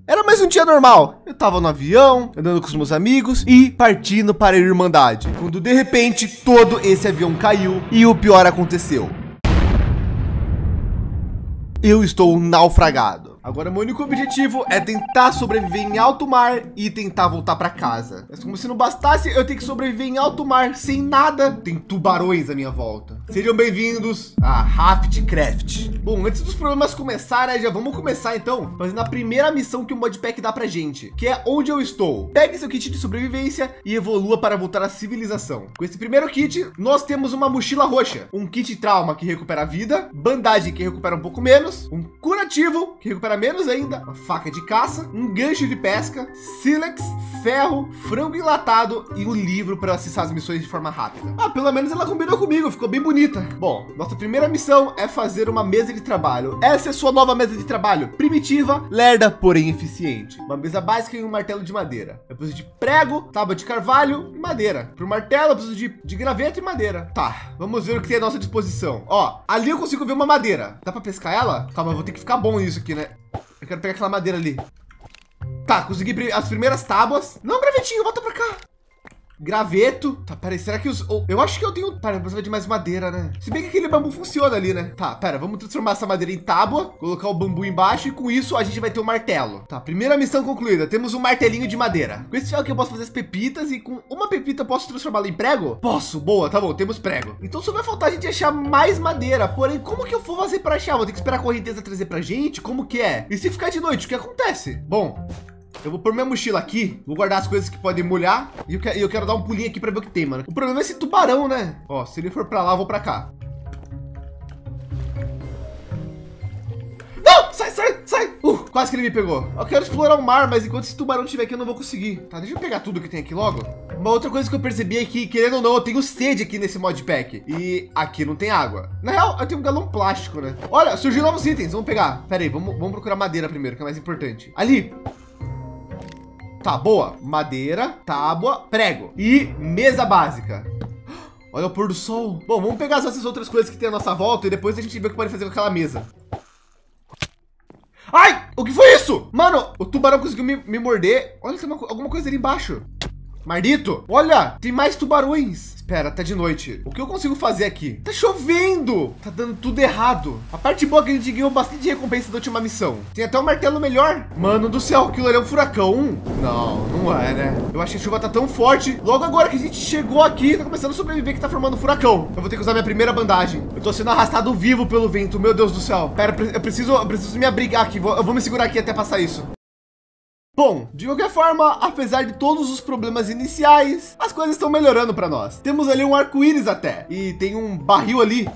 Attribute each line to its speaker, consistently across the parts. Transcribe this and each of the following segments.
Speaker 1: Era mais um dia normal. Eu tava no avião, andando com os meus amigos e partindo para a Irmandade. Quando de repente todo esse avião caiu e o pior aconteceu. Eu estou naufragado. Agora, meu único objetivo é tentar sobreviver em alto mar e tentar voltar para casa. Mas como se não bastasse, eu tenho que sobreviver em alto mar sem nada. Tem tubarões à minha volta. Sejam bem-vindos a Raftcraft. Bom, antes dos problemas começarem, já vamos começar então fazendo a primeira missão que o modpack dá pra gente, que é onde eu estou. Pegue seu kit de sobrevivência e evolua para voltar à civilização. Com esse primeiro kit, nós temos uma mochila roxa, um kit trauma que recupera a vida, bandagem que recupera um pouco menos, um curativo que recupera menos ainda, uma faca de caça, um gancho de pesca, sílex, ferro, frango enlatado e um livro para acessar as missões de forma rápida. Ah, pelo menos ela combinou comigo, ficou bem bonita. Bom, nossa primeira missão é fazer uma mesa de trabalho. Essa é sua nova mesa de trabalho, primitiva, lerda, porém eficiente. Uma mesa básica e um martelo de madeira. Eu preciso de prego, tábua de carvalho e madeira. Para o martelo eu preciso de graveto e madeira. Tá, vamos ver o que tem à nossa disposição. Ó, ali eu consigo ver uma madeira. Dá para pescar ela? Calma, eu vou ter que ficar bom isso aqui, né? Eu quero pegar aquela madeira ali. Tá, consegui as primeiras tábuas. Não, gravetinho, volta pra cá. Graveto. Tá, peraí, será que os... eu acho que eu tenho... Pera, precisa de mais madeira, né? Se bem que aquele bambu funciona ali, né? Tá, pera, vamos transformar essa madeira em tábua, colocar o bambu embaixo e com isso a gente vai ter um martelo. Tá, primeira missão concluída. Temos um martelinho de madeira. Com esse ferro aqui eu posso fazer as pepitas e com uma pepita eu posso transformá-la em prego? Posso, boa, tá bom, temos prego. Então só vai faltar a gente achar mais madeira. Porém, como que eu vou fazer para achar? Vou ter que esperar a correnteza trazer pra gente? Como que é? E se ficar de noite, o que acontece? Bom... eu vou pôr minha mochila aqui, vou guardar as coisas que podem molhar e eu quero dar um pulinho aqui para ver o que tem, mano. O problema é esse tubarão, né? Ó, se ele for para lá, eu vou para cá. Não! Sai, sai, sai! Quase que ele me pegou. Eu quero explorar o mar, mas enquanto esse tubarão estiver aqui, eu não vou conseguir. Tá, deixa eu pegar tudo que tem aqui logo. Uma outra coisa que eu percebi é que, querendo ou não, eu tenho sede aqui nesse modpack. E aqui não tem água. Na real, eu tenho um galão plástico, né? Olha, surgiu novos itens, vamos pegar. Pera aí, vamos procurar madeira primeiro, que é mais importante. Ali! Tá, boa. Madeira, tábua, prego e mesa básica. Olha o pôr do sol. Bom, vamos pegar essas outras coisas que tem à nossa volta e depois a gente vê o que pode fazer com aquela mesa. Ai, o que foi isso? Mano, o tubarão conseguiu me morder. Olha, tem alguma coisa ali embaixo. Mardito, olha, tem mais tubarões. Espera, tá de noite. O que eu consigo fazer aqui? Tá chovendo. Tá dando tudo errado. A parte boa é que a gente ganhou bastante recompensa da última missão. Tem até um martelo melhor. Mano do céu, aquilo ali é um furacão. Não, não é, né? Eu acho que a chuva tá tão forte. Logo agora que a gente chegou aqui, tá começando a sobreviver que tá formando um furacão. Eu vou ter que usar minha primeira bandagem. Eu tô sendo arrastado vivo pelo vento. Meu Deus do céu. Pera, eu preciso me abrigar aqui. Eu vou me segurar aqui até passar isso. Bom, de qualquer forma, apesar de todos os problemas iniciais, as coisas estão melhorando para nós. Temos ali um arco-íris até, e tem um barril ali.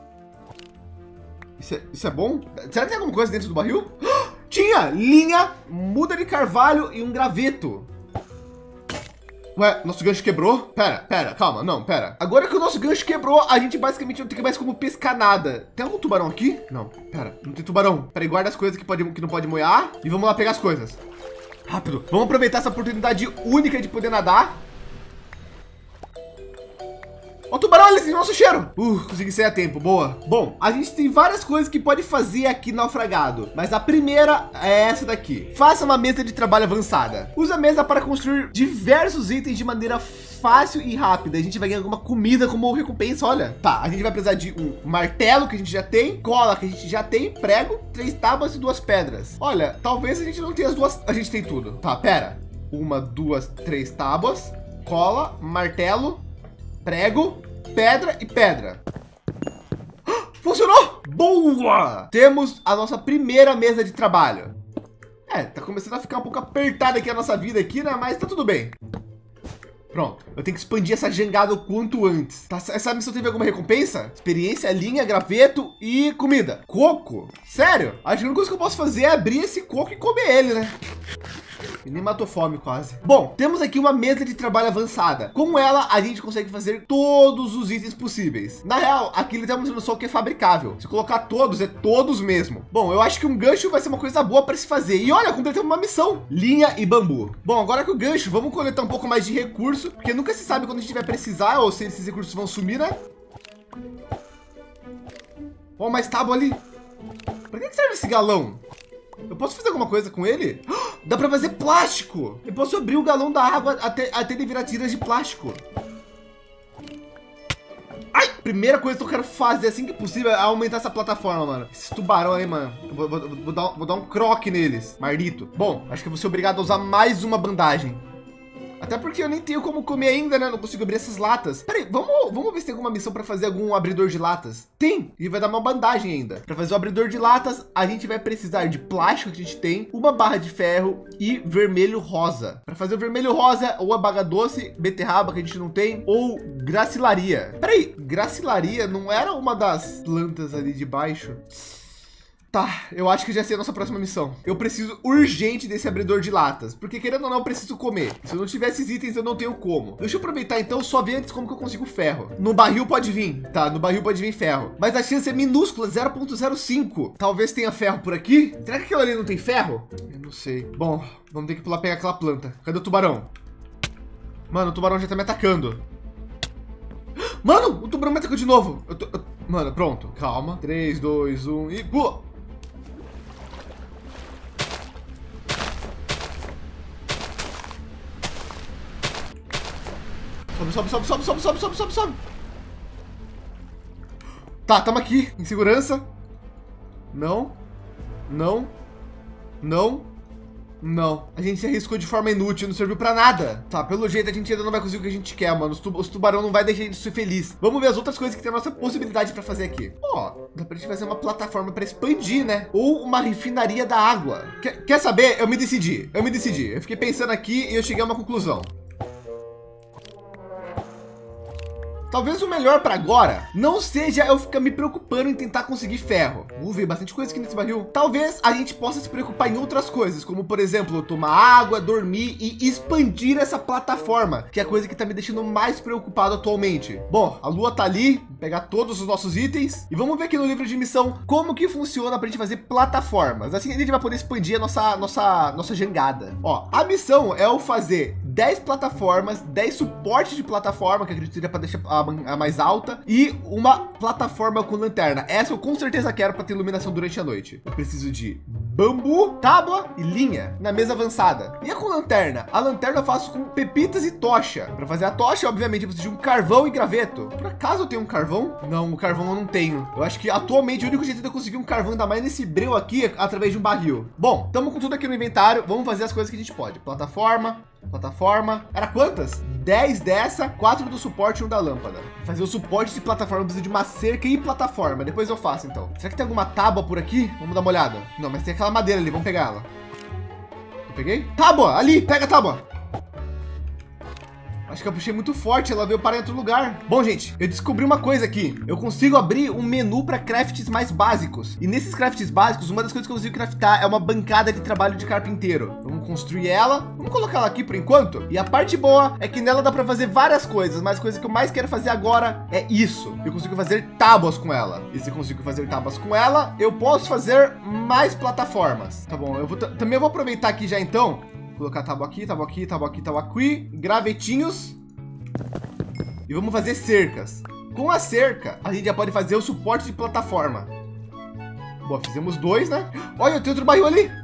Speaker 1: Isso é bom? Será que tem alguma coisa dentro do barril? Tinha linha, muda de carvalho e um graveto. Ué, nosso gancho quebrou? Pera, calma, não, pera. Agora que o nosso gancho quebrou, a gente basicamente não tem mais como pescar nada. Tem algum tubarão aqui? Não, pera, não tem tubarão. Pera aí, guarda as coisas que não pode molhar e vamos lá pegar as coisas. Rápido, vamos aproveitar essa oportunidade única de poder nadar. Ó, o tubarão, ele sentiu nosso cheiro. Consegui sair a tempo, boa. Bom, a gente tem várias coisas que pode fazer aqui naufragado, mas a primeira é essa daqui. Faça uma mesa de trabalho avançada. Use a mesa para construir diversos itens de maneira fácil e rápida. A gente vai ganhar alguma comida como recompensa, olha. Tá, a gente vai precisar de um martelo que a gente já tem, cola que a gente já tem, prego, 3 tábuas e 2 pedras. Olha, talvez a gente não tenha as duas, a gente tem tudo. Tá, pera. 1, 2, 3 tábuas, cola, martelo, prego, pedra e pedra. Funcionou! Boa! Temos a nossa primeira mesa de trabalho. Tá começando a ficar um pouco apertada aqui a nossa vida aqui, né? Mas tá tudo bem. Pronto, eu tenho que expandir essa jangada o quanto antes. Tá, essa missão teve alguma recompensa? Experiência, linha, graveto e comida. Coco? Sério? Acho que a única coisa que eu posso fazer é abrir esse coco e comer ele, né? Ele matou fome quase. Bom, temos aqui uma mesa de trabalho avançada. Com ela, a gente consegue fazer todos os itens possíveis. Na real, aqui ele tá mostrando só o que é fabricável. Se colocar todos, é todos mesmo. Bom, eu acho que um gancho vai ser uma coisa boa para se fazer. E olha, completamos uma missão. Linha e bambu. Bom, agora que o gancho, vamos coletar um pouco mais de recurso, porque nunca se sabe quando a gente vai precisar ou se esses recursos vão sumir, né? Ó, mais tábua ali. Para que serve esse galão? Eu posso fazer alguma coisa com ele? Dá para fazer plástico. Eu posso abrir o galão da água até ele virar tiras de plástico. Ai, primeira coisa que eu quero fazer assim que possível é aumentar essa plataforma, mano. Esses tubarão aí, mano. Eu vou dar um croque neles, maldito. Bom, acho que eu vou ser obrigado a usar mais uma bandagem. Até porque eu nem tenho como comer ainda, né? Não consigo abrir essas latas. Peraí, vamos ver se tem alguma missão para fazer algum abridor de latas. Tem, e vai dar uma bandagem ainda. Para fazer o abridor de latas, a gente vai precisar de plástico que a gente tem, uma barra de ferro e vermelho rosa. Para fazer o vermelho rosa, ou a baga doce, beterraba que a gente não tem, ou gracilaria. Peraí, gracilaria não era uma das plantas ali de baixo? Tá, eu acho que já sei a nossa próxima missão. Eu preciso urgente desse abridor de latas, porque querendo ou não, eu preciso comer. Se eu não tiver esses itens, eu não tenho como. Deixa eu aproveitar então, só ver antes como que eu consigo ferro. No barril pode vir, tá? No barril pode vir ferro. Mas a chance é minúscula, 0,05. Talvez tenha ferro por aqui. Será que aquilo ali não tem ferro? Eu não sei. Bom, vamos ter que ir lá pegar aquela planta. Cadê o tubarão? Mano, o tubarão já tá me atacando. Mano, o tubarão me atacou de novo. Mano, pronto. Calma. 3, 2, 1 e... Pula! Sobe. Tá, tamo aqui, em segurança. Não. A gente se arriscou de forma inútil, não serviu pra nada. Tá, pelo jeito a gente ainda não vai conseguir o que a gente quer, mano. Os tubarão não vai deixar a gente ser feliz. Vamos ver as outras coisas que tem a nossa possibilidade pra fazer aqui. Ó, dá pra gente fazer uma plataforma pra expandir, né? Ou uma refinaria da água. Quer saber? Eu me decidi. Eu fiquei pensando aqui e eu cheguei a uma conclusão. Talvez o melhor para agora não seja eu ficar me preocupando em tentar conseguir ferro. Vamos ver bastante coisa aqui nesse barril. Talvez a gente possa se preocupar em outras coisas, como por exemplo, tomar água, dormir e expandir essa plataforma, que é a coisa que tá me deixando mais preocupado atualmente. Bom, a lua tá ali, vou pegar todos os nossos itens e vamos ver aqui no livro de missão como que funciona para a gente fazer plataformas. Assim a gente vai poder expandir a nossa jangada. Ó, a missão é eu fazer 10 plataformas, 10 suportes de plataforma, que eu acredito que seria para deixar a mais alta, e uma plataforma com lanterna. Essa eu com certeza quero para ter iluminação durante a noite. Eu preciso de bambu, tábua e linha na mesa avançada. E a com lanterna? A lanterna eu faço com pepitas e tocha. Para fazer a tocha, obviamente, eu preciso de um carvão e graveto. Por acaso eu tenho um carvão? Não, o carvão eu não tenho. Eu acho que atualmente o único jeito de eu conseguir um carvão, ainda mais nesse breu aqui, é através de um barril. Bom, estamos com tudo aqui no inventário. Vamos fazer as coisas que a gente pode. Plataforma. Era quantas? 10 dessa, 4 do suporte e 1 da lâmpada. Fazer o suporte de plataforma, eu preciso de uma cerca e plataforma. Depois eu faço então. Será que tem alguma tábua por aqui? Vamos dar uma olhada. Não, mas tem aquela madeira ali, vamos pegar ela. Eu peguei? Tábua, ali, pega a tábua. Acho que eu puxei muito forte, ela veio para em outro lugar. Bom, gente, eu descobri uma coisa aqui. Eu consigo abrir um menu para crafts mais básicos. E nesses crafts básicos, uma das coisas que eu consigo craftar é uma bancada de trabalho de carpinteiro. Vamos construir ela. Vamos colocar ela aqui por enquanto. E a parte boa é que nela dá para fazer várias coisas, mas a coisa que eu mais quero fazer agora é isso. Eu consigo fazer tábuas com ela. E se eu consigo fazer tábuas com ela, eu posso fazer mais plataformas. Tá bom, também vou aproveitar aqui já então. Colocar tábua aqui, gravetinhos. E vamos fazer cercas. Com a cerca, a gente já pode fazer o suporte de plataforma. Bom, fizemos 2, né? Olha, tem outro barril ali.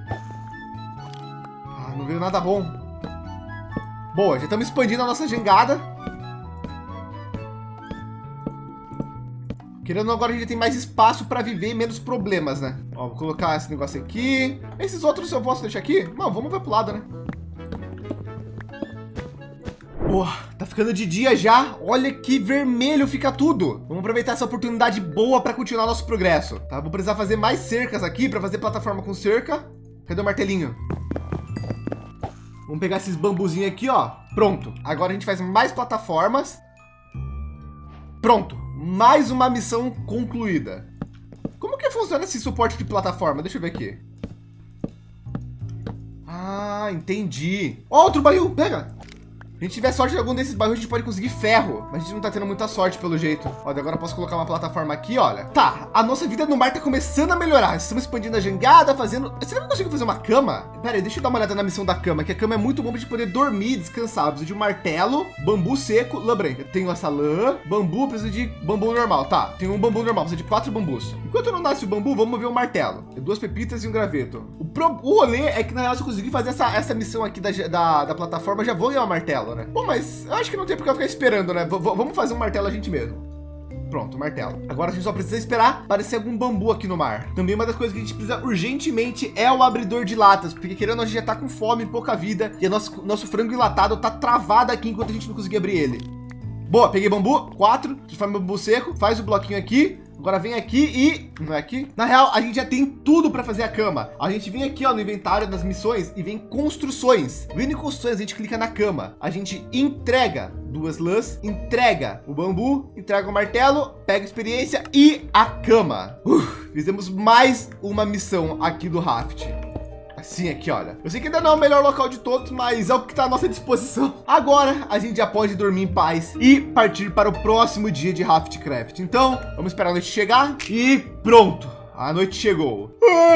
Speaker 1: Ah, não veio nada bom. Boa, já estamos expandindo a nossa jangada. Querendo agora a gente tem mais espaço para viver e menos problemas, né? Ó, vou colocar esse negócio aqui. Esses outros eu posso deixar aqui? Não, vamos ver pro lado, né? Boa, tá ficando de dia já. Olha que vermelho fica tudo. Vamos aproveitar essa oportunidade boa para continuar nosso progresso. Tá, vou precisar fazer mais cercas aqui para fazer plataforma com cerca. Cadê o martelinho? Vamos pegar esses bambuzinhos aqui, ó. Pronto. Agora a gente faz mais plataformas. Pronto. Mais uma missão concluída. Como que funciona esse suporte de plataforma? Deixa eu ver aqui. Ah, entendi. Ó, outro barril, pega. a gente tiver sorte de algum desses barris, a gente pode conseguir ferro. Mas a gente não tá tendo muita sorte pelo jeito. Olha, agora eu posso colocar uma plataforma aqui, olha. Tá, a nossa vida no mar tá começando a melhorar. Estamos expandindo a jangada, fazendo... Será que eu consigo fazer uma cama? Pera aí, deixa eu dar uma olhada na missão da cama, que a cama é muito bom pra gente poder dormir, descansar. Eu preciso de um martelo, bambu seco, lã branca. Tenho essa lã, bambu, preciso de bambu normal. Tá, tenho um bambu normal, preciso de 4 bambus. Enquanto não nasce o bambu, vamos ver o martelo. Tem 2 pepitas e um graveto. O rolê é que, na real, se eu conseguir fazer essa missão aqui da plataforma, já vou ganhar um martelo, né? Bom, mas eu acho que não tem porque eu ficar esperando, né? Vamos fazer um martelo a gente mesmo. Pronto, martelo. Agora a gente só precisa esperar aparecer algum bambu aqui no mar. Também uma das coisas que a gente precisa urgentemente é o abridor de latas, porque querendo a gente já tá com fome, pouca vida, e nosso frango enlatado tá travado aqui enquanto a gente não conseguir abrir ele. Boa, peguei bambu, 4, transforma em bambu seco, faz o bloquinho aqui. Agora vem aqui e... Não é aqui? Na real, a gente já tem tudo para fazer a cama. A gente vem aqui, ó, no inventário das missões e vem construções. Vindo em construções, a gente clica na cama. A gente entrega 2 lãs, entrega o bambu, entrega o martelo, pega a experiência e a cama. Fizemos mais uma missão aqui do Raft. Assim aqui, olha. Eu sei que ainda não é o melhor local de todos, mas é o que está à nossa disposição. Agora a gente já pode dormir em paz e partir para o próximo dia de Raftcraft. Então, vamos esperar a noite chegar e pronto. A noite chegou.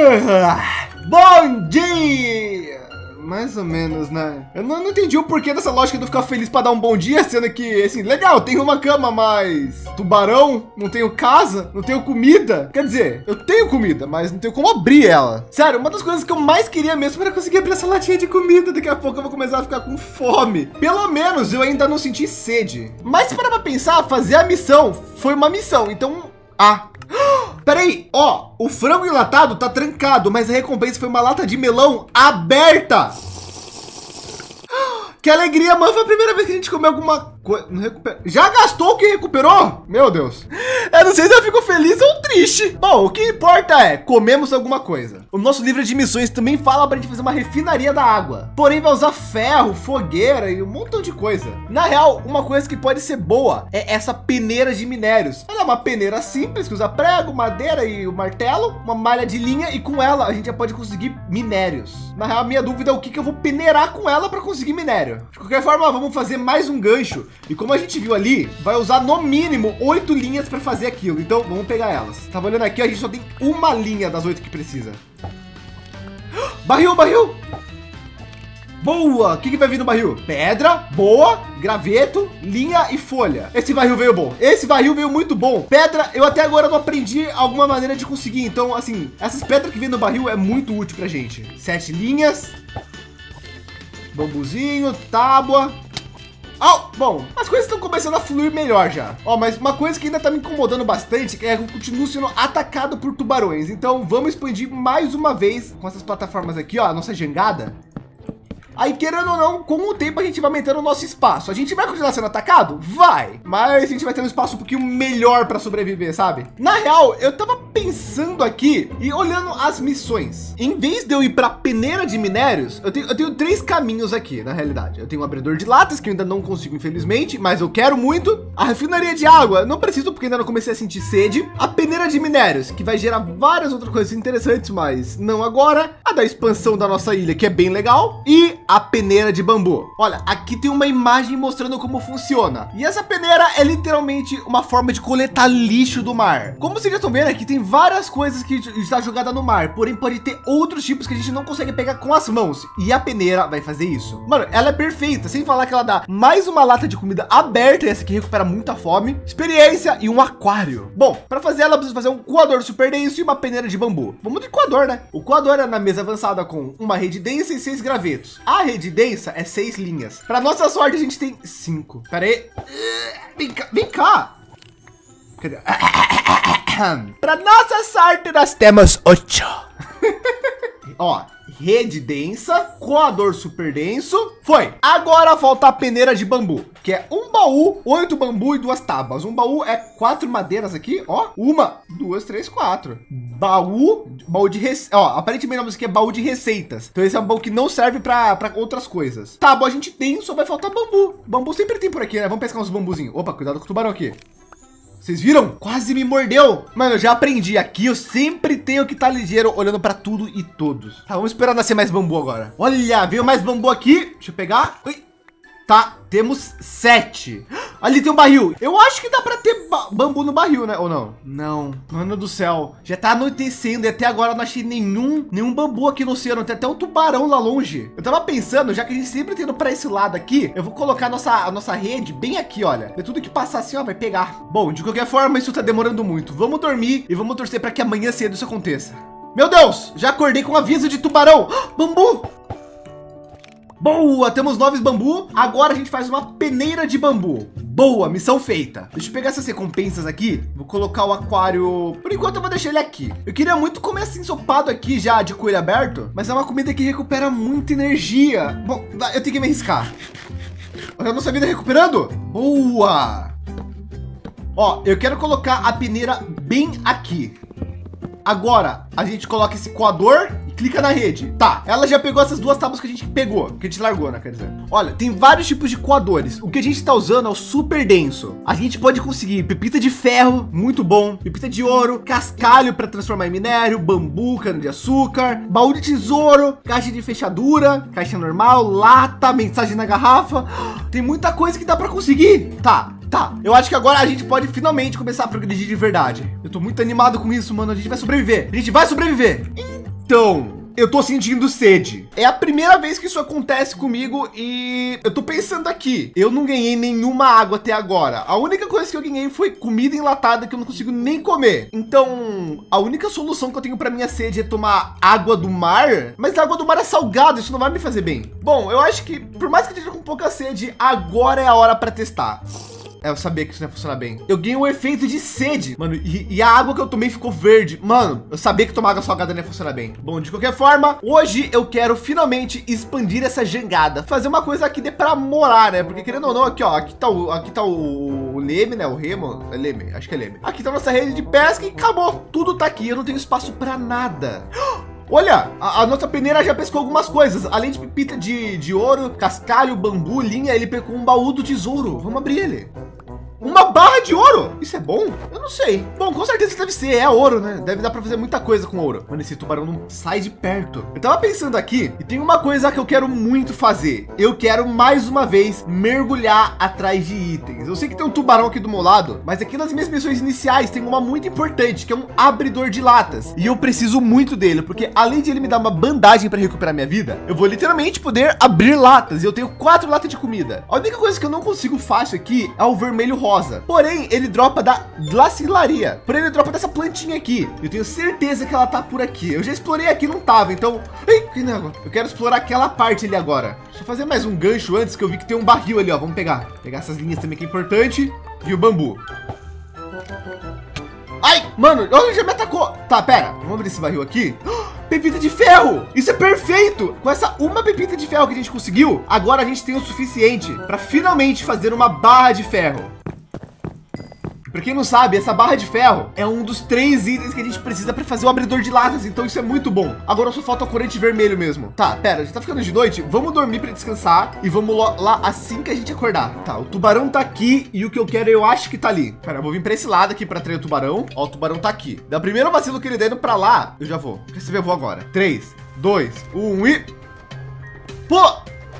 Speaker 1: Bom dia! Mais ou menos, né? Eu não entendi o porquê dessa lógica de eu ficar feliz para dar um bom dia, sendo que, assim, legal, tenho uma cama, mas tubarão, não tenho casa, não tenho comida. Quer dizer, eu tenho comida, mas não tenho como abrir ela. Sério, uma das coisas que eu mais queria mesmo era conseguir abrir essa latinha de comida. Daqui a pouco eu vou começar a ficar com fome. Pelo menos eu ainda não senti sede. Mas se parar pra pensar, fazer a missão foi uma missão, então... Peraí, ó, o frango enlatado tá trancado, mas a recompensa foi uma lata de melão aberta. Que alegria, mano, foi a primeira vez que a gente comeu alguma coisa. Já gastou o que recuperou? Meu Deus. Eu não sei se eu fico feliz ou triste. Bom, o que importa é, comemos alguma coisa. O nosso livro de missões também fala pra gente fazer uma refinaria da água. Porém, vai usar ferro, fogueira e um montão de coisa. Na real, uma coisa que pode ser boa é essa peneira de minérios. Ela é uma peneira simples que usa prego, madeira e o martelo, uma malha de linha e com ela a gente já pode conseguir minérios. Na real, a minha dúvida é o que eu vou peneirar com ela para conseguir minério. De qualquer forma, vamos fazer mais um gancho. E como a gente viu ali, vai usar no mínimo 8 linhas para fazer aquilo. Então, vamos pegar elas. Tava olhando aqui, a gente só tem uma linha das 8 que precisa. Barril, barril! Boa! O que vai vir no barril? Pedra, boa, graveto, linha e folha. Esse barril veio bom. Esse barril veio muito bom. Pedra, eu até agora não aprendi alguma maneira de conseguir. Então, assim, essas pedras que vem no barril é muito útil pra gente. 7 linhas. Bambuzinho, tábua. Bom, as coisas estão começando a fluir melhor já. Mas uma coisa que ainda tá me incomodando bastante é que eu continuo sendo atacado por tubarões. Então vamos expandir mais uma vez com essas plataformas aqui, ó, a nossa jangada. Aí, querendo ou não, com o tempo a gente vai aumentando o nosso espaço. A gente vai continuar sendo atacado? Vai! Mas a gente vai ter um espaço um pouquinho melhor para sobreviver, sabe? Na real, eu tava pensando aqui e olhando as missões. Em vez de eu ir para peneira de minérios, eu tenho 3 caminhos aqui, na realidade. Eu tenho um abridor de latas, que eu ainda não consigo, infelizmente, mas eu quero muito. A refinaria de água, não preciso, porque ainda não comecei a sentir sede. A peneira de minérios, que vai gerar várias outras coisas interessantes, mas não agora. A da expansão da nossa ilha, que é bem legal. E a peneira de bambu. Olha, aqui tem uma imagem mostrando como funciona. E essa peneira é literalmente uma forma de coletar lixo do mar. Como vocês já estão vendo, aqui tem várias coisas que está jogada no mar, porém pode ter outros tipos que a gente não consegue pegar com as mãos. E a peneira vai fazer isso. Mano, ela é perfeita, sem falar que ela dá mais uma lata de comida aberta, essa aqui recupera muita fome, experiência e um aquário. Bom, para fazer ela, precisa fazer um coador super denso e uma peneira de bambu. Vamos de coador, né? O coador é na mesa avançada com uma rede densa e 6 gravetos. A rede densa é 6 linhas. Para nossa sorte, a gente tem 5. Pera aí. Vem cá. Cadê? Para nossa sorte, nós temos 8. Ó, rede densa, coador super denso. Foi. Agora falta a peneira de bambu, que é um baú, 8 bambu e 2 tábuas. Um baú é 4 madeiras aqui, ó. 1, 2, 3, 4. Baú de receitas. Ó, aparentemente isso aqui é baú de receitas. Então esse é um baú que não serve para outras coisas. Tábua a gente tem, só vai faltar bambu. Bambu sempre tem por aqui, né? Vamos pescar uns bambuzinhos. Opa, cuidado com o tubarão aqui. Vocês viram? Quase me mordeu. Mano, eu já aprendi aqui. Eu sempre tenho que estar ligeiro olhando para tudo e todos. Tá, vamos esperar nascer mais bambu agora. Olha, veio mais bambu aqui. Deixa eu pegar. Ui. Tá, temos 7. Ali tem um barril. Eu acho que dá pra ter bambu no barril, né? Ou não? Não. Mano do céu. Já tá anoitecendo e até agora eu não achei nenhum bambu aqui no oceano. Tem até um tubarão lá longe. Eu tava pensando, já que a gente sempre tá indo pra esse lado aqui, eu vou colocar a nossa rede bem aqui, olha. E tudo que passar assim, ó, vai pegar. Bom, de qualquer forma, isso tá demorando muito. Vamos dormir e vamos torcer pra que amanhã cedo isso aconteça. Meu Deus, já acordei com aviso de tubarão. Bambu! Boa, temos 9 bambu. Agora a gente faz uma peneira de bambu. Boa, missão feita. Deixa eu pegar essas recompensas aqui. Vou colocar o aquário. Por enquanto eu vou deixar ele aqui. Eu queria muito comer assim ensopado aqui já de coelho aberto, mas é uma comida que recupera muita energia. Bom, eu tenho que me arriscar. Olha a nossa vida recuperando. Boa. Ó, eu quero colocar a peneira bem aqui. Agora a gente coloca esse coador e clica na rede. Tá, ela já pegou essas 2 tábuas que a gente pegou, que a gente largou, né? Quer dizer, olha, tem vários tipos de coadores. O que a gente tá usando é o super denso. A gente pode conseguir pepita de ferro, muito bom, pepita de ouro, cascalho para transformar em minério, bambu, cana de açúcar, baú de tesouro, caixa de fechadura, caixa normal, lata, mensagem na garrafa. Tem muita coisa que dá para conseguir. Tá, eu acho que agora a gente pode finalmente começar a progredir de verdade. Eu tô muito animado com isso, mano. A gente vai sobreviver. A gente vai sobreviver. Então, eu tô sentindo sede. É a primeira vez que isso acontece comigo e eu tô pensando aqui. Eu não ganhei nenhuma água até agora. A única coisa que eu ganhei foi comida enlatada que eu não consigo nem comer. Então, a única solução que eu tenho para minha sede é tomar água do mar. Mas a água do mar é salgada, isso não vai me fazer bem. Bom, eu acho que por mais que eu esteja com pouca sede, agora é a hora para testar. Eu sabia que isso não ia funcionar bem. Eu ganhei um efeito de sede, mano, e a água que eu tomei ficou verde. Mano, eu sabia que tomar água salgada não ia funcionar bem. Bom, de qualquer forma, hoje eu quero finalmente expandir essa jangada. Fazer uma coisa aqui de pra morar, né? Porque querendo ou não, aqui, ó, aqui tá o leme, né? O remo, é leme, acho que é leme. Aqui tá a nossa rede de pesca e acabou. Tudo tá aqui, eu não tenho espaço pra nada. Olha, a nossa peneira já pescou algumas coisas. Além de pepita de ouro, cascalho, bambu, linha, ele pegou um baú do tesouro. Vamos abrir ele. Uma barra de ouro? Isso é bom? Eu não sei. Bom, com certeza deve ser, é ouro, né? Deve dar para fazer muita coisa com ouro. Mano, esse tubarão não sai de perto. Eu tava pensando aqui e tem uma coisa que eu quero muito fazer. Eu quero mais uma vez mergulhar atrás de itens. Eu sei que tem um tubarão aqui do meu lado, mas aqui nas minhas missões iniciais tem uma muito importante, que é um abridor de latas. E eu preciso muito dele, porque além de ele me dar uma bandagem para recuperar minha vida, eu vou literalmente poder abrir latas. E eu tenho 4 latas de comida. A única coisa que eu não consigo fácil aqui é o vermelho rosa. Porém, ele dropa da glacilaria. Porém, ele dropa dessa plantinha aqui. Eu tenho certeza que ela tá por aqui. Eu já explorei aqui, não tava. Então, que negócio. Eu quero explorar aquela parte ali agora. Deixa eu fazer mais um gancho antes, que eu vi que tem um barril ali, ó. Vamos pegar. Pegar essas linhas também que é importante. E o bambu. Ai, mano, olha, já me atacou. Tá, pera. Vamos abrir esse barril aqui. Pepita de ferro. Isso é perfeito. Com essa uma pepita de ferro que a gente conseguiu, agora a gente tem o suficiente para finalmente fazer uma barra de ferro. Para quem não sabe, essa barra de ferro é um dos 3 itens que a gente precisa para fazer o abridor de latas, então isso é muito bom. Agora só falta o corante vermelho mesmo. Tá, pera, já tá ficando de noite, vamos dormir para descansar e vamos lá assim que a gente acordar. Tá, o tubarão tá aqui e o que eu quero eu acho que tá ali. Pera, eu vou vir para esse lado aqui para atrair o tubarão. Ó, o tubarão tá aqui. Da primeira vacilo que ele der indo para lá, eu já vou. Quer saber, eu vou agora. 3, 2, 1 e... Pô!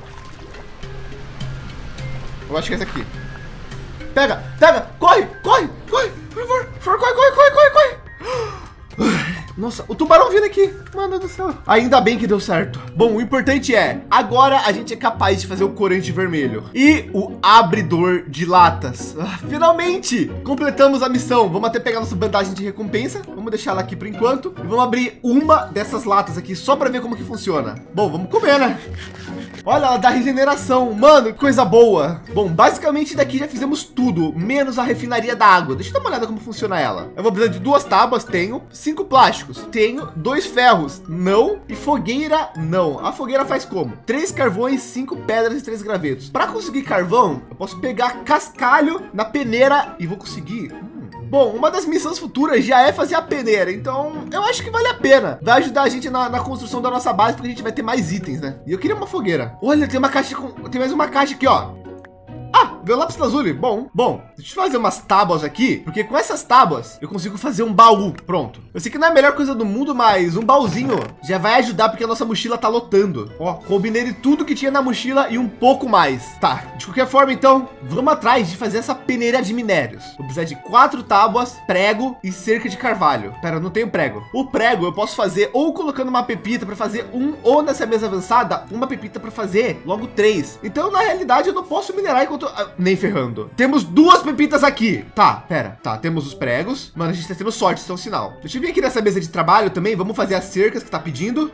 Speaker 1: Eu acho que é esse aqui. Pega, corre, por favor, corre. Nossa, o tubarão vindo aqui, mano do céu. Ainda bem que deu certo. Bom, o importante é, agora a gente é capaz de fazer o corante vermelho e o abridor de latas. Finalmente, completamos a missão. Vamos até pegar nossa bandagem de recompensa. Vamos deixar ela aqui por enquanto. E vamos abrir uma dessas latas aqui, só para ver como que funciona. Bom, vamos comer, né? Olha, ela dá regeneração. Mano, que coisa boa. Bom, basicamente daqui já fizemos tudo, menos a refinaria da água. Deixa eu dar uma olhada como funciona ela. Eu vou precisar de 2 tábuas, tenho 5 plásticos, tenho 2 ferros, não, e fogueira, não. A fogueira faz como? 3 carvões, 5 pedras e 3 gravetos. Para conseguir carvão, eu posso pegar cascalho na peneira e vou conseguir... Bom, uma das missões futuras já é fazer a peneira, então eu acho que vale a pena. Vai ajudar a gente na construção da nossa base, porque a gente vai ter mais itens, né? E eu queria uma fogueira. Olha, tem uma caixa com... Tem mais uma caixa aqui, ó. Ah, Veio lápis lazuli. Bom, deixa eu fazer umas tábuas aqui, porque com essas tábuas eu consigo fazer um baú. Pronto. Eu sei que não é a melhor coisa do mundo, mas um baúzinho já vai ajudar, porque a nossa mochila tá lotando. Ó, combinei tudo que tinha na mochila e um pouco mais. Tá, de qualquer forma, então, vamos atrás de fazer essa peneira de minérios. Vou precisar de 4 tábuas, prego e cerca de carvalho. Pera, eu não tenho prego. O prego eu posso fazer ou colocando uma pepita para fazer ou nessa mesa avançada, uma pepita para fazer logo 3. Então, na realidade, eu não posso minerar enquanto... nem ferrando. Temos 2 pepitas aqui. Tá, pera. Tá, temos os pregos. Mano, a gente tá tendo sorte, isso é um sinal. Deixa eu vir aqui nessa mesa de trabalho também. Vamos fazer as cercas que tá pedindo.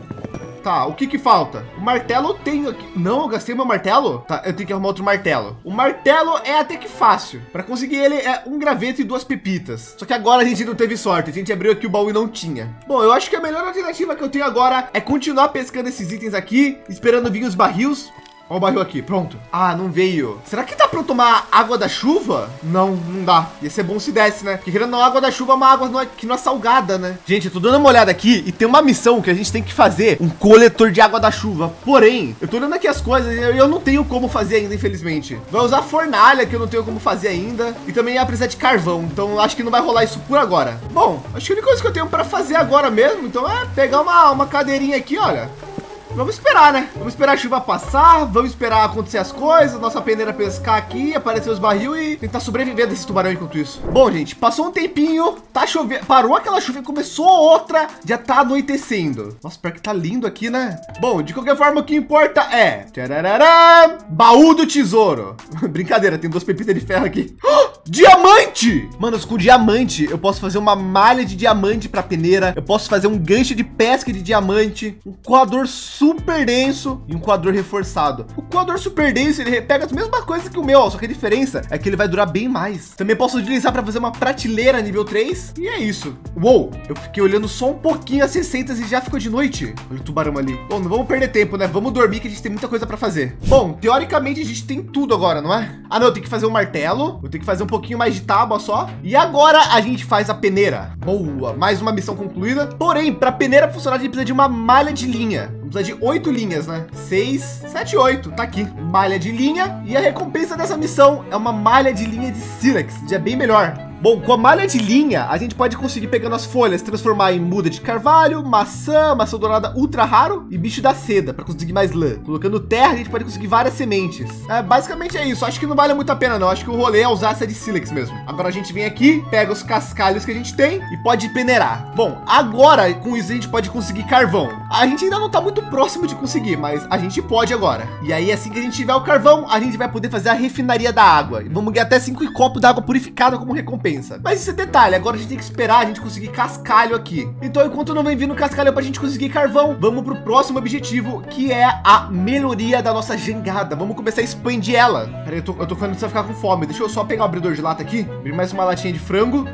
Speaker 1: Tá, o que que falta? O martelo eu tenho aqui. Não, eu gastei meu martelo? Tá, eu tenho que arrumar outro martelo. O martelo é até que fácil. Para conseguir ele é um graveto e 2 pepitas. Só que agora a gente não teve sorte. A gente abriu aqui o baú e não tinha. Bom, eu acho que a melhor alternativa que eu tenho agora é continuar pescando esses itens aqui, esperando vir os barris. Olha o barril aqui, pronto. Ah, não veio. Será que dá para eu tomar água da chuva? Não, não dá. Ia ser bom se desse, né? Porque querendo ou não, água da chuva é uma água que não é salgada, né? Gente, eu tô dando uma olhada aqui e tem uma missão que a gente tem que fazer. Um coletor de água da chuva. Porém, eu tô olhando aqui as coisas e eu não tenho como fazer ainda, infelizmente. Vai usar fornalha, que eu não tenho como fazer ainda. E também ia precisar de carvão. Então, acho que não vai rolar isso por agora. Bom, acho que a única coisa que eu tenho para fazer agora mesmo, então, é pegar uma cadeirinha aqui, olha. Vamos esperar, né? Vamos esperar a chuva passar, vamos esperar acontecer as coisas, nossa peneira pescar aqui, aparecer os barril e tentar sobreviver desse tubarão enquanto isso. Bom, gente, passou um tempinho, tá chovendo, parou aquela chuva e começou outra, já tá anoitecendo. Nossa, pior que tá lindo aqui, né? Bom, de qualquer forma, o que importa é... Tchararará, baú do tesouro. Brincadeira, tem 2 pepitas de ferro aqui. Diamante! Mano, com diamante, eu posso fazer uma malha de diamante pra peneira, eu posso fazer um gancho de pesca de diamante, um coador super denso e um coador reforçado. O coador super denso, ele pega as mesmas coisas que o meu, só que a diferença é que ele vai durar bem mais. Também posso utilizar para fazer uma prateleira nível 3 e é isso. Uou, eu fiquei olhando só um pouquinho as 60 e já ficou de noite. Olha o tubarão ali. Bom, não vamos perder tempo, né? Vamos dormir que a gente tem muita coisa para fazer. Bom, teoricamente a gente tem tudo agora, não é? Ah, não, eu tenho que fazer um martelo, eu tenho que fazer um pouquinho mais de tábua só. E agora a gente faz a peneira. Boa, mais uma missão concluída. Porém, para a peneira funcionar, a gente precisa de uma malha de linha. Precisa de 8 linhas, né? 6, 7, 8. Tá aqui. Malha de linha. E a recompensa dessa missão é uma malha de linha de sílex. Já é bem melhor. Bom, com a malha de linha, a gente pode conseguir pegando as folhas, transformar em muda de carvalho, maçã dourada ultra raro e bicho da seda para conseguir mais lã. Colocando terra, a gente pode conseguir várias sementes. Basicamente é isso. Acho que não vale muito a pena, não. Acho que o rolê é usar essa de sílex mesmo. Agora a gente vem aqui, pega os cascalhos que a gente tem e pode peneirar. Bom, agora com isso a gente pode conseguir carvão. A gente ainda não tá muito próximo de conseguir, mas a gente pode agora. E aí, assim que a gente tiver o carvão, a gente vai poder fazer a refinaria da água. E vamos ganhar até 5 copos d'água purificada como recompensa. Mas isso é detalhe, agora a gente tem que esperar a gente conseguir cascalho aqui. Então, enquanto não vem vindo cascalho para a gente conseguir carvão, vamos para o próximo objetivo, que é a melhoria da nossa jangada. Vamos começar a expandir ela. Peraí, eu tô começando a ficar com fome. Deixa eu só pegar o abridor de lata aqui, abrir mais uma latinha de frango.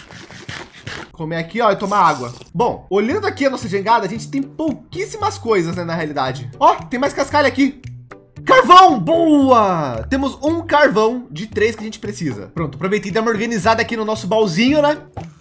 Speaker 1: Comer aqui, ó, e tomar água. Bom, olhando aqui a nossa jangada, a gente tem pouquíssimas coisas, né, na realidade. Ó, tem mais cascalho aqui. Carvão, boa! Temos um carvão de 3 que a gente precisa. Pronto, aproveitei e dar uma organizada aqui no nosso baúzinho, né?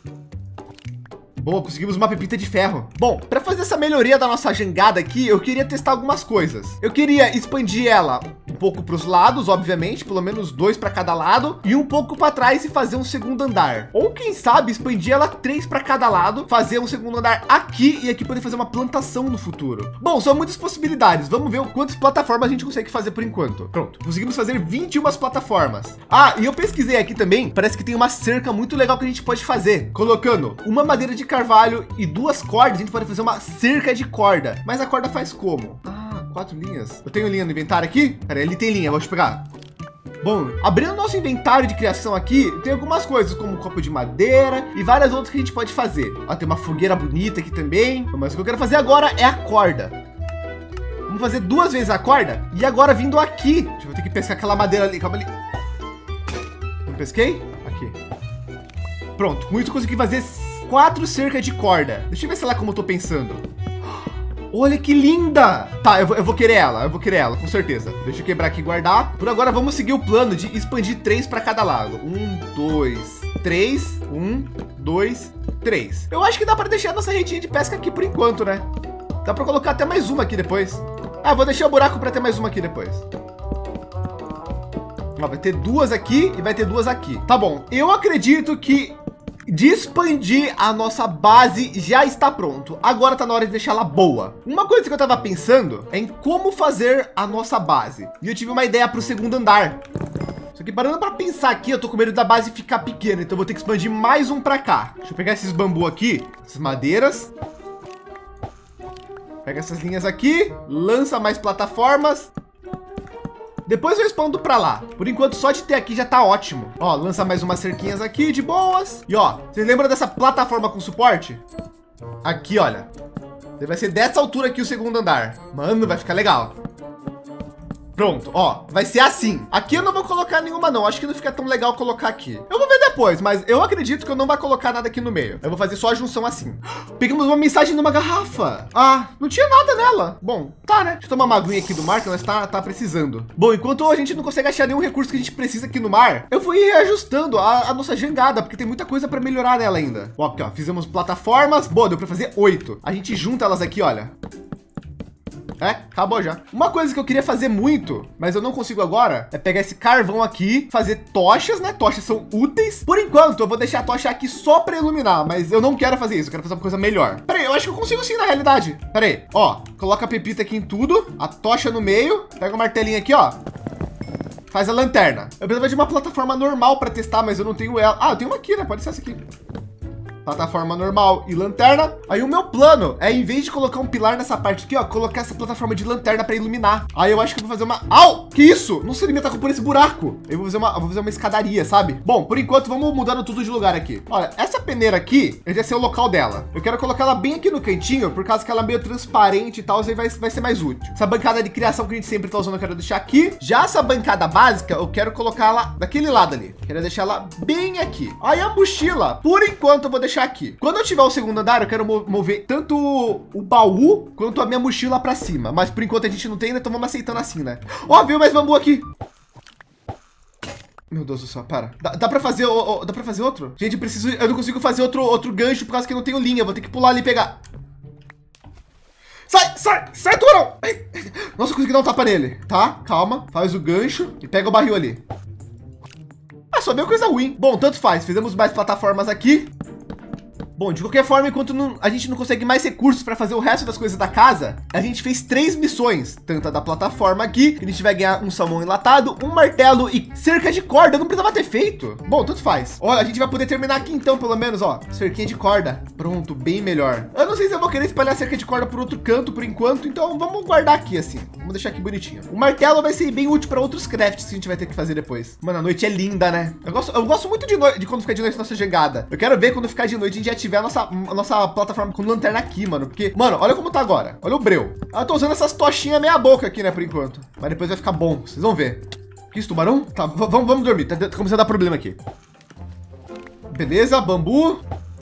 Speaker 1: Boa, conseguimos uma pepita de ferro. Bom, para fazer essa melhoria da nossa jangada aqui, eu queria testar algumas coisas. Eu queria expandir ela um pouco para os lados, obviamente, pelo menos 2 para cada lado, e um pouco para trás e fazer um segundo andar. Ou quem sabe expandir ela 3 para cada lado, fazer um segundo andar aqui e aqui poder fazer uma plantação no futuro. Bom, são muitas possibilidades. Vamos ver quantas plataformas a gente consegue fazer por enquanto. Pronto, conseguimos fazer 21 plataformas. Ah, e eu pesquisei aqui também, parece que tem uma cerca muito legal que a gente pode fazer. Colocando uma madeira de carvalho e 2 cordas, a gente pode fazer uma cerca de corda. Mas a corda faz como? 4 linhas. Eu tenho linha no inventário aqui? Pera, ele tem linha, vou te pegar. Bom, abrindo nosso inventário de criação aqui, tem algumas coisas como um copo de madeira e várias outras que a gente pode fazer. Ó, tem uma fogueira bonita aqui também. Mas o que eu quero fazer agora é a corda. Vamos fazer 2 vezes a corda. E agora vindo aqui, deixa eu ter que pescar aquela madeira ali, calma ali. Não pesquei? Aqui. Pronto, com isso eu consegui fazer 4 cercas de corda. Deixa eu ver se ela como eu tô pensando. Olha que linda! Tá, eu vou querer ela, com certeza. Deixa eu quebrar aqui e guardar. Por agora, vamos seguir o plano de expandir 3 para cada lado. 1, 2, 3. 1, 2, 3. Eu acho que dá para deixar nossa redinha de pesca aqui por enquanto, né? Dá para colocar até mais uma aqui depois. Ah, vou deixar o buraco para ter mais uma aqui depois. Ó, vai ter duas aqui e vai ter duas aqui. Tá bom. Eu acredito que de expandir a nossa base já está pronto. Agora tá na hora de deixar ela boa. Uma coisa que eu tava pensando é em como fazer a nossa base. E eu tive uma ideia para o segundo andar. Só que parando para pensar aqui, eu tô com medo da base ficar pequena, então eu vou ter que expandir mais um para cá. Deixa eu pegar esses bambu aqui, essas madeiras. Pega essas linhas aqui, lança mais plataformas. Depois eu expando para lá. Por enquanto, só de ter aqui já tá ótimo. Ó, lança mais umas cerquinhas aqui de boas. E ó, vocês lembram dessa plataforma com suporte? Aqui, olha. Vai ser dessa altura aqui o segundo andar. Mano, vai ficar legal. Pronto, ó, vai ser assim. Aqui eu não vou colocar nenhuma não, acho que não fica tão legal colocar aqui. Eu vou ver depois, mas eu acredito que eu não vou colocar nada aqui no meio. Eu vou fazer só a junção assim. Pegamos uma mensagem numa garrafa. Ah, não tinha nada nela. Bom, tá, né? Deixa eu tomar uma aguinha aqui do mar, que nós tá precisando. Bom, enquanto a gente não consegue achar nenhum recurso que a gente precisa aqui no mar, eu vou ir reajustando a nossa jangada, porque tem muita coisa para melhorar nela ainda. Ó, aqui, ó, fizemos plataformas. Boa, deu para fazer 8. A gente junta elas aqui, olha. É, acabou já. Uma coisa que eu queria fazer muito, mas eu não consigo agora, é pegar esse carvão aqui, fazer tochas, né? Tochas são úteis. Por enquanto, eu vou deixar a tocha aqui só para iluminar, mas eu não quero fazer isso. Eu quero fazer uma coisa melhor. Pera aí, eu acho que eu consigo sim, na realidade. Pera aí, ó. Coloca a pepita aqui em tudo, a tocha no meio, pega o martelinho aqui, ó. Faz a lanterna. Eu precisava de uma plataforma normal para testar, mas eu não tenho ela. Ah, eu tenho uma aqui, né? Pode ser essa aqui. Plataforma normal e lanterna. Aí o meu plano é, em vez de colocar um pilar nessa parte aqui, ó, colocar essa plataforma de lanterna para iluminar. Aí eu acho que eu vou fazer uma... Au! Que isso? Não sei me atacar por esse buraco. Eu vou fazer uma escadaria, sabe? Bom, por enquanto, vamos mudando tudo de lugar aqui. Olha, essa peneira aqui, esse vai ser o local dela. Eu quero colocar ela bem aqui no cantinho, por causa que ela é meio transparente e tal, aí vai ser mais útil. Essa bancada de criação que a gente sempre tá usando, eu quero deixar aqui. Já essa bancada básica, eu quero colocar ela daquele lado ali. Quero deixar ela bem aqui. Aí a mochila, por enquanto, eu vou deixar aqui. Quando eu tiver o segundo andar, eu quero mover tanto o baú quanto a minha mochila para cima. Mas por enquanto a gente não tem, né? Então vamos aceitando assim, né? Ó, viu mais bambu aqui. Meu Deus do céu, para. Dá para fazer, dá para fazer outro? Gente, eu não consigo fazer outro gancho por causa que eu não tenho linha. Vou ter que pular ali e pegar. Sai, tubarão! Nossa, eu consegui dar um tapa nele. Tá, calma. Faz o gancho e pega o barril ali. Ah, só veio coisa ruim. Bom, tanto faz. Fizemos mais plataformas aqui. Bom, de qualquer forma, enquanto a gente não consegue mais recursos para fazer o resto das coisas da casa, a gente fez 3 missões, tanto a da plataforma aqui, que a gente vai ganhar um salmão enlatado, um martelo e cerca de corda. Eu não precisava ter feito. Bom, tanto faz. Olha, a gente vai poder terminar aqui então, pelo menos, ó, cerquinha de corda. Pronto, bem melhor. Eu não sei se eu vou querer espalhar cerca de corda por outro canto por enquanto, então vamos guardar aqui assim. Vamos deixar aqui bonitinho. O martelo vai ser bem útil para outros crafts que a gente vai ter que fazer depois. Mano, a noite é linda, né? Eu gosto muito de quando fica de noite nossa jangada. Eu quero ver quando ficar de noite a gente já tiver a nossa plataforma com lanterna aqui, mano. Porque, mano, olha como tá agora. Olha o breu. Eu tô usando essas tochinhas meia boca aqui, né, por enquanto. Mas depois vai ficar bom. Vocês vão ver. Que isso, tubarão? Tá, vamos dormir. Tá começando a dar problema aqui. Beleza, bambu.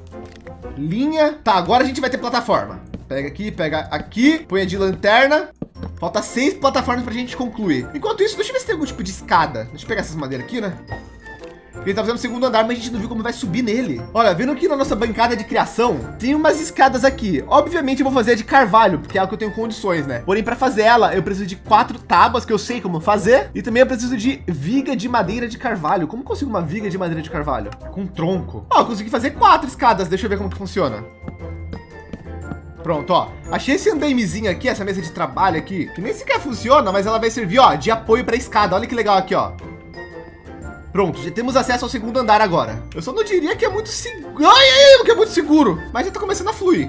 Speaker 1: Linha. Tá, agora a gente vai ter plataforma. Pega aqui, põe a de lanterna. Falta 6 plataformas pra gente concluir. Enquanto isso, deixa eu ver se tem algum tipo de escada. Deixa eu pegar essas madeiras aqui, né? Ele tá fazendo o segundo andar, mas a gente não viu como vai subir nele. Olha, vendo aqui na nossa bancada de criação, tem umas escadas aqui. Obviamente eu vou fazer de carvalho, porque é algo que eu tenho condições, né? Porém, para fazer ela, eu preciso de 4 tábuas, que eu sei como fazer. E também eu preciso de viga de madeira de carvalho. Como consigo uma viga de madeira de carvalho? Com tronco. Ó, eu consegui fazer 4 escadas. Deixa eu ver como que funciona. Pronto, ó. Achei esse andaimezinho aqui, essa mesa de trabalho aqui, que nem sequer funciona, mas ela vai servir, ó, de apoio para a escada. Olha que legal aqui, ó. Pronto, já temos acesso ao segundo andar agora. Eu só não diria que é muito seguro. Que é muito seguro. Mas já tá começando a fluir.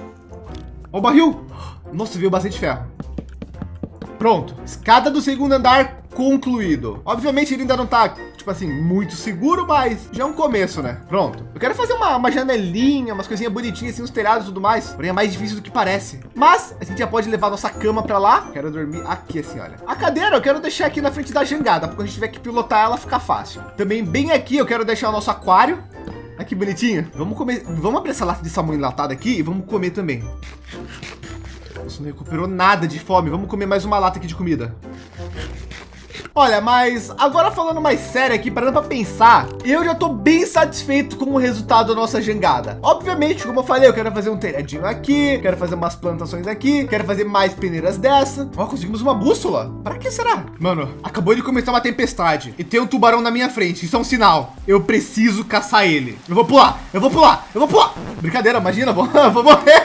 Speaker 1: Ó o barril. Nossa, veio bastante ferro. Pronto, escada do segundo andar concluído. Obviamente ele ainda não tá, tipo assim, muito seguro, mas já é um começo, né? Pronto. Eu quero fazer uma janelinha, umas coisinhas bonitinhas, assim, uns telhados e tudo mais. Porém é mais difícil do que parece. Mas a gente já pode levar nossa cama para lá. Quero dormir aqui, assim, olha. A cadeira eu quero deixar aqui na frente da jangada, porque quando a gente tiver que pilotar ela, fica fácil. Também bem aqui eu quero deixar o nosso aquário. Olha que bonitinho. Vamos comer, vamos abrir essa lata de salmão enlatado aqui e vamos comer também. Nossa, não recuperou nada de fome. Vamos comer mais uma lata aqui de comida. Olha, mas agora falando mais sério aqui, parando para pensar, eu já tô bem satisfeito com o resultado da nossa jangada. Obviamente, como eu falei, eu quero fazer um telhadinho aqui, quero fazer umas plantações aqui, quero fazer mais peneiras dessa. Ó, conseguimos uma bússola. Para que será? Mano, acabou de começar uma tempestade e tem um tubarão na minha frente. Isso é um sinal. Eu preciso caçar ele. Eu vou pular, eu vou pular, eu vou pular. Brincadeira, imagina, vou morrer.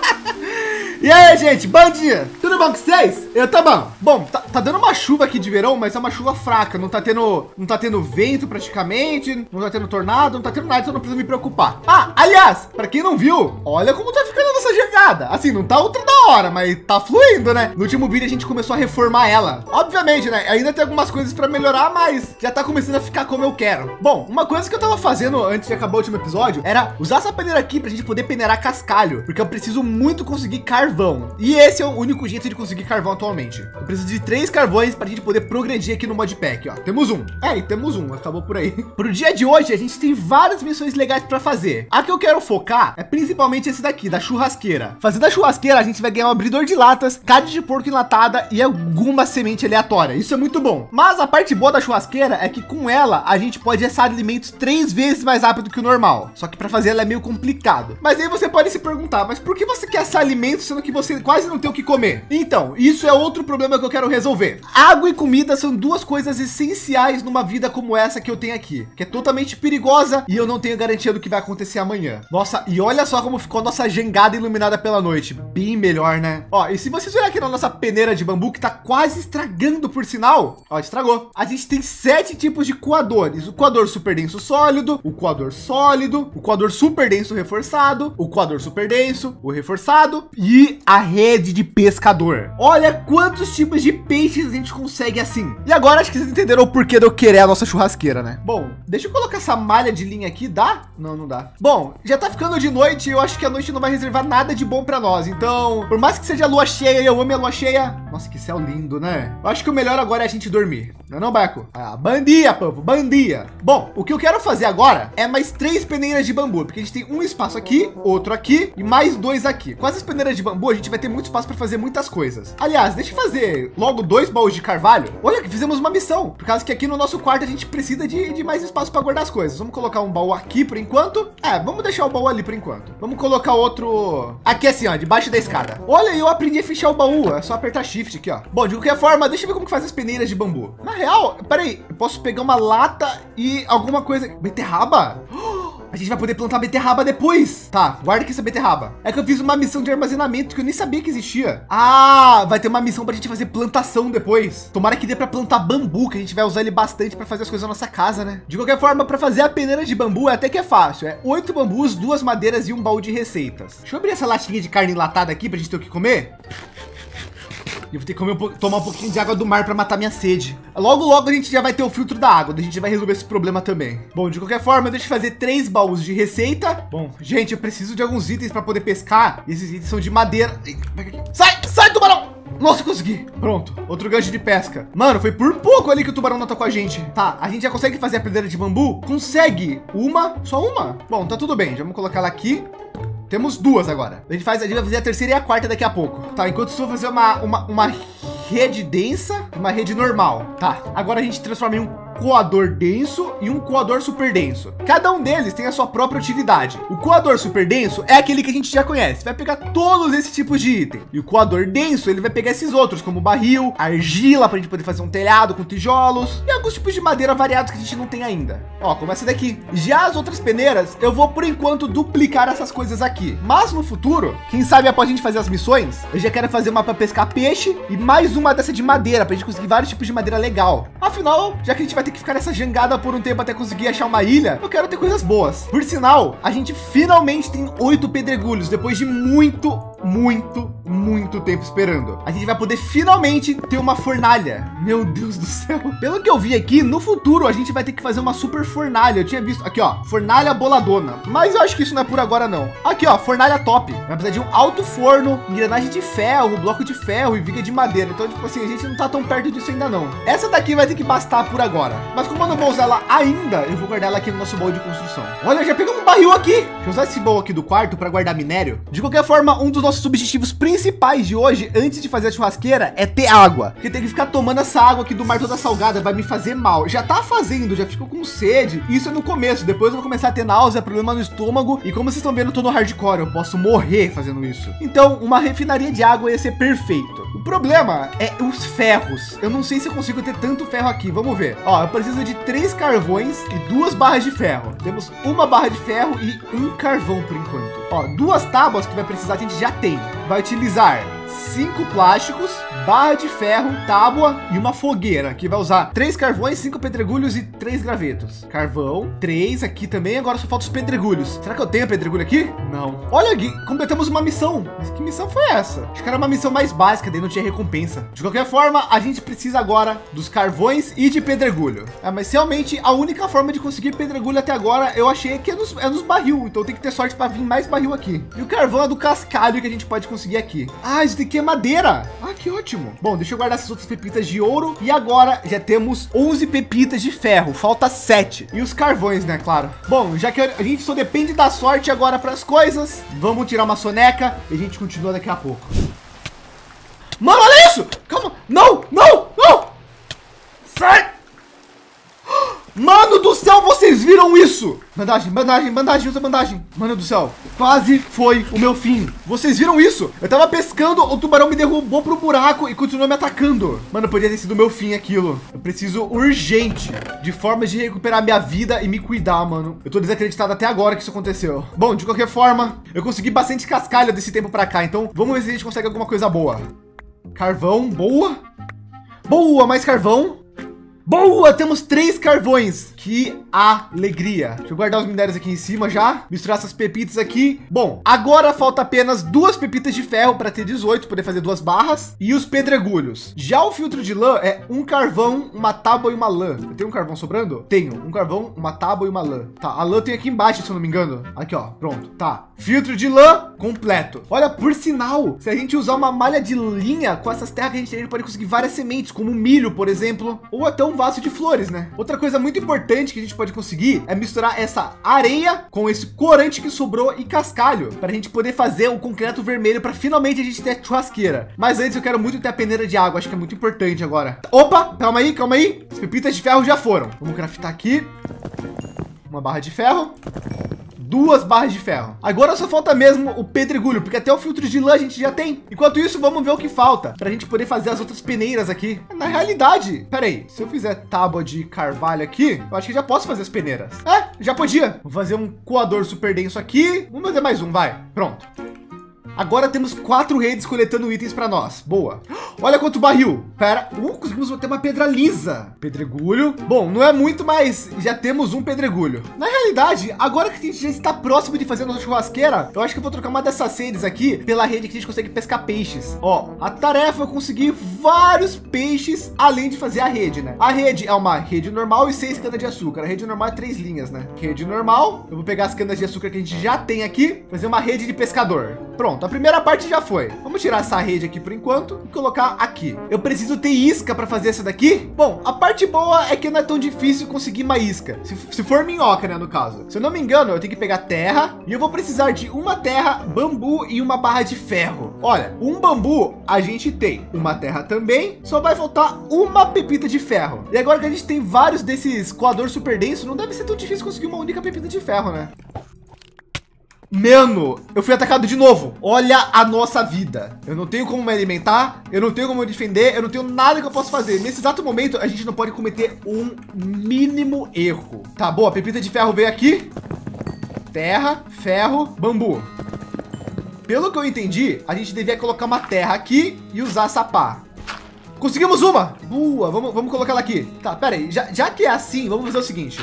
Speaker 1: E aí, gente, bom dia! Tudo bom com vocês? Eu tô bom. Bom, tá dando uma chuva aqui de verão, mas é uma chuva fraca. Não tá tendo vento praticamente, não tá tendo tornado, não tá tendo nada, então não preciso me preocupar. Ah, aliás, pra quem não viu, olha como tá ficando a nossa jangada. Assim, não tá ultra da hora, mas tá fluindo, né? No último vídeo a gente começou a reformar ela. Obviamente, né? Ainda tem algumas coisas pra melhorar, mas já tá começando a ficar como eu quero. Bom, uma coisa que eu tava fazendo antes de acabar o último episódio era usar essa peneira aqui pra gente poder peneirar cascalho, porque eu preciso muito conseguir carvão. E esse é o único jeito de conseguir carvão atualmente. Eu preciso de 3 carvões para a gente poder progredir aqui no modpack, ó. Temos um. E temos um. Acabou por aí. Pro dia de hoje, a gente tem várias missões legais para fazer. A que eu quero focar é principalmente esse daqui, da churrasqueira. Fazendo a churrasqueira, a gente vai ganhar um abridor de latas, carne de porco enlatada e alguma semente aleatória. Isso é muito bom. Mas a parte boa da churrasqueira é que com ela, a gente pode assar alimentos 3 vezes mais rápido que o normal. Só que para fazer ela é meio complicado. Mas aí você pode se perguntar, mas por que você quer assar alimentos sendo que você quase não tem o que comer? Então, isso é outro problema que eu quero resolver. Água e comida são duas coisas essenciais numa vida como essa que eu tenho aqui, que é totalmente perigosa e eu não tenho garantia do que vai acontecer amanhã. Nossa, e olha só como ficou a nossa jangada iluminada pela noite. Bem melhor, né? Ó, e se vocês olharem aqui na nossa peneira de bambu, que tá quase estragando por sinal, ó, estragou. A gente tem 7 tipos de coadores: o coador super denso sólido, o coador sólido, o coador super denso reforçado, o coador super denso, o reforçado e a rede de pescador. Olha quantos tipos de peixes a gente consegue assim. E agora acho que vocês entenderam o porquê de eu querer a nossa churrasqueira, né? Bom, deixa eu colocar essa malha de linha aqui, dá? Não, não dá. Bom, já tá ficando de noite e eu acho que a noite não vai reservar nada de bom para nós. Então, por mais que seja lua cheia e eu ame a lua cheia, nossa, que céu lindo, né? Eu acho que o melhor agora é a gente dormir. Não é não, Baco? Ah, bandia, povo, bandia. Bom, o que eu quero fazer agora é mais 3 peneiras de bambu, porque a gente tem um espaço aqui, outro aqui e mais 2 aqui. Com essas peneiras de bambu, a gente vai ter muito espaço para fazer muitas coisas. Aliás, deixa eu fazer logo 2 baús de carvalho. Olha que fizemos uma missão, por causa que aqui no nosso quarto a gente precisa de mais espaço para guardar as coisas. Vamos colocar um baú aqui por enquanto. Vamos deixar o baú ali por enquanto. Vamos colocar outro aqui assim, ó, debaixo da escada. Olha, eu aprendi a fechar o baú. É só apertar shift aqui, ó. Bom, de qualquer forma, deixa eu ver como que faz as peneiras de bambu. Na real, peraí, eu posso pegar uma lata e alguma coisa. Beterraba? A gente vai poder plantar beterraba depois. Tá, guarda aqui essa beterraba. É que eu fiz uma missão de armazenamento que eu nem sabia que existia. Ah, vai ter uma missão pra gente fazer plantação depois. Tomara que dê pra plantar bambu, que a gente vai usar ele bastante pra fazer as coisas na nossa casa, né? De qualquer forma, pra fazer a peneira de bambu até que é fácil. É 8 bambus, 2 madeiras e um baú de receitas. Deixa eu abrir essa latinha de carne enlatada aqui pra gente ter o que comer. Eu vou ter que tomar um pouquinho de água do mar para matar minha sede. Logo, logo a gente já vai ter o filtro da água. A gente vai resolver esse problema também. Bom, de qualquer forma, deixa eu fazer 3 baús de receita. Bom, gente, eu preciso de alguns itens para poder pescar. Esses itens são de madeira. Sai, sai, tubarão! Nossa, consegui. Pronto, outro gancho de pesca. Mano, foi por pouco ali que o tubarão não atacou a gente. Tá, a gente já consegue fazer a peneira de bambu? Consegue uma? Só uma? Bom, tá tudo bem. Já vamos colocar ela aqui. Temos 2 agora. A gente vai fazer a terceira e a quarta daqui a pouco. Tá, enquanto isso eu vou fazer uma rede densa e uma rede normal. Tá, agora a gente transforma em um coador denso e um coador super denso. Cada um deles tem a sua própria utilidade. O coador super denso é aquele que a gente já conhece. Vai pegar todos esses tipos de item. E o coador denso, ele vai pegar esses outros, como barril, argila, para a gente poder fazer um telhado com tijolos e alguns tipos de madeira variados que a gente não tem ainda. Ó, como essa daqui. Já as outras peneiras, eu vou por enquanto duplicar essas coisas aqui. Mas no futuro, quem sabe após a gente fazer as missões, eu já quero fazer uma para pescar peixe e mais uma dessa de madeira, para a gente conseguir vários tipos de madeira legal. Afinal, já que a gente vai ter que ficar nessa jangada por um tempo até conseguir achar uma ilha, eu quero ter coisas boas. Por sinal, a gente finalmente tem 8 pedregulhos depois de muito tempo esperando. A gente vai poder finalmente ter uma fornalha. Meu Deus do céu. Pelo que eu vi aqui, no futuro a gente vai ter que fazer uma super fornalha. Eu tinha visto aqui, ó, fornalha boladona, mas eu acho que isso não é por agora não. Aqui, ó, fornalha top. Vai precisar de um alto forno, engrenagem de ferro, bloco de ferro e viga de madeira. Então, tipo assim, a gente não tá tão perto disso ainda não. Essa daqui vai ter que bastar por agora. Mas como eu não vou usar ela ainda, eu vou guardar ela aqui no nosso baú de construção. Olha, já pegamos um barril aqui. Deixa eu usar esse baú aqui do quarto para guardar minério. De qualquer forma, um dos nossos nossos objetivos principais de hoje, antes de fazer a churrasqueira, é ter água. Porque tem que ficar tomando essa água aqui do mar toda salgada, vai me fazer mal. Já tá fazendo, já fico com sede. Isso é no começo, depois eu vou começar a ter náusea, problema no estômago. E como vocês estão vendo, eu tô no hardcore, eu posso morrer fazendo isso. Então, uma refinaria de água ia ser perfeito. O problema é os ferros. Eu não sei se eu consigo ter tanto ferro aqui, vamos ver. Ó, eu preciso de 3 carvões e 2 barras de ferro. Temos uma barra de ferro e um carvão por enquanto. Ó, 2 tábuas que vai precisar, a gente já tem. Vai utilizar 5 plásticos, barra de ferro, tábua e uma fogueira, que vai usar 3 carvões, 5 pedregulhos e 3 gravetos. Carvão, 3 aqui também, agora só falta os pedregulhos. Será que eu tenho pedregulho aqui? Não. Olha aqui, completamos uma missão. Mas que missão foi essa? Acho que era uma missão mais básica, daí não tinha recompensa. De qualquer forma, a gente precisa agora dos carvões e de pedregulho. Mas realmente a única forma de conseguir pedregulho até agora, eu achei que é nos barril. Então tem que ter sorte para vir mais barril aqui. E o carvão é do cascalho que a gente pode conseguir aqui. Ah, isso daqui é madeira. Ah, que ótimo. Bom, deixa eu guardar essas outras pepitas de ouro. E agora já temos 11 pepitas de ferro. Falta 7. E os carvões, né? Claro. Bom, já que a gente só depende da sorte agora para as coisas, vamos tirar uma soneca e a gente continua daqui a pouco. Mano, olha isso! Calma! Não! Não! Não! Sai! Mano do céu, vocês viram isso? Bandagem, bandagem, bandagem, usa bandagem. Mano do céu, quase foi o meu fim. Vocês viram isso? Eu tava pescando, o tubarão me derrubou pro buraco e continuou me atacando. Mano, podia ter sido o meu fim aquilo. Eu preciso urgente de formas de recuperar minha vida e me cuidar, mano. Eu tô desacreditado até agora que isso aconteceu. Bom, de qualquer forma, eu consegui bastante cascalho desse tempo pra cá. Então, vamos ver se a gente consegue alguma coisa boa. Carvão, boa. Boa, mais carvão. Boa, temos 3 carvões. Que alegria. Deixa eu guardar os minérios aqui em cima já. Misturar essas pepitas aqui. Bom, agora falta apenas 2 pepitas de ferro para ter 18, poder fazer 2 barras. E os pedregulhos. Já o filtro de lã é um carvão, uma tábua e uma lã. Eu tenho um carvão sobrando? Tenho. Um carvão, uma tábua e uma lã. Tá, a lã tem aqui embaixo, se eu não me engano. Aqui, ó. Pronto. Tá. Filtro de lã completo. Olha, por sinal, se a gente usar uma malha de linha com essas terras que a gente pode conseguir várias sementes, como milho, por exemplo, ou até um vaso de flores, né? Outra coisa muito importante que a gente pode conseguir é misturar essa areia com esse corante que sobrou e cascalho para a gente poder fazer o concreto vermelho para finalmente a gente ter a churrasqueira. Mas antes eu quero muito ter a peneira de água, acho que é muito importante agora. Opa, calma aí, calma aí. As pepitas de ferro já foram. Vamos craftar aqui. Uma barra de ferro. 2 barras de ferro. Agora só falta mesmo o pedregulho, porque até o filtro de lã a gente já tem. Enquanto isso, vamos ver o que falta para a gente poder fazer as outras peneiras aqui. Na realidade, peraí, se eu fizer tábua de carvalho aqui, eu acho que já posso fazer as peneiras. É, já podia. Vou fazer um coador super denso aqui. Vamos fazer mais um, vai. Pronto. Agora temos 4 redes coletando itens para nós. Boa. Olha quanto barril. Pera. Conseguimos ter uma pedra lisa. Pedregulho. Bom, não é muito, mas já temos um pedregulho. Na realidade, agora que a gente já está próximo de fazer a nossa churrasqueira, eu acho que eu vou trocar uma dessas redes aqui pela rede que a gente consegue pescar peixes. Ó, a tarefa é conseguir vários peixes além de fazer a rede, né? A rede é uma rede normal e 6 canas de açúcar. A rede normal é 3 linhas, né? Rede normal. Eu vou pegar as canas de açúcar que a gente já tem aqui, fazer uma rede de pescador. Pronto, a primeira parte já foi. Vamos tirar essa rede aqui por enquanto e colocar aqui. Eu preciso ter isca para fazer essa daqui. Bom, a parte boa é que não é tão difícil conseguir uma isca. Se for minhoca, né, no caso. Se eu não me engano, eu tenho que pegar terra e eu vou precisar de uma terra, bambu e uma barra de ferro. Olha, um bambu a gente tem, uma terra também, só vai faltar uma pepita de ferro. E agora que a gente tem vários desses coador super denso, não deve ser tão difícil conseguir uma única pepita de ferro, né? Mano, eu fui atacado de novo. Olha a nossa vida. Eu não tenho como me alimentar, eu não tenho como me defender, eu não tenho nada que eu possa fazer. Nesse exato momento, a gente não pode cometer um mínimo erro. Tá, boa, a pepita de ferro veio aqui. Terra, ferro, bambu. Pelo que eu entendi, a gente devia colocar uma terra aqui e usar essa pá. Conseguimos uma. Boa, vamos colocar ela aqui. Tá, pera aí, já que é assim, vamos fazer o seguinte.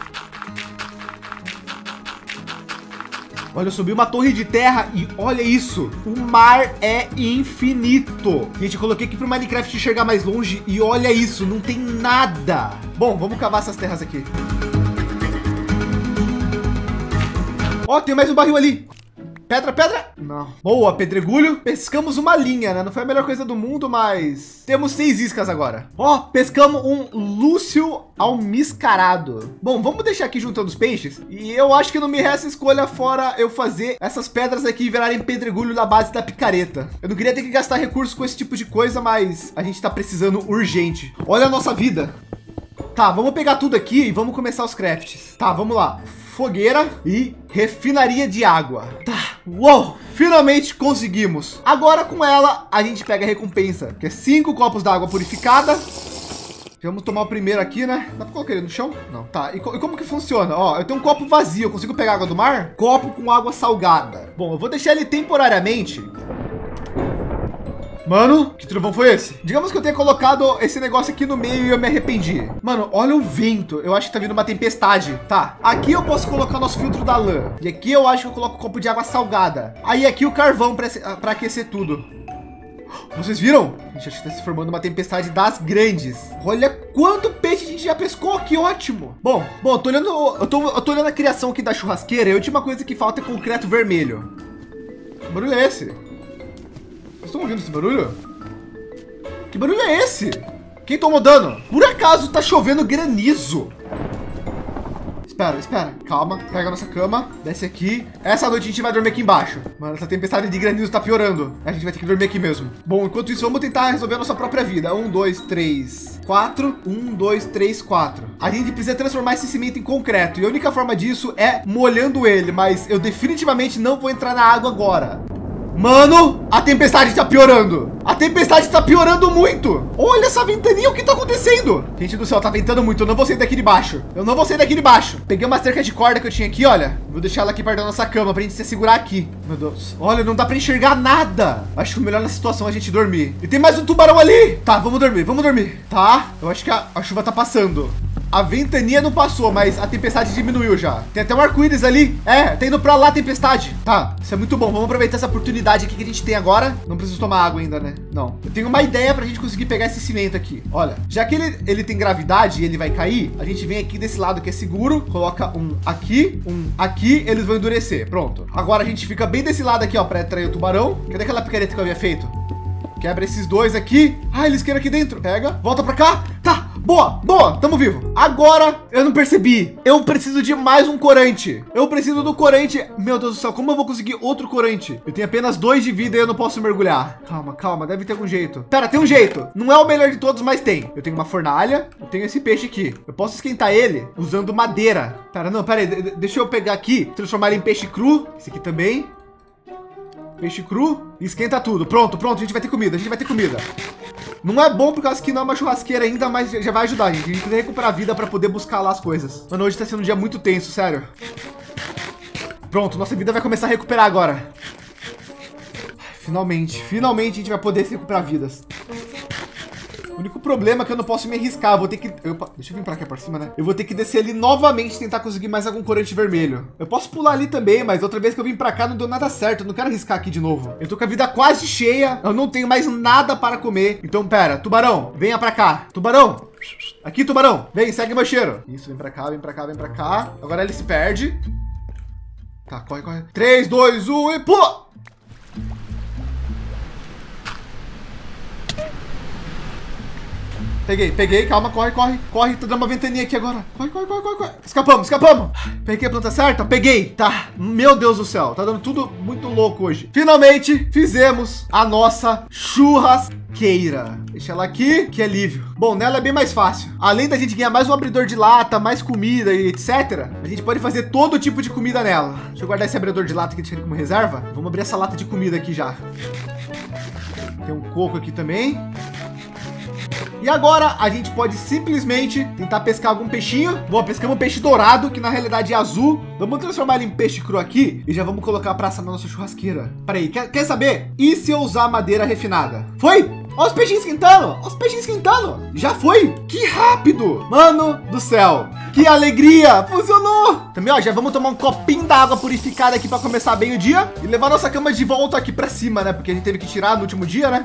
Speaker 1: Olha, eu subi uma torre de terra e olha isso. O mar é infinito. Gente, eu coloquei aqui para o Minecraft enxergar mais longe e olha isso, não tem nada. Bom, vamos cavar essas terras aqui. Ó, tem mais um barril ali. Pedra, pedra. Não. Boa, pedregulho. Pescamos uma linha, né? Não foi a melhor coisa do mundo, mas temos 6 iscas agora. Ó, pescamos um Lúcio almiscarado. Bom, vamos deixar aqui juntando os peixes. E eu acho que não me resta escolha fora eu fazer essas pedras aqui virarem pedregulho na base da picareta. Eu não queria ter que gastar recursos com esse tipo de coisa, mas a gente tá precisando urgente. Olha a nossa vida. Tá, vamos pegar tudo aqui e vamos começar os crafts. Tá, vamos lá. Fogueira e refinaria de água. Tá, uou, finalmente conseguimos. Agora com ela a gente pega a recompensa, que é 5 copos d'água purificada. Vamos tomar o primeiro aqui, né? Dá pra colocar ele no chão? Não. Tá, e como que funciona? Ó, eu tenho um copo vazio, eu consigo pegar água do mar? Copo com água salgada. Bom, eu vou deixar ele temporariamente. Mano, que trovão foi esse? Digamos que eu tenha colocado esse negócio aqui no meio e eu me arrependi. Mano, olha o vento. Eu acho que tá vindo uma tempestade. Tá, aqui eu posso colocar nosso filtro da lã. E aqui eu acho que eu coloco um copo de água salgada. Aí aqui o carvão para aquecer tudo. Vocês viram? A gente acho que tá se formando uma tempestade das grandes. Olha quanto peixe a gente já pescou, que ótimo. Bom, eu tô olhando a criação aqui da churrasqueira. E a última coisa que falta é concreto vermelho. Que barulho é esse? Vocês estão ouvindo esse barulho? Que barulho é esse? Quem tomou dano? Por acaso tá chovendo granizo? Espera. Calma. Pega a nossa cama. Desce aqui. Essa noite a gente vai dormir aqui embaixo. Mano, essa tempestade de granizo tá piorando. A gente vai ter que dormir aqui mesmo. Bom, enquanto isso, vamos tentar resolver a nossa própria vida. 1, 2, 3, 4. 1, 2, 3, 4. A gente precisa transformar esse cimento em concreto. E a única forma disso é molhando ele. Mas eu definitivamente não vou entrar na água agora. Mano, a tempestade tá piorando. A tempestade tá piorando muito. Olha essa ventania, o que tá acontecendo? Gente do céu, tá ventando muito. Eu não vou sair daqui de baixo. Peguei uma cerca de corda que eu tinha aqui, olha. Vou deixar ela aqui perto da nossa cama pra gente se segurar aqui. Meu Deus. Olha, não dá pra enxergar nada. Acho que o melhor na situação é a gente dormir. E tem mais um tubarão ali. Tá, vamos dormir. Tá, eu acho que a chuva tá passando. A ventania não passou, mas a tempestade diminuiu já. Tem até um arco-íris ali. É, tá indo pra lá a tempestade. Tá, isso é muito bom. Vamos aproveitar essa oportunidade aqui que a gente tem agora. Não preciso tomar água ainda, né? Não. Eu tenho uma ideia pra gente conseguir pegar esse cimento aqui. Olha, já que ele tem gravidade e ele vai cair, a gente vem aqui desse lado que é seguro, coloca um aqui, eles vão endurecer. Pronto. Agora a gente fica bem desse lado aqui, ó, pra atrair o tubarão. Cadê aquela picareta que eu havia feito? Quebra esses dois aqui. Ah, eles querem aqui dentro. Pega, volta pra cá. Tá, boa, tamo vivo. Agora, eu não percebi. Eu preciso de mais um corante. Eu preciso do corante. Meu Deus do céu, como eu vou conseguir outro corante? Eu tenho apenas 2 de vida e eu não posso mergulhar. Calma, deve ter algum jeito. Pera, tem um jeito. Não é o melhor de todos, mas tem. Eu tenho uma fornalha, eu tenho esse peixe aqui. Eu posso esquentar ele usando madeira. Pera aí, deixa eu pegar aqui, transformar ele em peixe cru. Esse aqui também. Peixe cru, esquenta tudo. Pronto, a gente vai ter comida. Não é bom por causa que não é uma churrasqueira ainda, mas já vai ajudar, gente. A gente tem que recuperar a vida para poder buscar lá as coisas. Mano, hoje tá sendo um dia muito tenso, sério. Pronto, nossa vida vai começar a recuperar agora. Finalmente a gente vai poder se recuperar vidas. O único problema é que eu não posso me arriscar. Eu vou ter que... Deixa eu vir pra cá por cima, né? Eu vou ter que descer ali novamente e tentar conseguir mais algum corante vermelho. Eu posso pular ali também, mas outra vez que eu vim pra cá não deu nada certo. Eu não quero arriscar aqui de novo. Eu tô com a vida quase cheia. Eu não tenho mais nada para comer. Então, pera. Tubarão, venha pra cá. Tubarão. Aqui, tubarão. Vem, segue meu cheiro. Isso, vem pra cá. Agora ele se perde. Tá, corre. 3, 2, 1 e pula! Peguei, calma, corre, tá dando uma ventania aqui agora. Corre. Escapamos. Peguei a planta certa? Peguei, tá. Meu Deus do céu, tá dando tudo muito louco hoje. Finalmente fizemos a nossa churrasqueira. Deixa ela aqui, que alívio. Bom, nela é bem mais fácil. Além da gente ganhar mais um abridor de lata, mais comida e etc, a gente pode fazer todo tipo de comida nela. Deixa eu guardar esse abridor de lata que a gente tem como reserva. Vamos abrir essa lata de comida aqui já. Tem um coco aqui também. E agora a gente pode simplesmente tentar pescar algum peixinho. Bom, pescamos um peixe dourado, que na realidade é azul. Vamos transformar ele em peixe cru aqui e já vamos colocar pra assar na nossa churrasqueira. Peraí, quer saber? E se eu usar madeira refinada? Foi! Olha os peixinhos esquentando! Já foi! Que rápido! Mano do céu! Que alegria! Funcionou! Também, ó, já vamos tomar um copinho da água purificada aqui para começar bem o dia e levar nossa cama de volta aqui para cima, né? Porque a gente teve que tirar no último dia, né?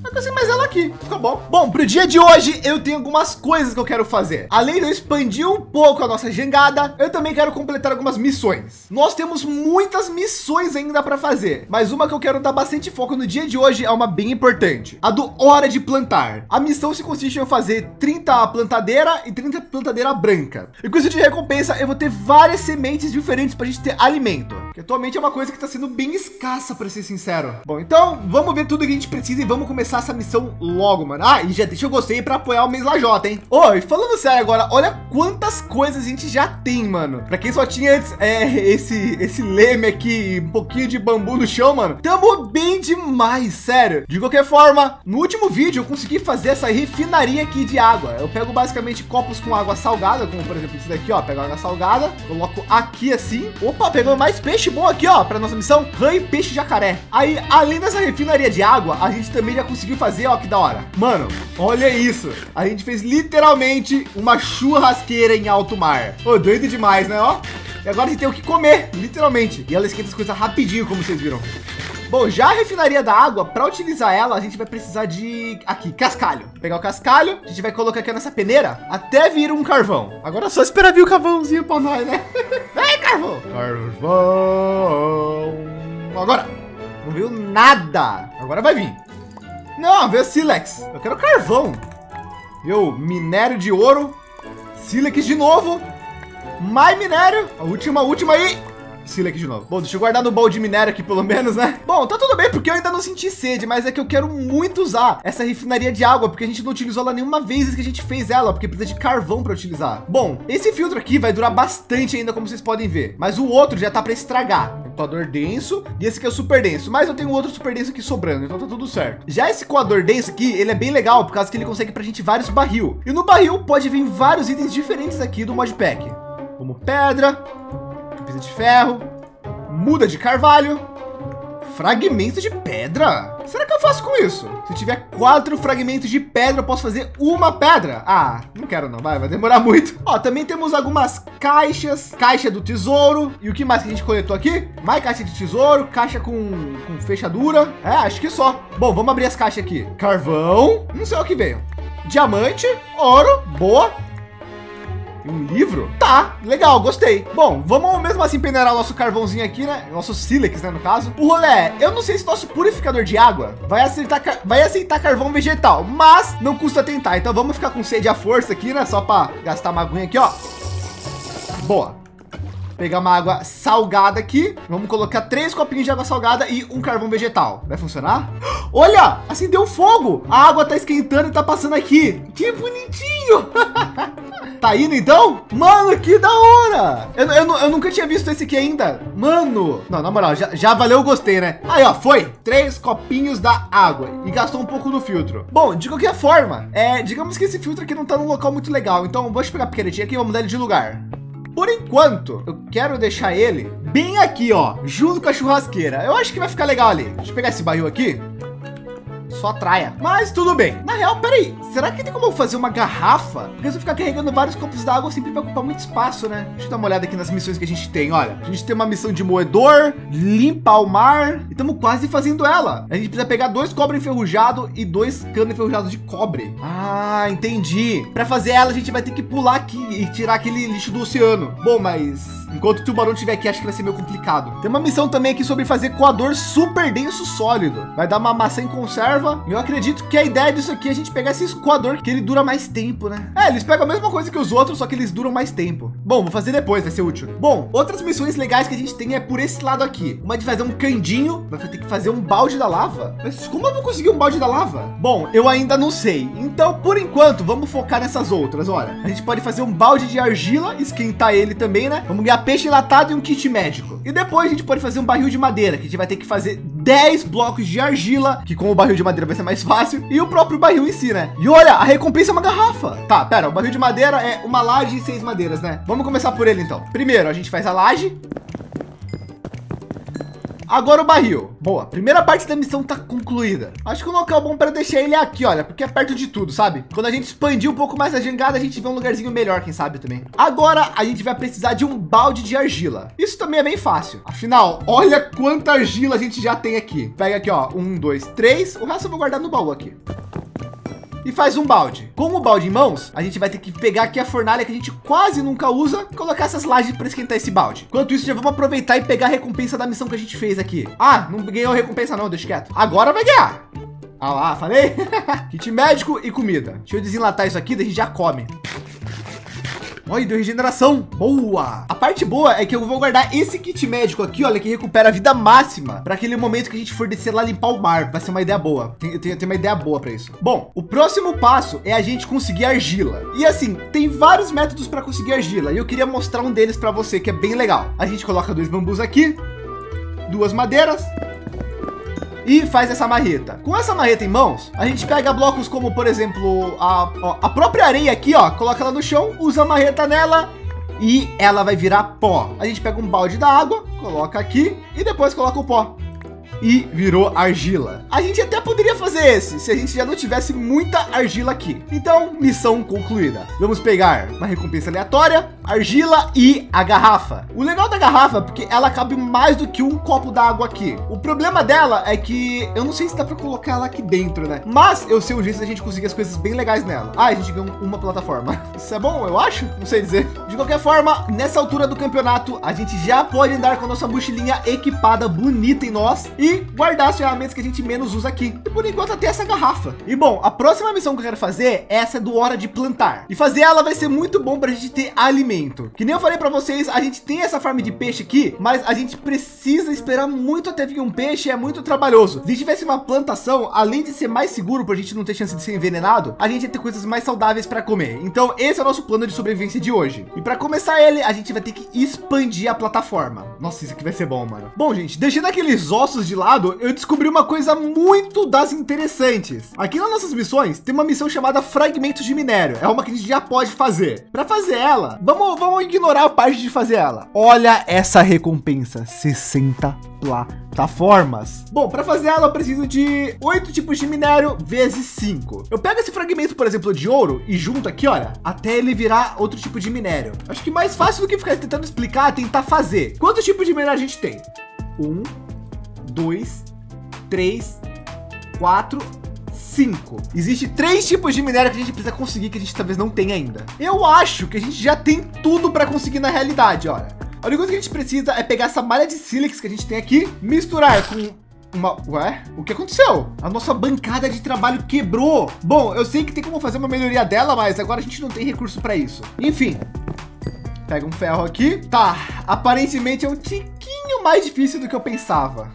Speaker 1: Mais ela aqui, fica bom. Bom, pro dia de hoje eu tenho algumas coisas que eu quero fazer. Além de eu expandir um pouco a nossa jangada, eu também quero completar algumas missões. Nós temos muitas missões ainda para fazer, mas uma que eu quero dar bastante foco no dia de hoje é uma bem importante, a do Hora de Plantar. A missão se consiste em fazer 30 plantadeira e 30 plantadeira branca. E com isso de recompensa eu vou ter várias sementes diferentes para a gente ter alimento, que atualmente é uma coisa que está sendo bem escassa, para ser sincero. Bom, então vamos ver tudo que a gente precisa e vamos começar essa missão logo, mano. Ah, e já deixa eu gostei para apoiar o mês Lajota, hein? Oi, falando sério agora, olha quantas coisas a gente já tem, mano. Para quem só tinha antes esse leme aqui, um pouquinho de bambu no chão, mano, tamo bem demais, sério. De qualquer forma, no último vídeo eu consegui fazer essa refinaria aqui de água. Eu pego basicamente copos com água salgada, como por exemplo esse daqui, ó, pego água salgada, coloco aqui assim. Opa, pegou mais peixe bom aqui, ó, para nossa missão, rã e peixe jacaré. Aí, além dessa refinaria de água, a gente também já conseguiu fazer, ó, que da hora. Mano, olha isso. A gente fez literalmente uma churrasqueira em alto mar. Ô, doido demais, né, ó? E agora a gente tem o que comer, literalmente. E ela esquenta as coisas rapidinho, como vocês viram. Bom, já a refinaria da água, para utilizar ela, a gente vai precisar de aqui, cascalho. Pegar o cascalho, a gente vai colocar aqui nessa peneira até vir um carvão. Agora é só esperar vir o carvãozinho para nós, né? Vem, carvão! Carvão! Agora! Não veio nada! Agora vai vir. Não, veio sílex. Eu quero carvão. Viu? Minério de ouro. Sílex de novo. Mais minério. A última aí. Sílex de novo. Bom, deixa eu guardar no baú de minério aqui pelo menos, né? Bom, tá tudo bem porque eu ainda não senti sede, mas é que eu quero muito usar essa refinaria de água, porque a gente não utilizou ela nenhuma vez desde que a gente fez ela, porque precisa de carvão para utilizar. Bom, esse filtro aqui vai durar bastante ainda, como vocês podem ver, mas o outro já tá para estragar. Coador denso e esse aqui é o super denso, mas eu tenho outro super denso aqui sobrando, então tá tudo certo. Já esse coador denso aqui, ele é bem legal por causa que ele consegue pra gente vários barril. E no barril pode vir vários itens diferentes aqui do modpack, como pedra, pisa de ferro, muda de carvalho, fragmento de pedra. Será que eu faço com isso? Se tiver 4 fragmentos de pedra, eu posso fazer uma pedra. Ah, não quero não, vai demorar muito. Ó, também temos algumas caixas, caixa do tesouro. E o que mais que a gente coletou aqui? Mais caixa de tesouro, caixa com fechadura. É, acho que só. Bom, vamos abrir as caixas aqui. Carvão, não sei o que veio. Diamante, ouro, boa. Um livro? Tá, legal, gostei. Bom, vamos mesmo assim peneirar o nosso carvãozinho aqui, né? Nosso sílex, né, no caso. O rolê, eu não sei se nosso purificador de água vai aceitar carvão vegetal, mas não custa tentar. Então vamos ficar com sede à força aqui, né? Só para gastar uma aguinha aqui, ó. Boa. Pegar uma água salgada aqui. Vamos colocar 3 copinhos de água salgada e um carvão vegetal. Vai funcionar? Olha, acendeu fogo. A água tá esquentando e tá passando aqui. Que bonitinho. Tá indo então? Mano, que da hora. Eu nunca tinha visto esse aqui ainda. Mano, não, na moral, já valeu o gostei, né? Aí, ó, foi 3 copinhos da água e gastou um pouco do filtro. Bom, de qualquer forma, digamos que esse filtro aqui não tá num local muito legal. Então, vou pegar a picaretinha aqui e vou mudar ele de lugar. Por enquanto, eu quero deixar ele bem aqui, ó, junto com a churrasqueira. Eu acho que vai ficar legal ali. Deixa eu pegar esse barril aqui. Só traia, mas tudo bem. Na real, peraí, será que tem como eu fazer uma garrafa? Porque se eu ficar carregando vários copos d'água, sempre vai ocupar muito espaço, né? Deixa eu dar uma olhada aqui nas missões que a gente tem. Olha, a gente tem uma missão de moedor, limpar o mar, e estamos quase fazendo ela. A gente precisa pegar 2 cobre enferrujado e 2 cano enferrujado de cobre. Ah, entendi. Para fazer ela, a gente vai ter que pular aqui e tirar aquele lixo do oceano. Bom, mas enquanto o tubarão estiver aqui, acho que vai ser meio complicado. Tem uma missão também aqui sobre fazer coador super denso sólido. Vai dar uma maçã em conserva. Eu acredito que a ideia disso aqui é a gente pegar esse coador que ele dura mais tempo, né? Eles pegam a mesma coisa que os outros, só que eles duram mais tempo. Bom, vou fazer depois, vai ser útil. Bom, outras missões legais que a gente tem é por esse lado aqui. Uma de fazer um candinho, vai ter que fazer um balde da lava. Mas como eu vou conseguir um balde da lava? Bom, eu ainda não sei. Então, por enquanto, vamos focar nessas outras. Olha, a gente pode fazer um balde de argila, esquentar ele também, né? Vamos ganhar peixe enlatado e um kit médico. E depois a gente pode fazer um barril de madeira, que a gente vai ter que fazer 10 blocos de argila, que com o barril de madeira vai ser mais fácil, e o próprio barril em si, né? E olha, a recompensa é uma garrafa. Tá, pera, o barril de madeira é uma laje e 6 madeiras, né? Vamos começar por ele então. Primeiro, a gente faz a laje. Agora o barril. Boa, primeira parte da missão tá concluída. Acho que o local bom para deixar ele é aqui, olha, porque é perto de tudo, sabe? Quando a gente expandir um pouco mais a jangada, a gente vê um lugarzinho melhor, quem sabe também. Agora a gente vai precisar de um balde de argila. Isso também é bem fácil. Afinal, olha quanta argila a gente já tem aqui. Pega aqui, ó, 1, 2, 3. O resto eu vou guardar no baú aqui. E faz um balde. Com o balde em mãos, a gente vai ter que pegar aqui a fornalha que a gente quase nunca usa, colocar essas lajes para esquentar esse balde. Enquanto isso, já vamos aproveitar e pegar a recompensa da missão que a gente fez aqui. Ah, não ganhou a recompensa não, deixa quieto. Agora vai ganhar. Ah lá, falei? Kit médico e comida. Deixa eu desenlatar isso aqui, daí a gente já come. Olha, deu regeneração. Boa. A parte boa é que eu vou guardar esse kit médico aqui, olha, que recupera a vida máxima para aquele momento que a gente for descer lá limpar o mar. Vai ser uma ideia boa. Eu tenho uma ideia boa para isso. Bom, o próximo passo é a gente conseguir argila. E assim, tem vários métodos para conseguir argila. E eu queria mostrar um deles para você, que é bem legal. A gente coloca 2 bambus aqui, 2 madeiras. E faz essa marreta. Com essa marreta em mãos, a gente pega blocos como, por exemplo, a própria areia aqui, ó, coloca ela no chão, usa a marreta nela e ela vai virar pó. A gente pega um balde da água, coloca aqui e depois coloca o pó. E virou argila. A gente até poderia fazer esse, se a gente já não tivesse muita argila aqui. Então, missão concluída. Vamos pegar uma recompensa aleatória, argila e a garrafa. O legal da garrafa é porque ela cabe mais do que um copo d'água aqui. O problema dela é que eu não sei se dá para colocar ela aqui dentro, né? Mas eu sei um jeito da gente conseguir as coisas bem legais nela. Ah, a gente ganhou uma plataforma. Isso é bom, eu acho? Não sei dizer. De qualquer forma, nessa altura do campeonato, a gente já pode andar com a nossa mochilinha equipada, bonita em nós e guardar as ferramentas que a gente menos usa aqui. E por enquanto até essa garrafa. E bom, a próxima missão que eu quero fazer é essa do Hora de Plantar. E fazer ela vai ser muito bom para a gente ter alimento. Que nem eu falei para vocês, a gente tem essa farm de peixe aqui, mas a gente precisa esperar muito até vir um peixe, é muito trabalhoso. Se a gente tivesse uma plantação, além de ser mais seguro para a gente não ter chance de ser envenenado, a gente ia ter coisas mais saudáveis para comer. Então esse é o nosso plano de sobrevivência de hoje. E para começar ele, a gente vai ter que expandir a plataforma. Nossa, isso aqui vai ser bom, mano. Bom, gente, deixando aqueles ossos de lado, eu descobri uma coisa muito das interessantes. Aqui nas nossas missões, tem uma missão chamada Fragmentos de Minério. É uma que a gente já pode fazer. Para fazer ela, vamos ignorar a parte de fazer ela. Olha essa recompensa, 60 plataformas. Bom, para fazer ela, eu preciso de 8 tipos de minério vezes 5. Eu pego esse fragmento, por exemplo, de ouro e junto aqui, olha, até ele virar outro tipo de minério. Acho que mais fácil do que ficar tentando explicar, é tentar fazer. Quantos tipos de minério a gente tem? 1, 2, 3, 4, 5. Existe 3 tipos de minério que a gente precisa conseguir que a gente talvez não tenha ainda. Eu acho que a gente já tem tudo para conseguir na realidade, olha. A única coisa que a gente precisa é pegar essa malha de sílex que a gente tem aqui, misturar com uma... Ué? O que aconteceu? A nossa bancada de trabalho quebrou. Bom, eu sei que tem como fazer uma melhoria dela, mas agora a gente não tem recurso para isso. Enfim. Pega um ferro aqui. Tá, aparentemente é um tiquinho mais difícil do que eu pensava.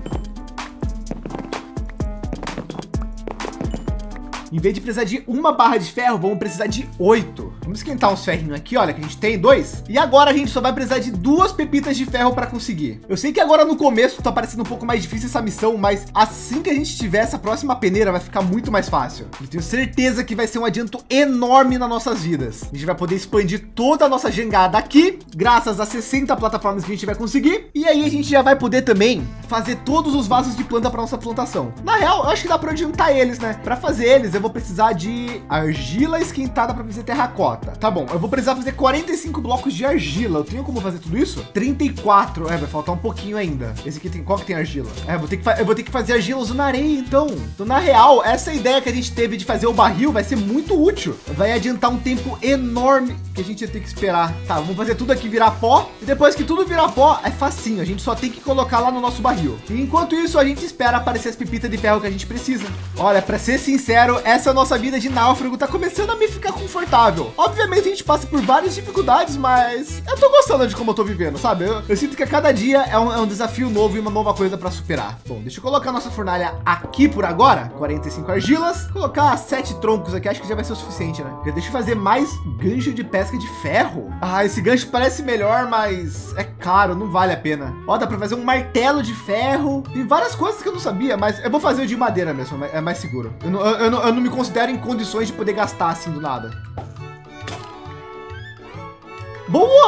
Speaker 1: Em vez de precisar de uma barra de ferro, vamos precisar de 8. Vamos esquentar uns ferrinhos aqui, olha, que a gente tem 2. E agora a gente só vai precisar de 2 pepitas de ferro para conseguir. Eu sei que agora no começo tá parecendo um pouco mais difícil essa missão, mas assim que a gente tiver essa próxima peneira, vai ficar muito mais fácil. Eu tenho certeza que vai ser um adianto enorme nas nossas vidas. A gente vai poder expandir toda a nossa jangada aqui, graças a 60 plataformas que a gente vai conseguir. E aí a gente já vai poder também fazer todos os vasos de planta para nossa plantação. Na real, eu acho que dá para adiantar eles, né? Para fazer eles, eu vou precisar de argila esquentada para fazer terracota. Tá bom, eu vou precisar fazer 45 blocos de argila. Eu tenho como fazer tudo isso? 34. Vai faltar um pouquinho ainda. Esse aqui tem, qual que tem argila? Eu vou ter que fazer argila usando areia, então. Então, na real, essa ideia que a gente teve de fazer o barril vai ser muito útil. Vai adiantar um tempo enorme que a gente ia ter que esperar. Tá, vamos fazer tudo aqui virar pó. E depois que tudo virar pó, é facinho. A gente só tem que colocar lá no nosso barril. E enquanto isso, a gente espera aparecer as pepitas de ferro que a gente precisa. Olha, para ser sincero, essa nossa vida de náufrago tá começando a me ficar confortável. Obviamente a gente passa por várias dificuldades, mas eu tô gostando de como eu tô vivendo, sabe? Eu sinto que a cada dia é um desafio novo e uma nova coisa para superar. Bom, deixa eu colocar a nossa fornalha aqui por agora. 45 argilas, colocar 7 troncos aqui, acho que já vai ser o suficiente, né? Já deixa eu fazer mais gancho de pesca de ferro. Ah, esse gancho parece melhor, mas é caro, não vale a pena. Ó, dá para fazer um martelo de ferro. Tem várias coisas que eu não sabia, mas eu vou fazer o de madeira mesmo, é mais seguro. Eu não me considero em condições de poder gastar assim do nada. Boa!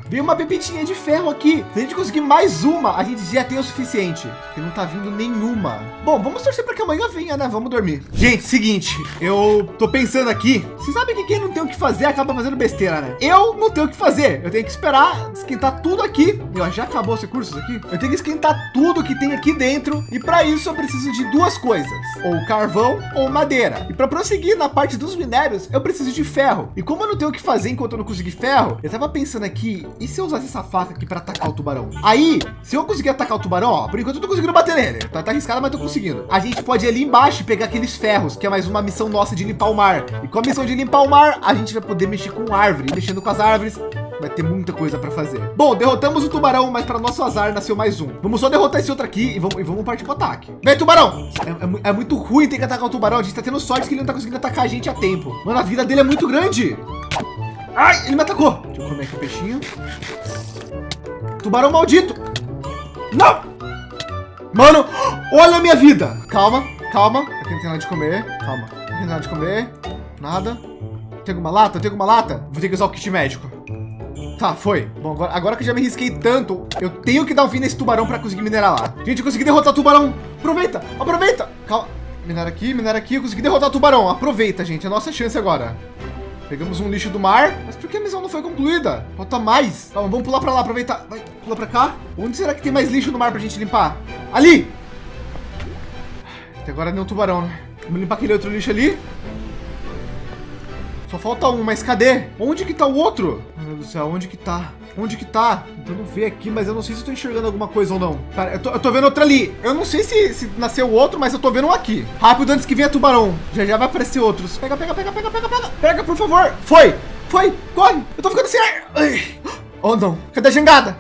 Speaker 1: Veio uma pepitinha de ferro aqui. Se a gente conseguir mais uma, a gente já tem o suficiente. Porque não tá vindo nenhuma. Bom, vamos torcer para que amanhã venha, né? Vamos dormir. Gente, seguinte, eu tô pensando aqui. Vocês sabem que quem não tem o que fazer acaba fazendo besteira, né? Eu não tenho o que fazer. Eu tenho que esperar esquentar tudo aqui. Já acabou os recursos aqui. Eu tenho que esquentar tudo que tem aqui dentro. E para isso eu preciso de duas coisas. Ou carvão ou madeira. E para prosseguir na parte dos minérios, eu preciso de ferro. E como eu não tenho o que fazer enquanto eu não conseguir ferro, eu tava pensando aqui, e se eu usasse essa faca aqui para atacar o tubarão? Aí, se eu conseguir atacar o tubarão, ó, por enquanto eu tô conseguindo bater nele. Tá arriscado, mas tô conseguindo. A gente pode ir ali embaixo e pegar aqueles ferros, que é mais uma missão nossa de limpar o mar. E com a missão de limpar o mar, a gente vai poder mexer com árvore. E mexendo com as árvores, vai ter muita coisa para fazer. Bom, derrotamos o tubarão, mas para nosso azar nasceu mais um. Vamos só derrotar esse outro aqui e vamos partir pro ataque. Vem, tubarão! É muito ruim ter que atacar o tubarão. A gente tá tendo sorte que ele não tá conseguindo atacar a gente a tempo. Mano, a vida dele é muito grande. Ai, ele me atacou. Deixa eu comer aqui o peixinho. Tubarão maldito. Não! Mano, olha a minha vida. Calma, calma. Aqui não tem nada de comer. Calma. Aqui não tem nada de comer. Nada. Tem alguma lata? Tem alguma lata? Vou ter que usar o kit médico. Tá, foi. Bom, agora que eu já me risquei tanto, eu tenho que dar um fim nesse tubarão para conseguir minerar lá. Gente, eu consegui derrotar o tubarão. Aproveita, aproveita. Calma. Minério aqui. Eu consegui derrotar o tubarão. Aproveita, gente. É a nossa chance agora. Pegamos um lixo do mar. Mas por que a missão não foi concluída? Falta mais. Calma, vamos pular para lá. Aproveitar. Vai, pula para cá. Onde será que tem mais lixo no mar pra gente limpar? Ali. Até agora nem um tubarão, né? Vamos limpar aquele outro lixo ali. Só falta um, mas cadê? Onde que tá o outro? Meu Deus do céu, onde que tá? Onde que tá? Eu não vejo aqui, mas eu não sei se eu tô enxergando alguma coisa ou não. Cara, eu tô vendo outra ali. Eu não sei se nasceu outro, mas eu tô vendo um aqui. Rápido antes que venha tubarão. Já vai aparecer outros. Pega. Pega, por favor. Foi. Corre. Eu tô ficando sem ar. Ai. Oh, não. Cadê a jangada?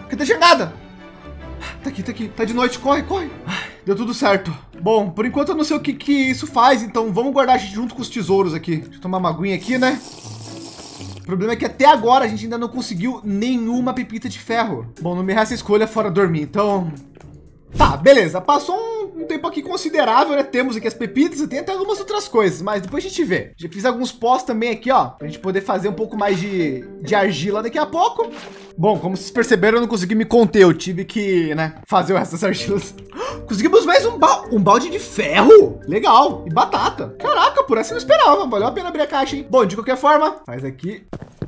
Speaker 1: Tá aqui. Tá de noite. Corre. Ai, deu tudo certo. Bom, por enquanto eu não sei o que isso faz, então vamos guardar junto com os tesouros aqui. Deixa eu tomar uma aguinha aqui, né? O problema é que até agora a gente ainda não conseguiu nenhuma pepita de ferro. Bom, não me resta escolha fora dormir, então... Tá, beleza. Passou um tempo aqui considerável, né? Temos aqui as pepitas e tem até algumas outras coisas, mas depois a gente vê. Já fiz alguns pós também aqui, ó, pra gente poder fazer um pouco mais de argila daqui a pouco. Bom, como vocês perceberam, eu não consegui me conter. Eu tive que, né, fazer o resto das argilas. Conseguimos mais um balde de ferro. Legal. E batata. Caraca, por essa eu não esperava. Valeu a pena abrir a caixa, hein? Bom, de qualquer forma, faz aqui.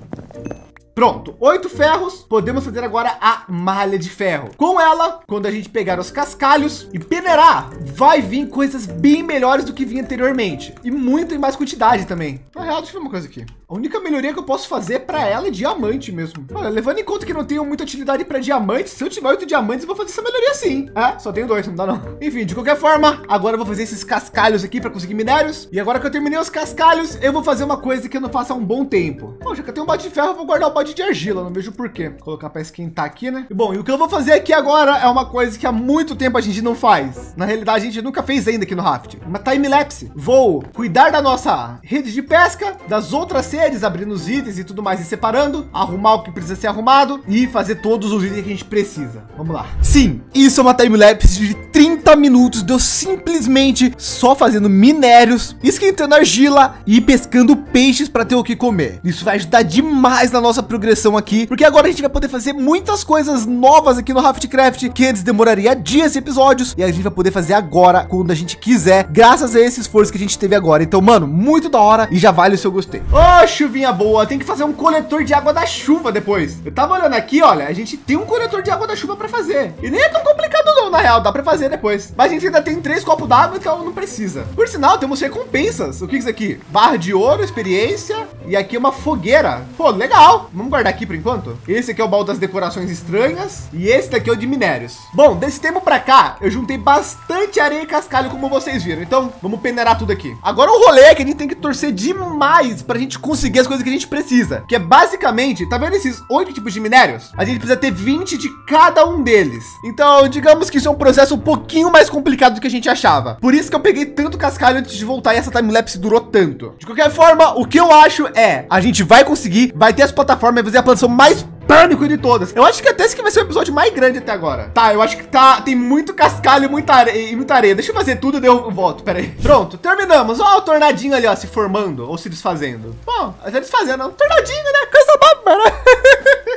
Speaker 1: Pronto, 8 ferros. Podemos fazer agora a malha de ferro. Com ela, quando a gente pegar os cascalhos e peneirar, vai vir coisas bem melhores do que vinha anteriormente. E muito em mais quantidade também. Na real, deixa eu ver uma coisa aqui. A única melhoria que eu posso fazer para ela é diamante mesmo. Olha, levando em conta que não tenho muita utilidade para diamantes, se eu tiver 8 diamantes, eu vou fazer essa melhoria sim. Só tenho 2, não dá não. Enfim, de qualquer forma, agora eu vou fazer esses cascalhos aqui para conseguir minérios. E agora que eu terminei os cascalhos, eu vou fazer uma coisa que eu não faço há um bom tempo. Bom, já que eu tenho um balde de ferro, eu vou guardar o balde de argila, não vejo por quê. Vou colocar para esquentar aqui, né? E bom, e o que eu vou fazer aqui agora é uma coisa que há muito tempo a gente não faz. Na realidade, a gente nunca fez ainda aqui no Raft. Uma time-lapse. Vou cuidar da nossa rede de pesca, das outras redes, abrindo os itens e tudo mais e separando, arrumar o que precisa ser arrumado e fazer todos os itens que a gente precisa. Vamos lá. Sim, isso é uma time-lapse de 30 minutos de eu simplesmente só fazendo minérios, esquentando argila e pescando peixes para ter o que comer. Isso vai ajudar demais na nossa progressão aqui, porque agora a gente vai poder fazer muitas coisas novas aqui no Raftcraft, que antes demoraria dias e episódios, e a gente vai poder fazer agora, quando a gente quiser, graças a esse esforço que a gente teve agora. Então, mano, muito da hora e já vale o seu gostei. Ô, chuvinha boa, tem que fazer um coletor de água da chuva depois. Eu tava olhando aqui, olha, a gente tem um coletor de água da chuva para fazer. E nem é tão complicado não, na real, dá para fazer depois. Mas a gente ainda tem 3 copos d'água, então não precisa. Por sinal, temos recompensas. O que é isso aqui? Barra de ouro, experiência, e aqui é uma fogueira. Pô, legal. Vamos guardar aqui por enquanto. Esse aqui é o baú das decorações estranhas e esse daqui é o de minérios. Bom, desse tempo para cá, eu juntei bastante areia e cascalho, como vocês viram. Então, vamos peneirar tudo aqui. Agora o rolê é que a gente tem que torcer demais para a gente conseguir as coisas que a gente precisa, que é basicamente, tá vendo esses 8 tipos de minérios? A gente precisa ter 20 de cada um deles. Então, digamos que isso é um processo um pouquinho mais complicado do que a gente achava. Por isso que eu peguei tanto cascalho antes de voltar e essa time-lapse durou tanto. De qualquer forma, o que eu acho é, a gente vai conseguir, vai ter as plataformas, vai fazer a plantação mais pânico de todas. Eu acho que até esse que vai ser o episódio mais grande até agora. Tá, eu acho que tem muito cascalho e muita areia. Deixa eu fazer tudo e eu volto, pera aí. Pronto, terminamos. Ó, o tornadinho ali, ó, se formando ou se desfazendo. Bom, até desfazendo, tornadinho, né? Coisa bárbara.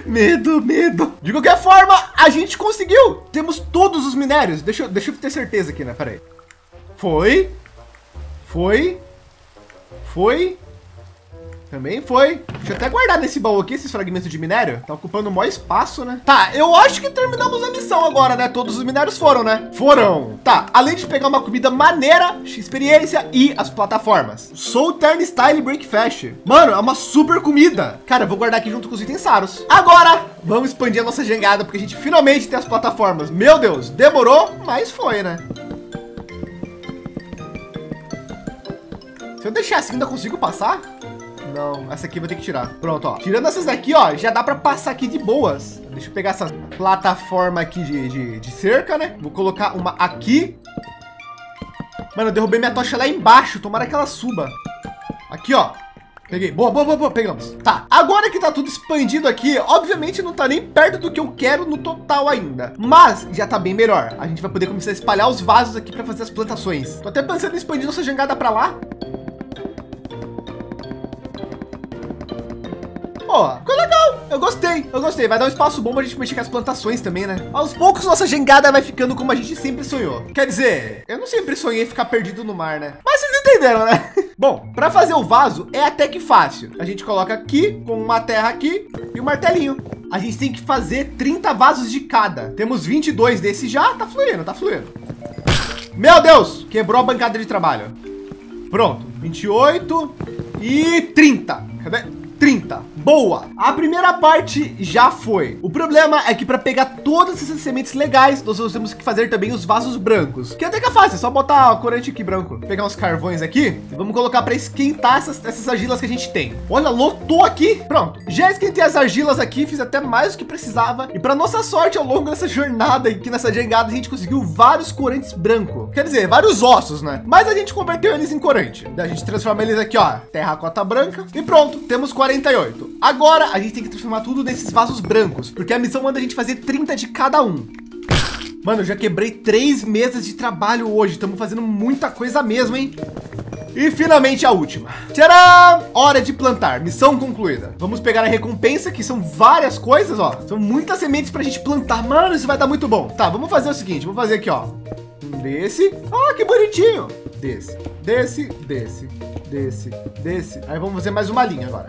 Speaker 1: Medo, medo. De qualquer forma, a gente conseguiu. Temos todos os minérios. Deixa eu ter certeza aqui, né? Pera aí. Foi. Também foi. Deixa eu até guardar nesse baú aqui esses fragmentos de minério. Tá ocupando o maior espaço, né? Tá, eu acho que terminamos a missão agora, né? Todos os minérios foram, né? Foram. Tá, além de pegar uma comida maneira, experiência e as plataformas. Soul Turnstile Breakfast. Mano, é uma super comida. Cara, eu vou guardar aqui junto com os itens raros. Agora, vamos expandir a nossa jangada, porque a gente finalmente tem as plataformas. Meu Deus, demorou, mas foi, né? Se eu deixar assim, ainda consigo passar? Não, essa aqui eu vou ter que tirar. Pronto, ó. Tirando essas daqui, ó, já dá para passar aqui de boas. Deixa eu pegar essa plataforma aqui de cerca, né? Vou colocar uma aqui. Mano, eu derrubei minha tocha lá embaixo. Tomara que ela suba. Aqui, ó. Peguei. Boa, pegamos. Tá, agora que tá tudo expandido aqui, obviamente não tá nem perto do que eu quero no total ainda. Mas já tá bem melhor. A gente vai poder começar a espalhar os vasos aqui para fazer as plantações. Tô até pensando em expandir nossa jangada para lá. Ó, ficou legal. Eu gostei. Vai dar um espaço bom pra gente mexer com as plantações também, né? Aos poucos, nossa jangada vai ficando como a gente sempre sonhou. Quer dizer, eu não sempre sonhei ficar perdido no mar, né? Mas vocês entenderam, né? Bom, para fazer o vaso é até que fácil. A gente coloca aqui, com uma terra aqui e um martelinho. A gente tem que fazer 30 vasos de cada. Temos 22 desse já. Tá fluindo. Meu Deus, quebrou a bancada de trabalho. Pronto, 28 e 30. Cadê? 30. Boa. A primeira parte já foi. O problema é que para pegar todas essas sementes legais, nós temos que fazer também os vasos brancos. Que até que é fácil, é só botar o corante aqui branco. Pegar uns carvões aqui e vamos colocar para esquentar essas argilas que a gente tem. Olha, lotou aqui. Pronto. Já esquentei as argilas aqui, fiz até mais do que precisava. E para nossa sorte, ao longo dessa jornada aqui nessa jangada, a gente conseguiu vários corantes brancos. Quer dizer, vários ossos, né? Mas a gente converteu eles em corante. Daí a gente transforma eles aqui, ó, terracota branca. E pronto, temos 48. Agora a gente tem que transformar tudo nesses vasos brancos, porque a missão manda a gente fazer 30 de cada um. Mano, eu já quebrei 3 mesas de trabalho hoje. Estamos fazendo muita coisa mesmo, hein? E finalmente a última. Tcharam! Hora de plantar. Missão concluída. Vamos pegar a recompensa, que são várias coisas, ó. São muitas sementes pra gente plantar. Mano, isso vai dar muito bom. Tá, vamos fazer o seguinte. Vamos fazer aqui, ó. Um desse. Ah, que bonitinho. Desse. Aí vamos fazer mais uma linha agora.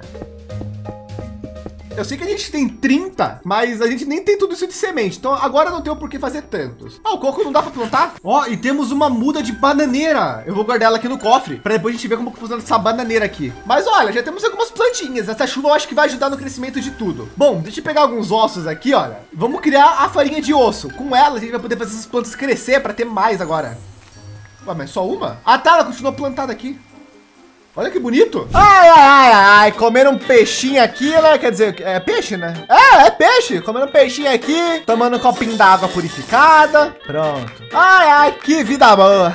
Speaker 1: Eu sei que a gente tem 30, mas a gente nem tem tudo isso de semente. Então agora não tem o porquê fazer tantos. Ah, o coco não dá para plantar? Ó, e temos uma muda de bananeira. Eu vou guardar ela aqui no cofre para depois a gente ver como funciona essa bananeira aqui. Mas olha, já temos algumas plantinhas. Essa chuva eu acho que vai ajudar no crescimento de tudo. Bom, deixa eu pegar alguns ossos aqui, olha. Vamos criar a farinha de osso. Com ela a gente vai poder fazer essas plantas crescer para ter mais agora. Ué, mas só uma? Ah, tá, ela continua plantada aqui. Olha que bonito. Ai, comendo um peixinho aqui, né? Quer dizer, é peixe, né? É peixe. Comendo um peixinho aqui, tomando um copinho d'água purificada. Pronto. Ai, que vida boa.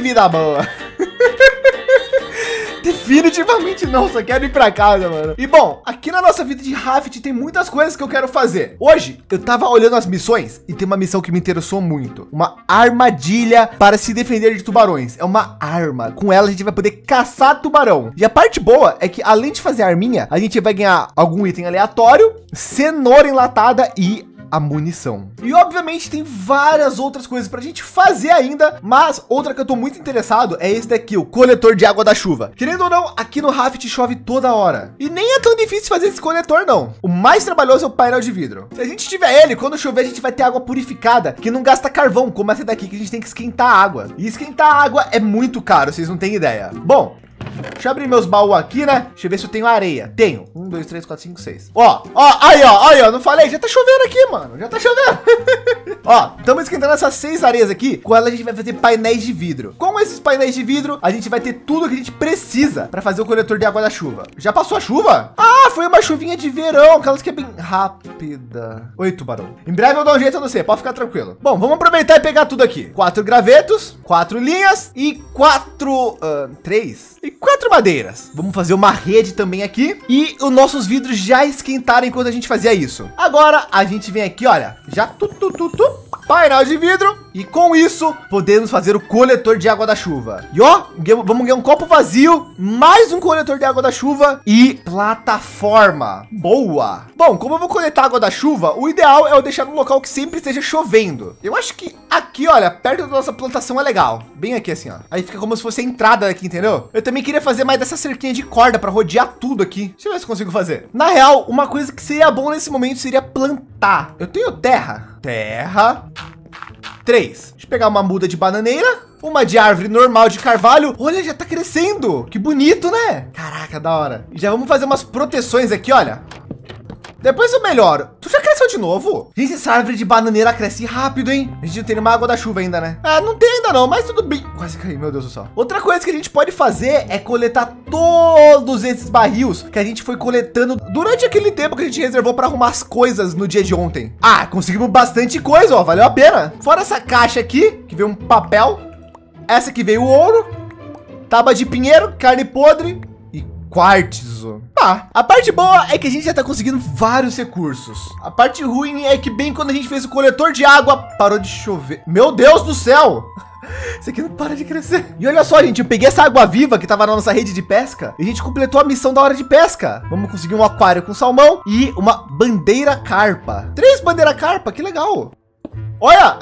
Speaker 1: Definitivamente não, só quero ir para casa, mano. E bom, aqui na nossa vida de Raft tem muitas coisas que eu quero fazer. Hoje eu tava olhando as missões e tem uma missão que me interessou muito. Uma armadilha para se defender de tubarões. É uma arma. Com ela a gente vai poder caçar tubarão. E a parte boa é que além de fazer a arminha, a gente vai ganhar algum item aleatório, cenoura enlatada e a munição. E obviamente tem várias outras coisas para a gente fazer ainda, mas outra que eu tô muito interessado é esse daqui, o coletor de água da chuva. Querendo ou não, aqui no Raft chove toda hora. E nem é tão difícil fazer esse coletor não. O mais trabalhoso é o painel de vidro. Se a gente tiver ele, quando chover a gente vai ter água purificada, que não gasta carvão, como essa daqui que a gente tem que esquentar a água. E esquentar a água é muito caro, vocês não têm ideia. Bom, deixa eu abrir meus baús aqui, né? Deixa eu ver se eu tenho areia. Tenho. 1, 2, 3, 4, 5, 6. Ó, aí, ó. Não falei? Já tá chovendo aqui, mano. Já tá chovendo. Ó, estamos esquentando essas 6 areias aqui. Com elas a gente vai fazer painéis de vidro. Com esses painéis de vidro, a gente vai ter tudo que a gente precisa para fazer o coletor de água da chuva. Já passou a chuva? Ah, foi uma chuvinha de verão. Aquelas que é bem rápida. Oi, tubarão. Em breve eu dou um jeito a você. Pode ficar tranquilo. Bom, vamos aproveitar e pegar tudo aqui. 4 gravetos, 4 linhas e 3 e 4 madeiras. Vamos fazer uma rede também aqui e os nossos vidros já esquentaram enquanto a gente fazia isso. Agora a gente vem aqui, olha, já painel de vidro. E com isso, podemos fazer o coletor de água da chuva. E ó, vamos ganhar um copo vazio, mais um coletor de água da chuva e plataforma. Boa. Bom, como eu vou coletar água da chuva, o ideal é eu deixar num local que sempre esteja chovendo. Eu acho que aqui, olha, perto da nossa plantação é legal. Bem aqui assim, ó. Aí fica como se fosse a entrada aqui, entendeu? Eu também queria fazer mais dessa cerquinha de corda para rodear tudo aqui. Deixa eu ver se eu consigo fazer. Na real, uma coisa que seria bom nesse momento seria plantar. Eu tenho terra. Terra. 3. Deixa eu pegar uma muda de bananeira, uma de árvore normal de carvalho. Olha, já tá crescendo. Que bonito, né? Caraca, da hora. E já vamos fazer umas proteções aqui, olha. Depois eu melhoro. Tu já cresceu de novo? Gente, essa árvore de bananeira cresce rápido, hein? A gente não tem nenhuma água da chuva ainda, né? Ah, não tem ainda não, mas tudo bem. Quase caí, meu Deus do céu. Outra coisa que a gente pode fazer é coletar todos esses barris que a gente foi coletando durante aquele tempo que a gente reservou para arrumar as coisas no dia de ontem. Ah, conseguimos bastante coisa, ó. Valeu a pena. Fora essa caixa aqui, que veio um papel. Essa aqui veio o ouro. Tábua de pinheiro, carne podre. Quartzo. Ah, a parte boa é que a gente já tá conseguindo vários recursos. A parte ruim é que bem quando a gente fez o coletor de água, parou de chover. Meu Deus do céu! Isso aqui não para de crescer. E olha só, gente, eu peguei essa água viva que tava na nossa rede de pesca e a gente completou a missão da hora de pesca. Vamos conseguir um aquário com salmão e uma bandeira carpa. 3 bandeira carpa, que legal. Olha!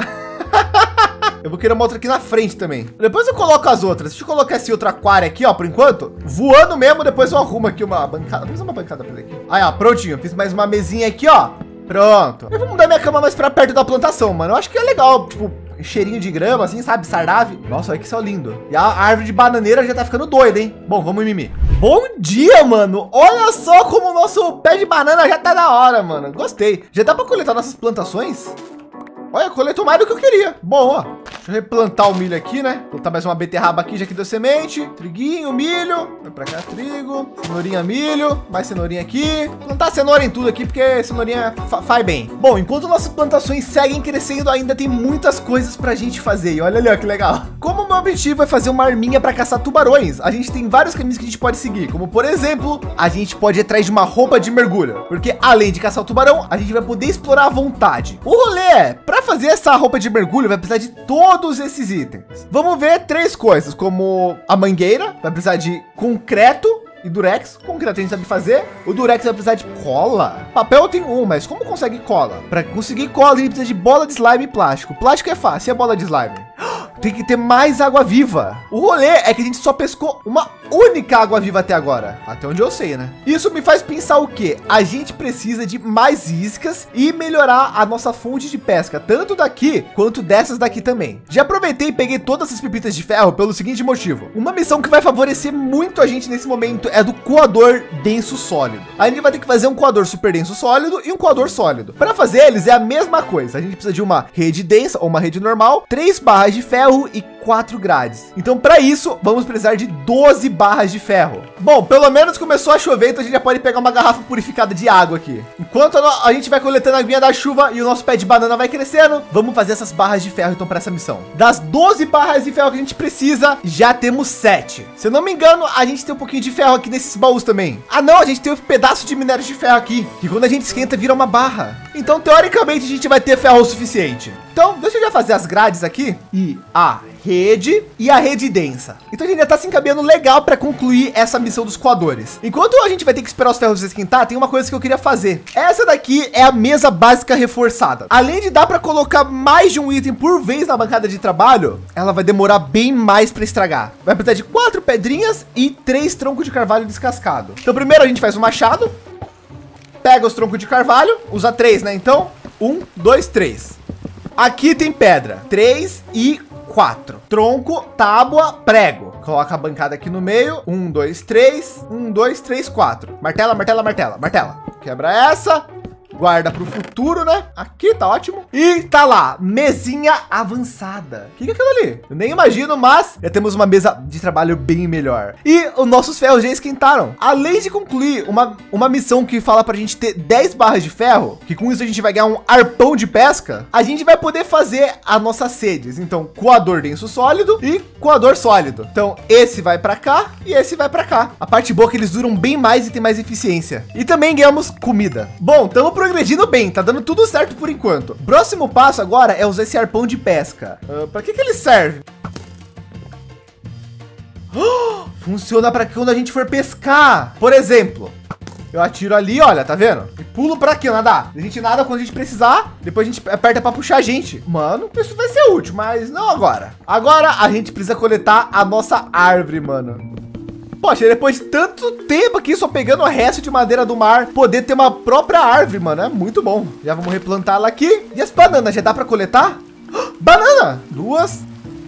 Speaker 1: Eu vou querer uma outra aqui na frente também. Depois eu coloco as outras. Deixa eu colocar esse outro aquário aqui, ó, por enquanto. Voando mesmo, depois eu arrumo aqui uma bancada. Vou fazer uma bancada pra ele aqui. Aí, ó, prontinho. Fiz mais uma mesinha aqui, ó. Pronto. Eu vou mudar minha cama mais pra perto da plantação, mano. Eu acho que é legal, tipo, cheirinho de grama, assim, sabe? Sarave. Nossa, olha que céu lindo. E a árvore de bananeira já tá ficando doida, hein? Bom, vamos mimir. Bom dia, mano. Olha só como o nosso pé de banana já tá da hora, mano. Gostei. Já dá pra coletar nossas plantações? Olha, coletou mais do que eu queria. Bom, ó. Deixa eu replantar o milho aqui, né? Plantar mais uma beterraba aqui, já que deu semente. Triguinho, milho. Vai pra cá, trigo. Cenourinha, milho. Mais cenourinha aqui. Plantar cenoura em tudo aqui, porque cenourinha faz bem. Bom, enquanto nossas plantações seguem crescendo, ainda tem muitas coisas pra gente fazer. E olha ali, ó, que legal. Como o meu objetivo é fazer uma arminha pra caçar tubarões, a gente tem vários caminhos que a gente pode seguir. Como, por exemplo, a gente pode ir atrás de uma roupa de mergulho. Porque além de caçar o tubarão, a gente vai poder explorar à vontade. O rolê é, pra fazer essa roupa de mergulho, vai precisar de todos esses itens. Vamos ver 3 coisas, como a mangueira, vai precisar de concreto e durex. Concreto a gente sabe fazer. O durex vai precisar de cola. Papel tem um, mas como consegue cola? Para conseguir cola, a gente precisa de bola de slime e plástico. Plástico é fácil, e a bola de slime? Tem que ter mais água viva. O rolê é que a gente só pescou uma única água viva até agora. Até onde eu sei, né? Isso me faz pensar o quê? A gente precisa de mais iscas e melhorar a nossa fonte de pesca, tanto daqui quanto dessas daqui também. Já aproveitei e peguei todas as pepitas de ferro pelo seguinte motivo. Uma missão que vai favorecer muito a gente nesse momento é do coador denso sólido. A gente vai ter que fazer um coador super denso sólido e um coador sólido. Para fazer eles é a mesma coisa. A gente precisa de uma rede densa ou uma rede normal, 3 barras de ferro e 4 grades. Então, para isso, vamos precisar de 12 barras de ferro. Bom, pelo menos começou a chover, então a gente já pode pegar uma garrafa purificada de água aqui. Enquanto a gente vai coletando a aguinha da chuva e o nosso pé de banana vai crescendo, vamos fazer essas barras de ferro, então, para essa missão. Das 12 barras de ferro que a gente precisa, já temos 7. Se eu não me engano, a gente tem um pouquinho de ferro aqui nesses baús também. Ah, não, a gente tem um pedaço de minério de ferro aqui, que quando a gente esquenta, vira uma barra. Então, teoricamente, a gente vai ter ferro o suficiente. Então, deixa eu já fazer as grades aqui e a rede e a rede densa. Então a gente já tá se encaminhando legal para concluir essa missão dos coadores. Enquanto a gente vai ter que esperar os ferros esquentar, tem uma coisa que eu queria fazer. Essa daqui é a mesa básica reforçada. Além de dar para colocar mais de um item por vez na bancada de trabalho, ela vai demorar bem mais para estragar. Vai precisar de 4 pedrinhas e 3 troncos de carvalho descascado. Então primeiro a gente faz o machado, pega os troncos de carvalho, usa 3, né? Então 1, 2, 3. Aqui tem pedra, 3 e 4. Tronco, tábua, prego. Coloca a bancada aqui no meio. 1, 2, 3. 1, 2, 3, 4. Martela, martela, martela, martela. Quebra essa. Guarda para o futuro, né? Aqui tá ótimo. E tá lá, mesinha avançada. O que é aquilo ali? Eu nem imagino, mas já temos uma mesa de trabalho bem melhor. E os nossos ferros já esquentaram. Além de concluir uma missão que fala pra gente ter 10 barras de ferro, que com isso a gente vai ganhar um arpão de pesca, a gente vai poder fazer as nossas sedes. Então, coador denso sólido e coador sólido. Então, esse vai para cá e esse vai para cá. A parte boa é que eles duram bem mais e tem mais eficiência. E também ganhamos comida. Bom, estamos progredindo bem, tá dando tudo certo por enquanto. próximo passo agora é usar esse arpão de pesca. Para que ele serve? Funciona para quando a gente for pescar. Por exemplo, eu atiro ali, olha, tá vendo? E pulo para aqui, nadar. A gente nada quando a gente precisar, depois a gente aperta para puxar a gente. Mano, isso vai ser útil, mas não agora. Agora a gente precisa coletar a nossa árvore, mano. Poxa, depois de tanto tempo aqui só pegando o resto de madeira do mar, poder ter uma própria árvore, mano, é muito bom. Já vamos replantar ela aqui. E as bananas, já dá para coletar? Banana! 2.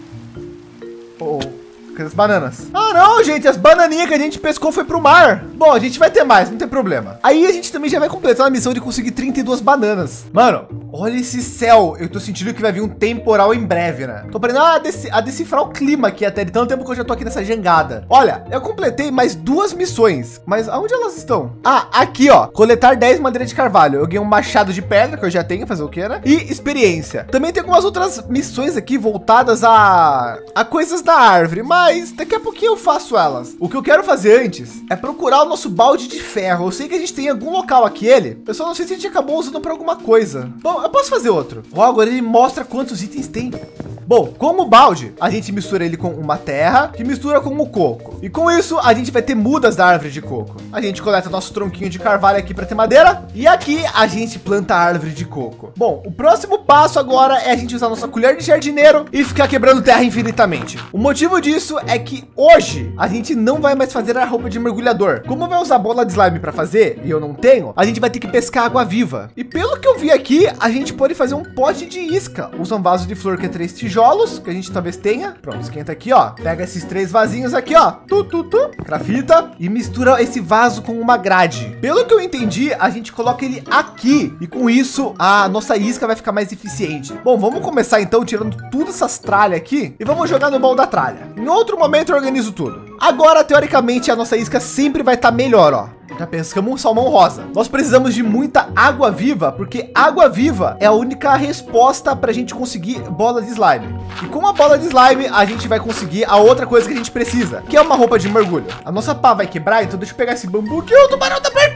Speaker 1: Cadê as bananas? Ah, não, gente, as bananinhas que a gente pescou foi pro mar. Bom, a gente vai ter mais, não tem problema. Aí a gente também já vai completar a missão de conseguir 32 bananas. Mano, olha esse céu. Eu tô sentindo que vai vir um temporal em breve, né? Tô aprendendo a decifrar o clima aqui até de tanto tempo que eu já tô aqui nessa jangada. Olha, eu completei mais 2 missões, mas aonde elas estão? Ah, aqui, ó. Coletar 10 madeira de carvalho. Eu ganhei um machado de pedra, que eu já tenho, fazer o quê, né? E experiência. Também tem algumas outras missões aqui voltadas a coisas da árvore, mas daqui a pouquinho eu faço elas. O que eu quero fazer antes é procurar o nosso balde de ferro. Eu sei que a gente tem em algum local aqui ele. Eu só não sei se a gente acabou usando para alguma coisa. Bom, eu posso fazer outro. Ó, agora ele mostra quantos itens tem. Bom, como balde, a gente mistura ele com uma terra que mistura com o coco. E com isso, a gente vai ter mudas da árvore de coco. A gente coleta nosso tronquinho de carvalho aqui para ter madeira. E aqui a gente planta a árvore de coco. Bom, o próximo passo agora é a gente usar nossa colher de jardineiro e ficar quebrando terra infinitamente. O motivo disso é que hoje a gente não vai mais fazer a roupa de mergulhador. Como vai usar bola de slime para fazer e eu não tenho, a gente vai ter que pescar água viva. E pelo que eu vi aqui, a gente pode fazer um pote de isca. Usa um vaso de flor que é 3 tijolos, que a gente talvez tenha. Pronto, esquenta aqui, ó. Pega esses 3 vasinhos aqui, ó. Grafita e mistura esse vaso com uma grade. Pelo que eu entendi, a gente coloca ele aqui e com isso a nossa isca vai ficar mais eficiente. Bom, vamos começar então tirando tudo essas tralhas aqui e vamos jogar no baú da tralha. Em outro momento eu organizo tudo. Agora, teoricamente, a nossa isca sempre vai estar melhor, ó. Já pescamos um salmão rosa. Nós precisamos de muita água viva, porque água viva é a única resposta para a gente conseguir bola de slime. E com a bola de slime, a gente vai conseguir a outra coisa que a gente precisa, que é uma roupa de mergulho. A nossa pá vai quebrar, então deixa eu pegar esse bambu aqui. O tubarão tá perto.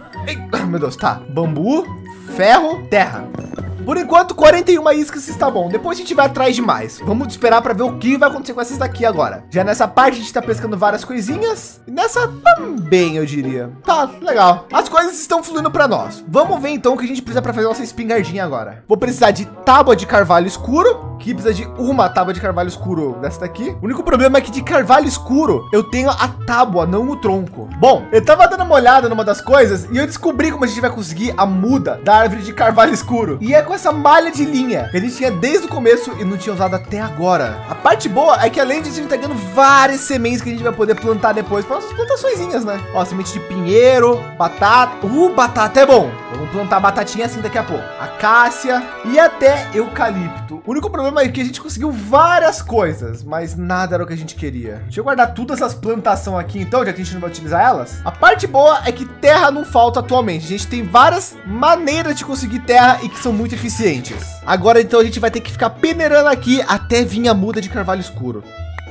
Speaker 1: Meu Deus, tá. Bambu, ferro, terra. Por enquanto, 41 iscas está bom. Depois a gente vai atrás de mais. Vamos esperar para ver o que vai acontecer com essas daqui agora. Já nessa parte a gente está pescando várias coisinhas. E nessa também, eu diria. Tá, legal. As coisas estão fluindo para nós. Vamos ver então o que a gente precisa para fazer nossa espingardinha agora. Vou precisar de tábua de carvalho escuro. Que precisa de uma tábua de carvalho escuro dessa daqui. O único problema é que de carvalho escuro eu tenho a tábua, não o tronco. Bom, eu tava dando uma olhada numa das coisas e eu descobri como a gente vai conseguir a muda da árvore de carvalho escuro. E é com essa malha de linha que a gente tinha desde o começo e não tinha usado até agora. A parte boa é que além disso a gente tá ganhando várias sementes que a gente vai poder plantar depois para nossas plantaçõezinhas, né? Ó, semente de pinheiro, batata. Batata é bom. Vamos plantar batatinha assim daqui a pouco. Acácia e até eucalipto. O único problema é que a gente conseguiu várias coisas, mas nada era o que a gente queria. Deixa eu guardar todas essas plantações aqui então, já que a gente não vai utilizar elas. A parte boa é que terra não falta atualmente. A gente tem várias maneiras de conseguir terra e que são muito eficientes. Agora então a gente vai ter que ficar peneirando aqui até vir a muda de carvalho escuro.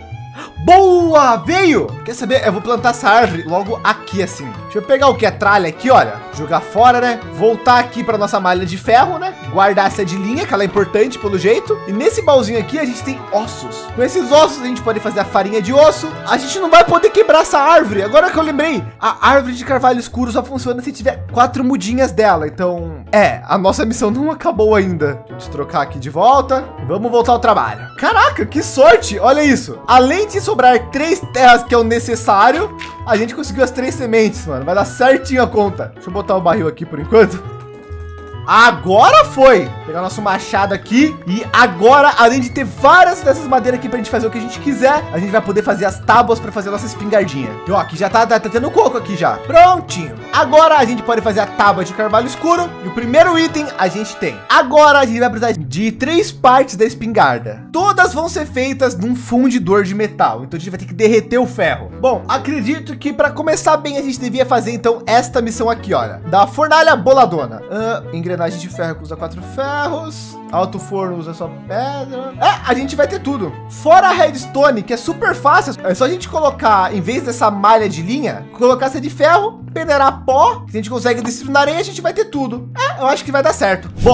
Speaker 1: Boa, veio! Quer saber? Eu vou plantar essa árvore logo aqui assim. Deixa eu pegar o que é tralha aqui, olha. Jogar fora, né? Voltar aqui para nossa malha de ferro, né? Guardar essa de linha, que ela é importante pelo jeito. E nesse baúzinho aqui a gente tem ossos. Com esses ossos a gente pode fazer a farinha de osso. A gente não vai poder quebrar essa árvore. Agora que eu lembrei, a árvore de carvalho escuro só funciona se tiver 4 mudinhas dela. Então, a nossa missão não acabou ainda. Deixa eu trocar aqui de volta. Vamos voltar ao trabalho. Caraca, que sorte! Olha isso. Além de sobrar 3 terras, que é o necessário, a gente conseguiu as 3 sementes, mano. Vai dar certinho a conta. Deixa eu botar o barril aqui por enquanto. Agora foi! Vou pegar nosso machado aqui e agora, além de ter várias dessas madeiras aqui pra gente fazer o que a gente quiser, a gente vai poder fazer as tábuas para fazer a nossa espingardinha. E ó, aqui já tá tendo coco aqui já. Prontinho. Agora a gente pode fazer a tábua de carvalho escuro e o primeiro item a gente tem. Agora a gente vai precisar de 3 partes da espingarda. Todas vão ser feitas num fundidor de metal, então a gente vai ter que derreter o ferro. Bom, acredito que para começar bem a gente devia fazer então esta missão aqui, olha, da fornalha boladona. Engrenagem de ferro que usa 4 ferros. Alto forno usa só pedra. A gente vai ter tudo. Fora a redstone, que é super fácil. É só a gente colocar, em vez dessa malha de linha, colocar essa de ferro, peneirar pó. Se a gente consegue destruir na areia, a gente vai ter tudo. Eu acho que vai dar certo. Bom,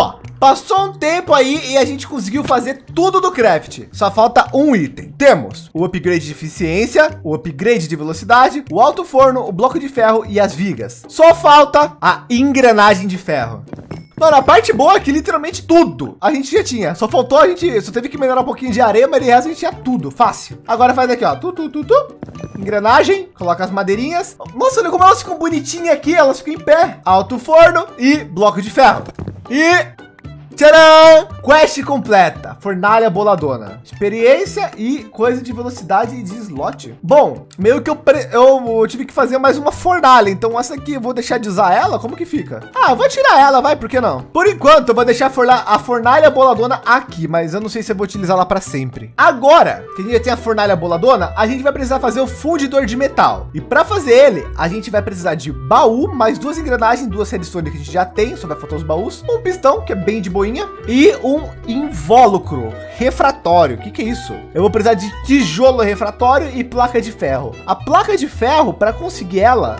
Speaker 1: Passou um tempo aí e a gente conseguiu fazer tudo do craft. Só falta um item. Temos o upgrade de eficiência, o upgrade de velocidade, o alto forno, o bloco de ferro e as vigas. Só falta a engrenagem de ferro. Mano, a parte boa é que literalmente tudo a gente já tinha. Só faltou só teve que melhorar um pouquinho de areia, mas de resto a gente tinha tudo, fácil. Agora faz aqui, ó, engrenagem, coloca as madeirinhas. Nossa, olha como elas ficam bonitinhas aqui, elas ficam em pé. Alto forno e bloco de ferro. E tcharam! Quest completa, fornalha boladona, experiência e coisa de velocidade e de slot. Bom, meio que eu tive que fazer mais uma fornalha, então essa aqui eu vou deixar de usar ela, como que fica? Ah, eu vou tirar ela, vai, por que não? Por enquanto eu vou deixar a fornalha boladona aqui, mas eu não sei se eu vou utilizar ela para sempre. Agora que a gente já tem a fornalha boladona, a gente vai precisar fazer o fundidor de metal. E para fazer ele, a gente vai precisar de baú, mais 2 engrenagens, 2 redstone que a gente já tem, só vai faltar os baús, um pistão, que é bem de boinha, e um invólucro refratório. O que é isso? Eu vou precisar de tijolo refratório e placa de ferro. A placa de ferro, para conseguir ela,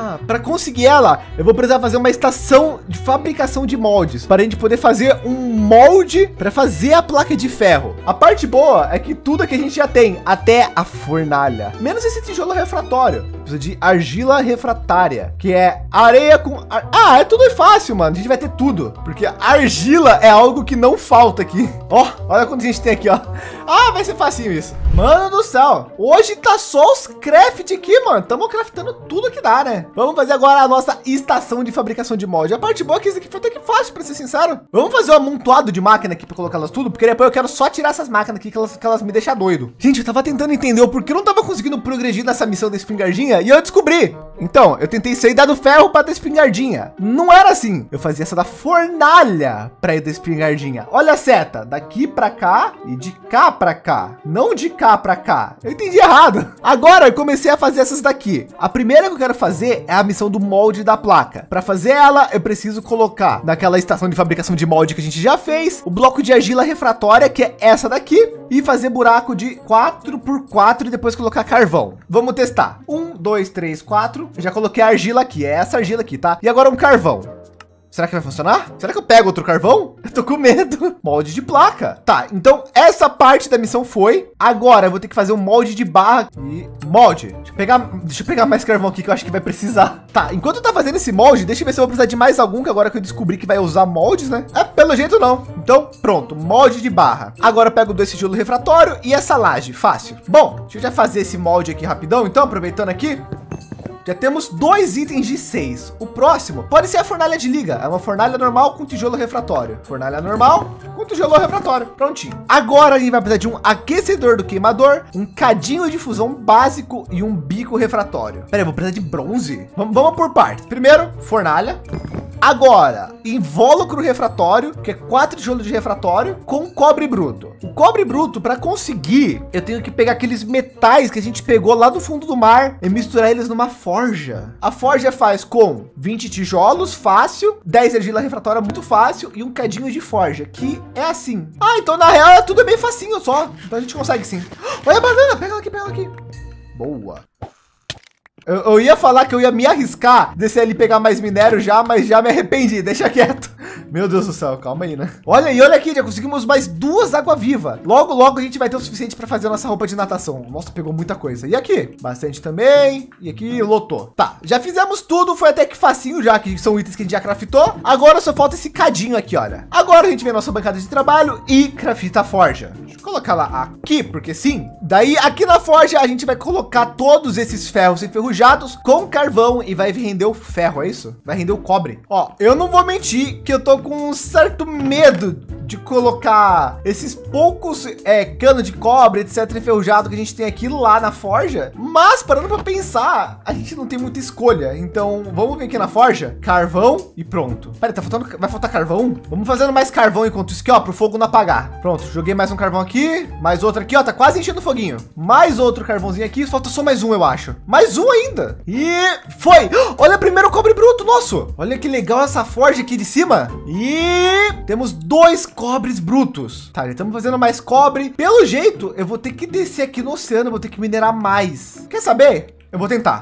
Speaker 1: eu vou precisar fazer uma estação de fabricação de moldes para a gente poder fazer um molde para fazer a placa de ferro. A parte boa é que tudo que a gente já tem, até a fornalha, menos esse tijolo refratório. Precisa de argila refratária, que é areia com é tudo fácil, mano. A gente vai ter tudo, porque a argila é algo que não falta aqui. Ó, olha quanto a gente tem aqui, ó. Ah, vai ser facinho isso. Mano do céu, hoje tá só os craft aqui, mano. Estamos craftando tudo que dá, né? Vamos fazer agora a nossa estação de fabricação de molde. A parte boa é que isso aqui foi até que fácil, para ser sincero. Vamos fazer um amontoado de máquina aqui para colocá-las tudo, porque depois eu quero só tirar essas máquinas aqui que elas me deixam doido. Gente, eu tava tentando entender o porquê eu não tava conseguindo progredir nessa missão da espingardinha e eu descobri. Então, eu tentei sair da do ferro para da espingardinha. Não era assim. Eu fazia essa da fornalha para ir da espingardinha. Olha a seta, daqui para cá e de cá para cá, não de cá para cá. Eu entendi errado. Agora eu comecei a fazer essas daqui. A primeira que eu quero fazer é a missão do molde da placa. Para fazer ela, eu preciso colocar naquela estação de fabricação de molde que a gente já fez, o bloco de argila refratória, que é essa daqui, e fazer buraco de 4x4 e depois colocar carvão. Vamos testar. 1, 2, 3, 4. Eu já coloquei a argila aqui, é essa argila aqui, tá? E agora um carvão. Será que vai funcionar? Será que eu pego outro carvão? Eu tô com medo. Molde de placa. Tá, então essa parte da missão foi. Agora eu vou ter que fazer um molde de barra e molde. Deixa eu pegar mais carvão aqui que eu acho que vai precisar. Tá, enquanto eu tá fazendo esse molde, deixa eu ver se eu vou precisar de mais algum, que agora que eu descobri que vai usar moldes, né? Pelo jeito não. Então, pronto, molde de barra. Agora eu pego desse tijolo refratório e essa laje, fácil. Bom, deixa eu já fazer esse molde aqui rapidão, então, aproveitando aqui. Já temos 2 itens de 6. O próximo pode ser a fornalha de liga. É uma fornalha normal com tijolo refratório. Fornalha normal com tijolo refratório. Prontinho. Agora a gente vai precisar de um aquecedor do queimador, um cadinho de fusão básico e um bico refratório. Pera aí, eu vou precisar de bronze. Vamos por partes. Primeiro, fornalha. Agora, invólucro refratório, que é 4 tijolos de refratório com cobre bruto. O cobre bruto, para conseguir, eu tenho que pegar aqueles metais que a gente pegou lá do fundo do mar e misturar eles numa forja. A forja faz com 20 tijolos, fácil, 10 argila refratória, muito fácil, e um cadinho de forja, que é assim. Então na real é tudo bem facinho só. Então a gente consegue sim. Olha a banana, pega ela aqui. Boa. Eu ia falar que eu ia me arriscar, descer ali pegar mais minério já, mas já me arrependi, deixa quieto. Meu Deus do céu, calma aí, né? Olha aqui, já conseguimos mais 2 água-viva. Logo a gente vai ter o suficiente para fazer a nossa roupa de natação. Nossa, pegou muita coisa. E aqui? Bastante também. E aqui, lotou. Tá, já fizemos tudo, foi até que facinho já, que são itens que a gente já craftou. Agora só falta esse cadinho aqui, olha. Agora a gente vem a nossa bancada de trabalho e crafta a forja. Deixa eu colocar lá aqui, porque sim. Daí, aqui na forja, a gente vai colocar todos esses ferros enferrujados com carvão e vai render o ferro, é isso? Vai render o cobre. Ó, eu não vou mentir que eu tô com um certo medo de colocar esses poucos canos de cobre, etc, enferrujado que a gente tem aqui lá na forja. Mas, parando para pensar, a gente não tem muita escolha. Então, vamos vir aqui na forja, carvão e pronto. Pera, vai faltar carvão? Vamos fazendo mais carvão enquanto isso aqui, ó, pro fogo não apagar. Pronto, joguei mais um carvão aqui, mais outro aqui, ó, tá quase enchendo o foguinho. Mais outro carvãozinho aqui, falta só mais um, eu acho. Mais um ainda. E foi! Olha primeiro o cobre bruto, nosso! Olha que legal essa forja aqui de cima. E temos 2 cobres brutos. Tá, já estamos fazendo mais cobre. Pelo jeito, eu vou ter que descer aqui no oceano, vou ter que minerar mais. Quer saber? Eu vou tentar.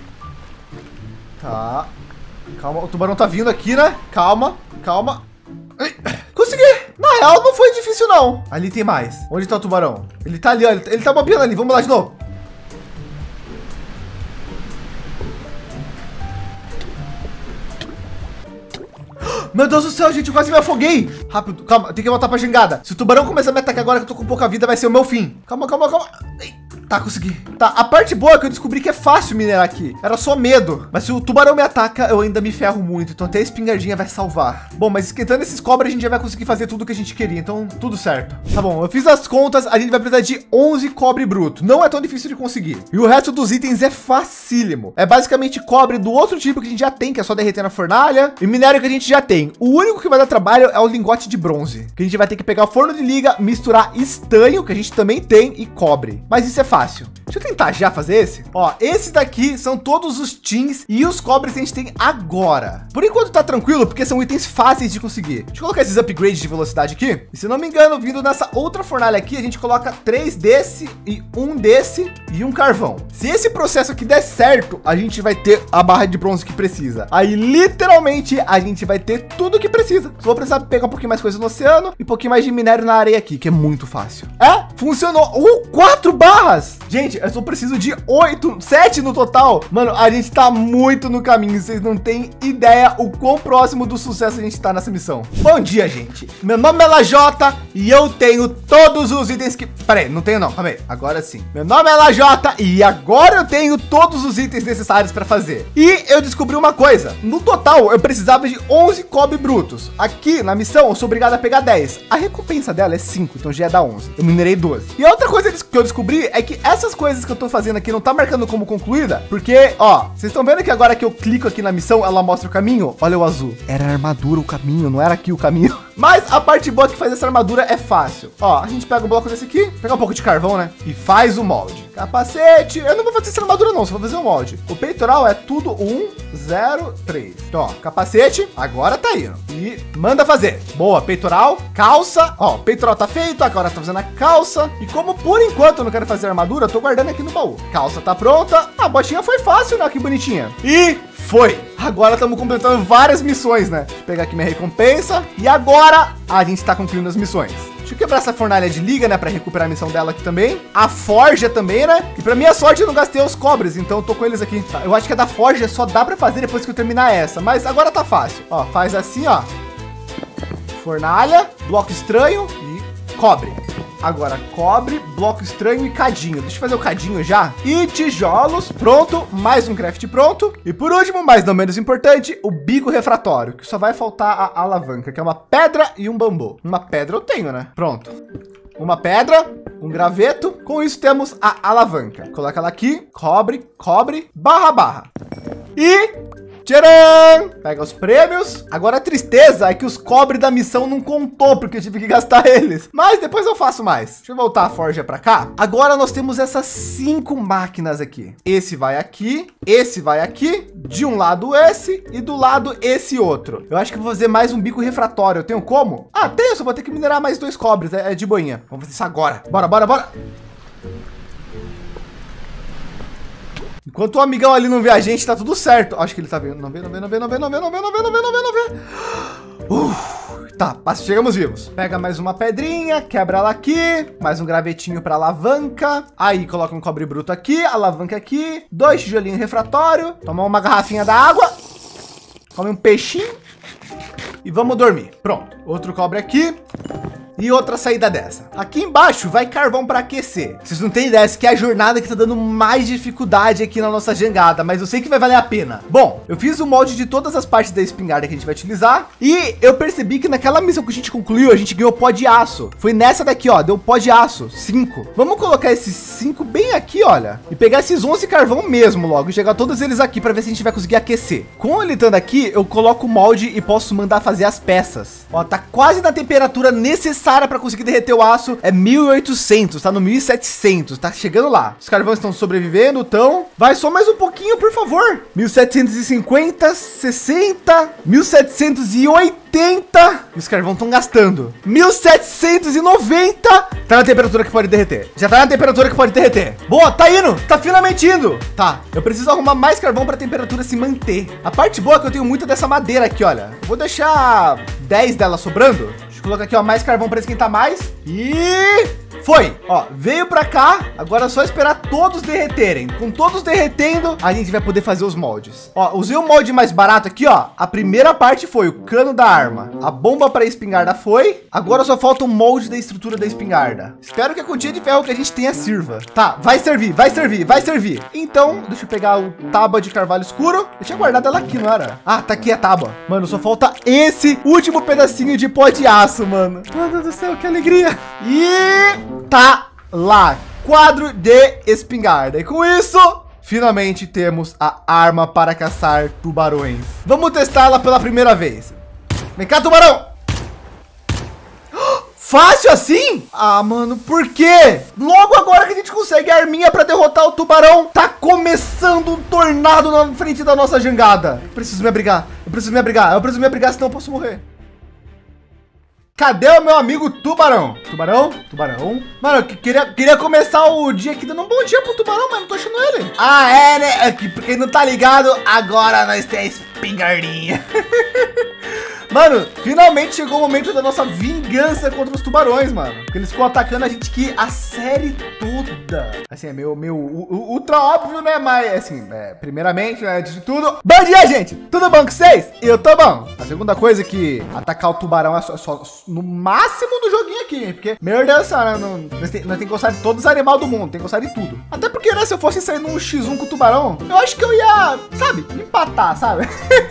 Speaker 1: Tá. Calma, o tubarão tá vindo aqui, né? Calma. Consegui. Na real, não foi difícil, não. Ali tem mais. Onde tá o tubarão? Ele tá ali, ó. Ele tá bobeando ali. Vamos lá de novo. Meu Deus do céu, gente, eu quase me afoguei. Rápido, calma, tem que voltar pra jangada. Se o tubarão começar a me atacar agora que eu tô com pouca vida, vai ser o meu fim. Calma, calma, calma. Tá, consegui. Tá, a parte boa é que eu descobri que é fácil minerar aqui. Era só medo. Mas se o tubarão me ataca, eu ainda me ferro muito. Então até a espingardinha vai salvar. Bom, mas esquentando esses cobras, a gente já vai conseguir fazer tudo que a gente queria. Então, tudo certo. Tá bom, eu fiz as contas. A gente vai precisar de 11 cobre bruto. Não é tão difícil de conseguir. E o resto dos itens é facílimo. É basicamente cobre do outro tipo que a gente já tem, que é só derreter na fornalha. E minério que a gente já tem. O único que vai dar trabalho é o lingote de bronze. Que a gente vai ter que pegar o forno de liga, misturar estanho, que a gente também tem, e cobre. Mas isso é fácil. Deixa eu tentar já fazer esse. Ó, esses daqui são todos os tins e os cobres que a gente tem agora. Por enquanto tá tranquilo, porque são itens fáceis de conseguir. Deixa eu colocar esses upgrades de velocidade aqui. E se não me engano, vindo nessa outra fornalha aqui, a gente coloca 3 desse e um desse e um carvão. Se esse processo aqui der certo, a gente vai ter a barra de bronze que precisa. Aí, literalmente, a gente vai ter tudo que precisa. Só vou precisar pegar um pouquinho mais coisa no oceano e um pouquinho mais de minério na areia aqui, que é muito fácil. É, funcionou. 4 barras. Gente, eu só preciso de 7 no total. Mano, a gente tá muito no caminho. Vocês não têm ideia o quão próximo do sucesso a gente tá nessa missão. Bom dia, gente. Meu nome é Lajota e eu tenho todos os itens que... Peraí, não tenho não. Calma aí. Agora sim. Meu nome é Lajota e agora eu tenho todos os itens necessários para fazer. E eu descobri uma coisa. No total, eu precisava de 11 cobre brutos. Aqui na missão, eu sou obrigado a pegar 10. A recompensa dela é 5, então já é da 11. Eu minerei 12. E a outra coisa que eu descobri é que essas coisas que eu tô fazendo aqui não tá marcando como concluída, porque, ó, vocês estão vendo que agora que eu clico aqui na missão, ela mostra o caminho. Olha o azul. Era a armadura o caminho, não era aqui o caminho. Mas a parte boa que faz essa armadura é fácil. Ó, a gente pega um bloco desse aqui, pega um pouco de carvão, né? E faz o molde. Capacete. Eu não vou fazer essa armadura não, só vou fazer o molde. O peitoral é tudo 103. Então, ó, capacete, agora tá indo. E manda fazer. Boa, peitoral, calça. Ó, o peitoral tá feito, agora tá fazendo a calça. E como por enquanto eu não quero fazer a armadura, eu tô guardando aqui no baú. Calça tá pronta. A botinha foi fácil, né? Que bonitinha. E foi. Agora estamos completando várias missões, né? Deixa eu pegar aqui minha recompensa. E agora a gente tá concluindo as missões. Deixa eu quebrar essa fornalha de liga, né? Para recuperar a missão dela aqui também. A forja também, né? E para minha sorte eu não gastei os cobres, então eu tô com eles aqui. Eu acho que a da forja só dá para fazer depois que eu terminar essa. Mas agora tá fácil. Ó, faz assim, ó. Fornalha, bloco estranho e cobre. Agora cobre, bloco estranho e cadinho. Deixa eu fazer o cadinho já. E tijolos, pronto. Mais um craft pronto. E por último, mas não menos importante, o bico refratório, que só vai faltar a alavanca, que é uma pedra e um bambu. Uma pedra eu tenho, né? Pronto. Uma pedra, um graveto. Com isso temos a alavanca. Coloca ela aqui, cobre, cobre, barra, barra. E... tcharam! Pega os prêmios. Agora a tristeza é que os cobre da missão não contou, porque eu tive que gastar eles. Mas depois eu faço mais. Deixa eu voltar a forja para cá. Agora nós temos essas 5 máquinas aqui. Esse vai aqui, esse vai aqui. De um lado esse e do lado esse outro. Eu acho que vou fazer mais um bico refratório. Eu tenho como? Ah, tenho. Só vou ter que minerar mais 2 cobres. É de boinha. Vamos fazer isso agora. Bora, bora, bora. Enquanto o amigão ali não vê a gente, tá tudo certo. Acho que ele tá vendo. Não vê, não vê, não vê, não vê, não vê, não vê, não vê, não vê, não vê, não vê. Tá, chegamos vivos. Pega mais uma pedrinha, quebra ela aqui. Mais um gravetinho para alavanca. Aí coloca um cobre bruto aqui, alavanca aqui. 2 tijolinhos refratório. Toma uma garrafinha da água. Come um peixinho. E vamos dormir. Pronto. Outro cobre aqui. E outra saída dessa. Aqui embaixo vai carvão para aquecer. Vocês não têm ideia, essa que é a jornada que tá dando mais dificuldade aqui na nossa jangada, mas eu sei que vai valer a pena. Bom, eu fiz o molde de todas as partes da espingarda que a gente vai utilizar e eu percebi que naquela missão que a gente concluiu, a gente ganhou pó de aço. Foi nessa daqui, ó, deu pó de aço, 5. Vamos colocar esses 5 bem aqui, olha, e pegar esses 11 carvão mesmo logo e chegar todos eles aqui para ver se a gente vai conseguir aquecer. Com ele estando aqui, eu coloco o molde e posso mandar fazer as peças. Ó, tá quase na temperatura necessária nossa área para conseguir derreter o aço é 1800, tá no 1700, tá chegando lá. Os carvões estão sobrevivendo, então vai só mais um pouquinho, por favor. 1750, 60, 1780. E os carvões estão gastando 1790. Tá na temperatura que pode derreter. Já tá na temperatura que pode derreter. Boa, tá indo, tá finalmente indo. Tá, eu preciso arrumar mais carvão para a temperatura se manter. A parte boa é que eu tenho muita dessa madeira aqui, olha. Vou deixar 10 dela sobrando. Deixa eu colocar aqui, ó, mais carvão para esquentar mais. E foi, ó, veio para cá. Agora é só esperar todos derreterem. Com todos derretendo, a gente vai poder fazer os moldes. Ó, usei o molde mais barato aqui, ó. A primeira parte foi o cano da arma. A bomba para espingarda foi. Agora só falta o molde da estrutura da espingarda. Espero que a quantia de ferro que a gente tenha sirva. Tá, vai servir, vai servir, vai servir. Então, deixa eu pegar o tábua de carvalho escuro. Eu tinha guardado ela aqui, não era? Ah, tá aqui a tábua. Mano, só falta esse último pedacinho de pó de aço, mano. Meu Deus do céu, que alegria. E tá lá, quadro de espingarda. E com isso, finalmente temos a arma para caçar tubarões. Vamos testá-la pela primeira vez. Vem cá, tubarão. Fácil assim? Ah, mano, por quê? Logo agora que a gente consegue a arminha para derrotar o tubarão, tá começando um tornado na frente da nossa jangada. Preciso me abrigar, eu preciso me abrigar, eu preciso me abrigar, senão eu posso morrer. Cadê o meu amigo tubarão? Tubarão? Tubarão? Mano, eu queria começar o dia aqui dando um bom dia pro tubarão, mas não tô achando ele. Ah, é, né? Aqui, pra quem não tá ligado, agora nós temos espingardinha. Mano, finalmente chegou o momento da nossa vingança contra os tubarões, mano. Porque eles ficam atacando a gente aqui a série toda. Assim, é meio ultra óbvio, né? Mas, assim, primeiramente, antes de tudo... Bom dia, gente! Tudo bom com vocês? Eu tô bom. A segunda coisa é que atacar o tubarão é só no máximo do joguinho aqui, porque, meu Deus do céu, né? Nós tem que gostar de todos os animais do mundo, tem que gostar de tudo. Até porque, né, se eu fosse sair num X1 com o tubarão, eu acho que eu ia, sabe, empatar, sabe?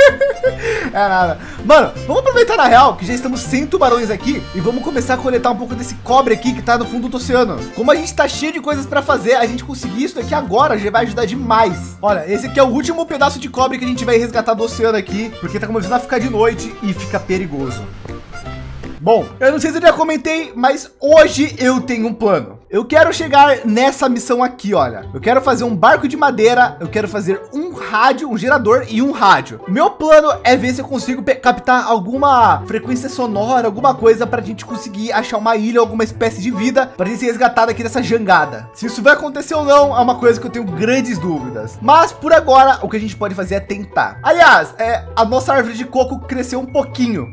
Speaker 1: É nada. Mano, vamos aproveitar na real que já estamos sem tubarões aqui e vamos começar a coletar um pouco desse cobre aqui que tá no fundo do oceano. Como a gente tá cheio de coisas para fazer, a gente conseguir isso aqui agora já vai ajudar demais. Olha, esse aqui é o último pedaço de cobre que a gente vai resgatar do oceano aqui, porque tá começando a ficar de noite e fica perigoso. Bom, eu não sei se eu já comentei, mas hoje eu tenho um plano. Eu quero chegar nessa missão aqui, olha. Eu quero fazer um barco de madeira, eu quero fazer um rádio, um gerador e um rádio. O meu plano é ver se eu consigo captar alguma frequência sonora, alguma coisa para a gente conseguir achar uma ilha, alguma espécie de vida para a gente ser resgatado aqui dessa jangada. Se isso vai acontecer ou não, é uma coisa que eu tenho grandes dúvidas. Mas por agora, o que a gente pode fazer é tentar. Aliás, a nossa árvore de coco cresceu um pouquinho.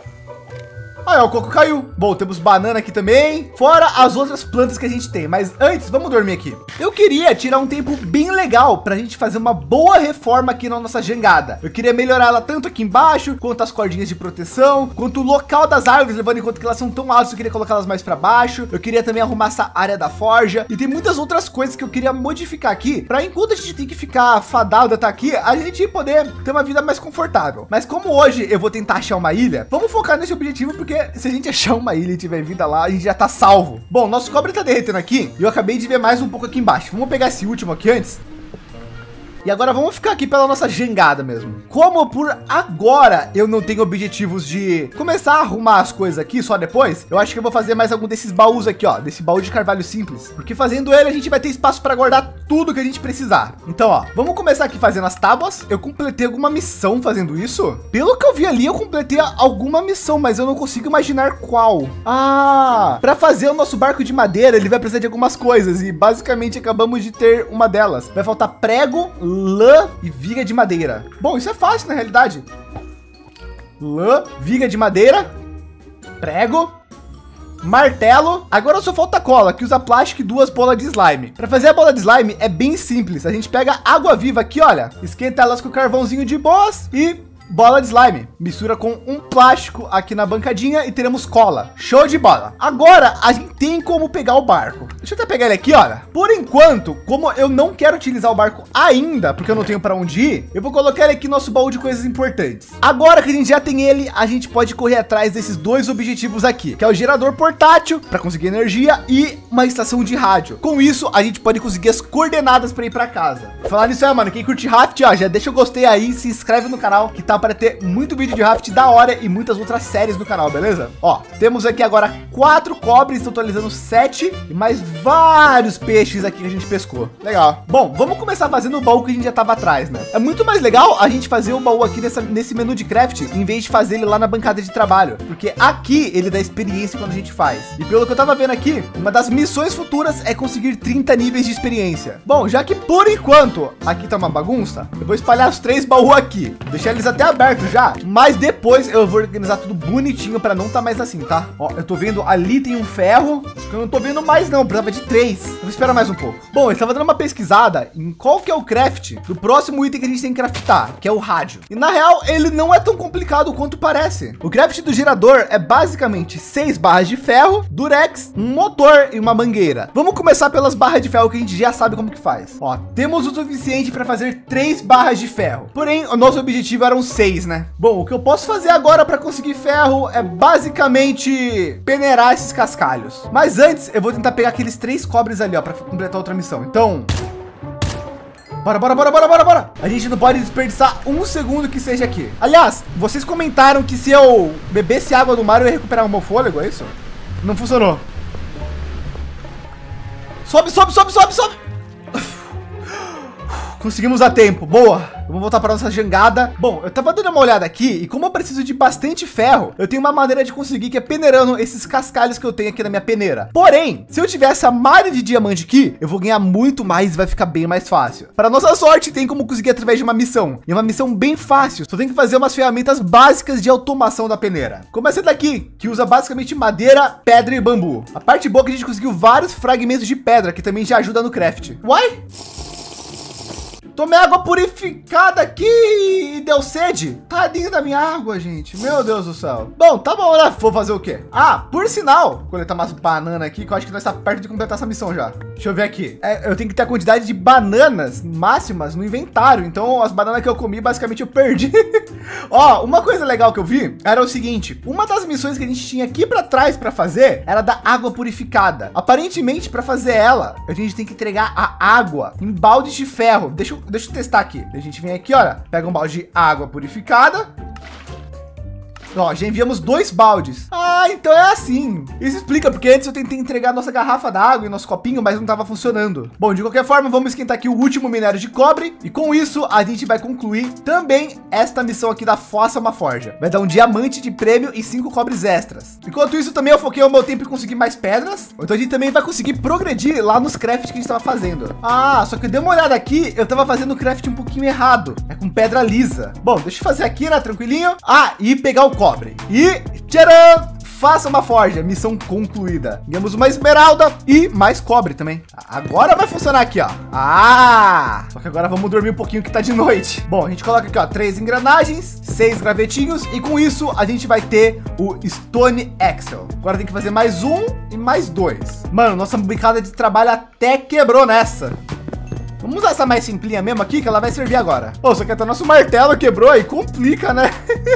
Speaker 1: Ah, o coco caiu. Bom, temos banana aqui também, fora as outras plantas que a gente tem. Mas antes, vamos dormir aqui. Eu queria tirar um tempo bem legal para a gente fazer uma boa reforma aqui na nossa jangada. Eu queria melhorar ela tanto aqui embaixo, quanto as cordinhas de proteção, quanto o local das árvores, levando em conta que elas são tão altas, eu queria colocá-las mais para baixo. Eu queria também arrumar essa área da forja. E tem muitas outras coisas que eu queria modificar aqui, para enquanto a gente tem que ficar fadado até aqui, a gente poder ter uma vida mais confortável. Mas como hoje eu vou tentar achar uma ilha, vamos focar nesse objetivo, porque se a gente achar uma ilha e tiver vida lá, a gente já tá salvo. Bom, nosso cobre tá derretendo aqui e eu acabei de ver mais um pouco aqui embaixo. Vamos pegar esse último aqui antes. E agora vamos ficar aqui pela nossa jangada mesmo. Como por agora eu não tenho objetivos de começar a arrumar as coisas aqui só depois, eu acho que eu vou fazer mais algum desses baús aqui, ó, desse baú de carvalho simples, porque fazendo ele a gente vai ter espaço para guardar tudo que a gente precisar. Então, ó, vamos começar aqui fazendo as tábuas. Eu completei alguma missão fazendo isso? Pelo que eu vi ali, eu completei alguma missão, mas eu não consigo imaginar qual. Ah, para fazer o nosso barco de madeira, ele vai precisar de algumas coisas e basicamente acabamos de ter uma delas. Vai faltar prego, lã e viga de madeira. Bom, isso é fácil na realidade. Lã, viga de madeira, prego, martelo. Agora só falta cola, que usa plástico e 2 bolas de slime. Para fazer a bola de slime é bem simples. A gente pega água viva aqui, olha, esquenta elas com carvãozinho de boas e bola de slime. Mistura com um plástico aqui na bancadinha e teremos cola. Show de bola. Agora a gente tem como pegar o barco. Deixa eu até pegar ele aqui, olha. Por enquanto, como eu não quero utilizar o barco ainda, porque eu não tenho para onde ir, eu vou colocar ele aqui no nosso baú de coisas importantes. Agora que a gente já tem ele, a gente pode correr atrás desses 2 objetivos aqui, que é o gerador portátil para conseguir energia e uma estação de rádio. Com isso, a gente pode conseguir as coordenadas para ir para casa. Falar nisso aí, mano, quem curte raft, ó, já deixa o gostei aí, se inscreve no canal que tá para ter muito vídeo de raft da hora e muitas outras séries no canal, beleza? Ó, temos aqui agora 4 cobres, totalizando 7 e mais vários peixes aqui que a gente pescou. Legal. Bom, vamos começar fazendo o baú que a gente já tava atrás, né? É muito mais legal a gente fazer o baú aqui nesse menu de craft, em vez de fazer ele lá na bancada de trabalho, porque aqui ele dá experiência quando a gente faz. E pelo que eu tava vendo aqui, uma das missões futuras é conseguir 30 níveis de experiência. Bom, já que por enquanto aqui tá uma bagunça, eu vou espalhar os 3 baús aqui, deixar eles até abertos já, mas depois eu vou organizar tudo bonitinho para não tá mais assim, tá? Ó, eu tô vendo ali tem um ferro, acho que eu não tô vendo mais não, precisava de 3. Eu vou esperar mais um pouco. Bom, eu estava dando uma pesquisada em qual que é o craft do próximo item que a gente tem que craftar, que é o rádio. E na real, ele não é tão complicado quanto parece. O craft do gerador é basicamente 6 barras de ferro, durex, um motor e uma mangueira. Vamos começar pelas barras de ferro que a gente já sabe como que faz. Ó, temos o suficiente para fazer 3 barras de ferro. Porém, o nosso objetivo eram 6, né? Bom, o que eu posso fazer agora para conseguir ferro é basicamente peneirar esses cascalhos. Mas antes, eu vou tentar pegar aqueles 3 cobres ali, ó, para completar outra missão. Então, bora. A gente não pode desperdiçar um segundo que seja aqui. Aliás, vocês comentaram que se eu bebesse água do mar, eu ia recuperar o meu fôlego, é isso? Não funcionou. Sobe. Conseguimos a tempo, boa. Vamos voltar para nossa jangada. Bom, eu tava dando uma olhada aqui e como eu preciso de bastante ferro, eu tenho uma maneira de conseguir que é peneirando esses cascalhos que eu tenho aqui na minha peneira. Porém, se eu tivesse a malha de diamante aqui, eu vou ganhar muito mais e vai ficar bem mais fácil. Para nossa sorte, tem como conseguir através de uma missão. E é uma missão bem fácil. Só tem que fazer umas ferramentas básicas de automação da peneira. Como essa daqui, que usa basicamente madeira, pedra e bambu. A parte boa é que a gente conseguiu vários fragmentos de pedra, que também já ajuda no craft. Uai? Tomei água purificada aqui e deu sede. Tadinho da minha água, gente. Meu Deus do céu. Bom, tá bom, né? Vou fazer o quê? Ah, por sinal, vou coletar umas bananas aqui, que eu acho que nós está perto de completar essa missão já. Deixa eu ver aqui. Eu tenho que ter a quantidade de bananas máximas no inventário. Então, as bananas que eu comi, basicamente, eu perdi. Ó, uma coisa legal que eu vi era o seguinte. Uma das missões que a gente tinha aqui para trás para fazer era da água purificada. Aparentemente, para fazer ela, a gente tem que entregar a água em baldes de ferro. Deixa eu testar aqui. A gente vem aqui, olha, pega um balde de água purificada. Ó, já enviamos 2 baldes. Ah, então é assim. Isso explica porque antes eu tentei entregar nossa garrafa d'água e nosso copinho, mas não estava funcionando. Bom, de qualquer forma, vamos esquentar aqui o último minério de cobre. E com isso, a gente vai concluir também esta missão aqui da Fossa uma Forja. Vai dar um diamante de prêmio e 5 cobres extras. Enquanto isso, também eu foquei o meu tempo em conseguir mais pedras. Então a gente também vai conseguir progredir lá nos crafts que a gente estava fazendo. Ah, só que eu dei uma olhada aqui, eu estava fazendo o craft um pouquinho errado. É com pedra lisa. Bom, deixa eu fazer aqui, né, tranquilinho. Ah, e pegar o cobre. E tcharam! Faça uma forja, missão concluída. Ganhamos uma esmeralda e mais cobre também. Agora vai funcionar aqui, ó. Ah! Só que agora vamos dormir um pouquinho que tá de noite. Bom, a gente coloca aqui, ó, 3 engrenagens, 6 gravetinhos e com isso a gente vai ter o Stone Axle. Agora tem que fazer mais um e mais 2. Mano, nossa bancada de trabalho até quebrou nessa. Vamos usar essa mais simplinha mesmo aqui, que ela vai servir agora. Pô, só que até nosso martelo quebrou aí, complica, né?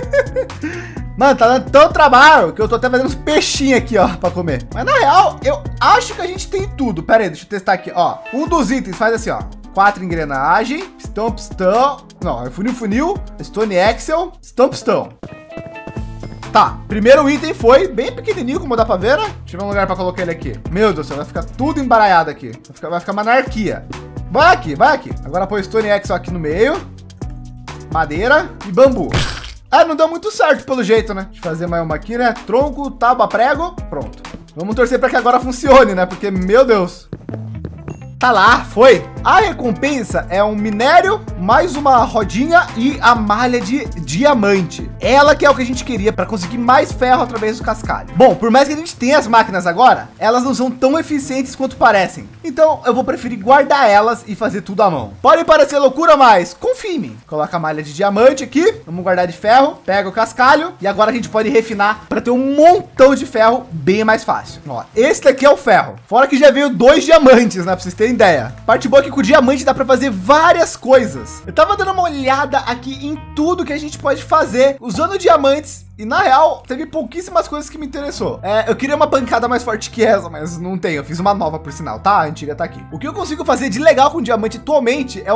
Speaker 1: Mano, tá dando tão trabalho que eu tô até fazendo uns peixinhos aqui, ó, pra comer. Mas na real, eu acho que a gente tem tudo. Pera aí, deixa eu testar aqui, ó. Um dos itens faz assim, ó. 4 engrenagens, pistão. Não, é funil, Stone Axle, pistão. Tá, primeiro item foi bem pequenininho, como dá pra ver, né? Deixa eu ver um lugar pra colocar ele aqui. Meu Deus do céu, vai ficar tudo embaralhado aqui. Vai ficar uma anarquia. Vai aqui. Agora põe o Stone Axle aqui no meio. Madeira e bambu. Ah, não deu muito certo pelo jeito, né? Deixa eu fazer mais uma aqui, né? Tronco, tábua, prego. Pronto. Vamos torcer para que agora funcione, né? Porque, meu Deus. Tá lá, foi. A recompensa é um minério, mais uma rodinha e a malha de diamante. Ela que é o que a gente queria para conseguir mais ferro através do cascalho. Bom, por mais que a gente tenha as máquinas agora, elas não são tão eficientes quanto parecem. Então eu vou preferir guardar elas e fazer tudo à mão. Pode parecer loucura, mas confie em mim. Coloca a malha de diamante aqui, vamos guardar de ferro, pega o cascalho e agora a gente pode refinar para ter um montão de ferro bem mais fácil. Ó, esse daqui é o ferro. Fora que já veio 2 diamantes, né? Pra vocês terem ideia. Parte boa é que com o diamante dá para fazer várias coisas. Eu tava dando uma olhada aqui em tudo que a gente pode fazer usando diamantes. E na real, teve pouquíssimas coisas que me interessou. Eu queria uma bancada mais forte que essa, mas não tem. Eu fiz uma nova, por sinal, tá? A antiga tá aqui. O que eu consigo fazer de legal com diamante atualmente é um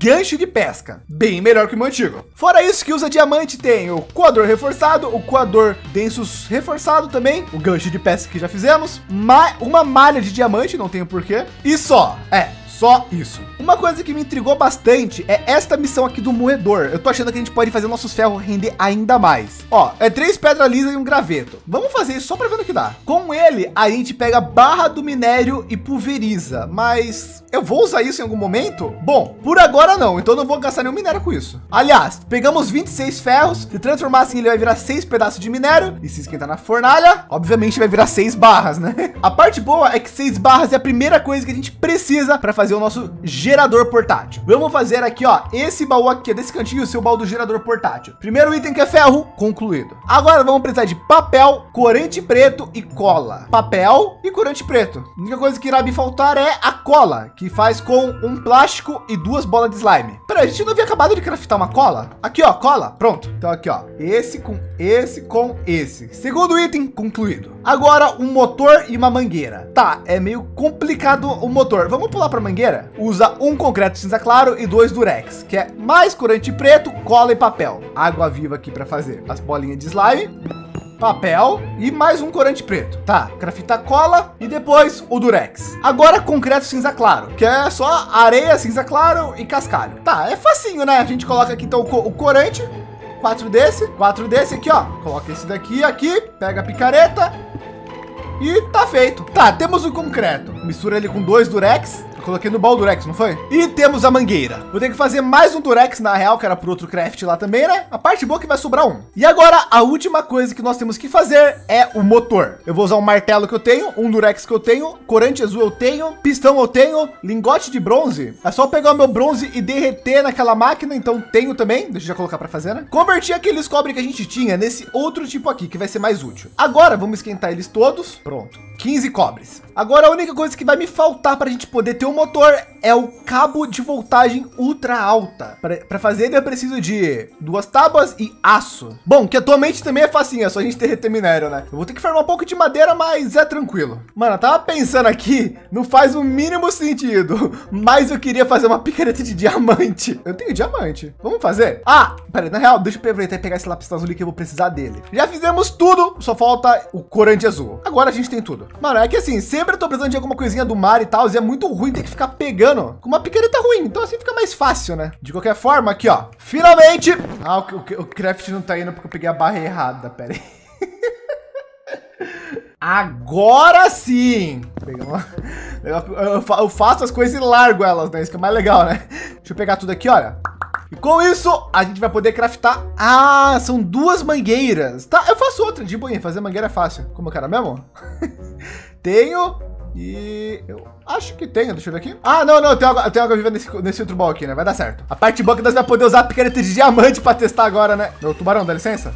Speaker 1: gancho de pesca, bem melhor que o meu antigo. Fora isso que usa diamante, tem o coador reforçado, o coador densos reforçado também, o gancho de pesca que já fizemos, uma malha de diamante, não tenho porquê, e só isso. Uma coisa que me intrigou bastante é esta missão aqui do moedor. Eu tô achando que a gente pode fazer nossos ferros render ainda mais. Ó, é 3 pedras lisas e um graveto. Vamos fazer isso só para ver no que dá. Com ele, a gente pega a barra do minério e pulveriza, mas eu vou usar isso em algum momento? Bom, por agora não, então não vou gastar nenhum minério com isso. Aliás, pegamos 26 ferros, se transformar assim ele vai virar 6 pedaços de minério e se esquentar na fornalha, obviamente vai virar 6 barras, né? A parte boa é que 6 barras é a primeira coisa que a gente precisa para fazer o nosso gerador portátil. Vamos fazer aqui, ó, esse baú aqui, desse cantinho, o seu baú do gerador portátil. Primeiro item que é ferro, concluído. Agora vamos precisar de papel, corante preto e cola. Papel e corante preto. A única coisa que irá me faltar é a cola, que faz com um plástico e 2 bolas de slime. Pera, a gente não havia acabado de craftar uma cola? Aqui, ó, cola, pronto. Então aqui, ó, esse com esse. Segundo item concluído. Agora um motor e uma mangueira. Tá, é meio complicado o motor. Vamos pular para a mangueira? Usa um concreto cinza claro e 2 durex, que é mais corante preto, cola e papel. Água viva aqui para fazer as bolinhas de slime, papel e mais um corante preto. Tá, craftar cola e depois o durex. Agora concreto cinza claro, que é só areia, cinza claro e cascalho. Tá, é facinho, né? A gente coloca aqui então o corante, 4 desse aqui, ó. Coloca esse daqui aqui, pega a picareta e tá feito. Tá, temos o concreto. Mistura ele com 2 durex. Eu coloquei no baú durex, não foi? E temos a mangueira. Vou ter que fazer mais um durex na real, que era pro outro craft lá também, né? A parte boa é que vai sobrar um. E agora a última coisa que nós temos que fazer é o motor. Eu vou usar um martelo que eu tenho, um durex que eu tenho, corante azul eu tenho, pistão eu tenho, lingote de bronze. É só pegar o meu bronze e derreter naquela máquina, então tenho também. Deixa eu já colocar para fazer, né? Converti aqueles cobre que a gente tinha nesse outro tipo aqui, que vai ser mais útil. Agora vamos esquentar eles todos. Pronto. 15 cobres. Agora a única coisa que vai me faltar para a gente poder ter um motor é o cabo de voltagem ultra alta. Para fazer ele eu preciso de 2 tábuas e aço. Bom, que atualmente também é facinho, é só a gente derreter minério, né? Eu vou ter que farmar um pouco de madeira, mas é tranquilo. Mano, eu tava pensando aqui, não faz o mínimo sentido, mas eu queria fazer uma picareta de diamante. Eu tenho diamante. Vamos fazer? Ah, peraí, na real, deixa eu aproveitar e pegar esse lápis azul que eu vou precisar dele. Já fizemos tudo, só falta o corante azul. Agora a gente tem tudo. Mano, é que assim, sempre eu tô precisando de alguma coisinha do mar e tal, e é muito ruim ter que ficar pegando com uma picareta ruim. Então assim fica mais fácil, né? De qualquer forma, aqui, ó. Finalmente! Ah, o craft não tá indo porque eu peguei a barra errada. Pera aí. Agora sim! Eu faço as coisas e largo elas, né? Isso que é mais legal, né? Deixa eu pegar tudo aqui, olha. E com isso, a gente vai poder craftar. Ah, são 2 mangueiras. Tá, eu faço outra de boinha. Fazer mangueira é fácil. Como eu quero mesmo? Tenho. E eu acho que tenho. Deixa eu ver aqui. Ah, não, eu tenho água viva nesse outro baú aqui, né? Vai dar certo. A parte boa é que nós vamos poder usar a picareta de diamante para testar agora, né? Meu tubarão, dá licença.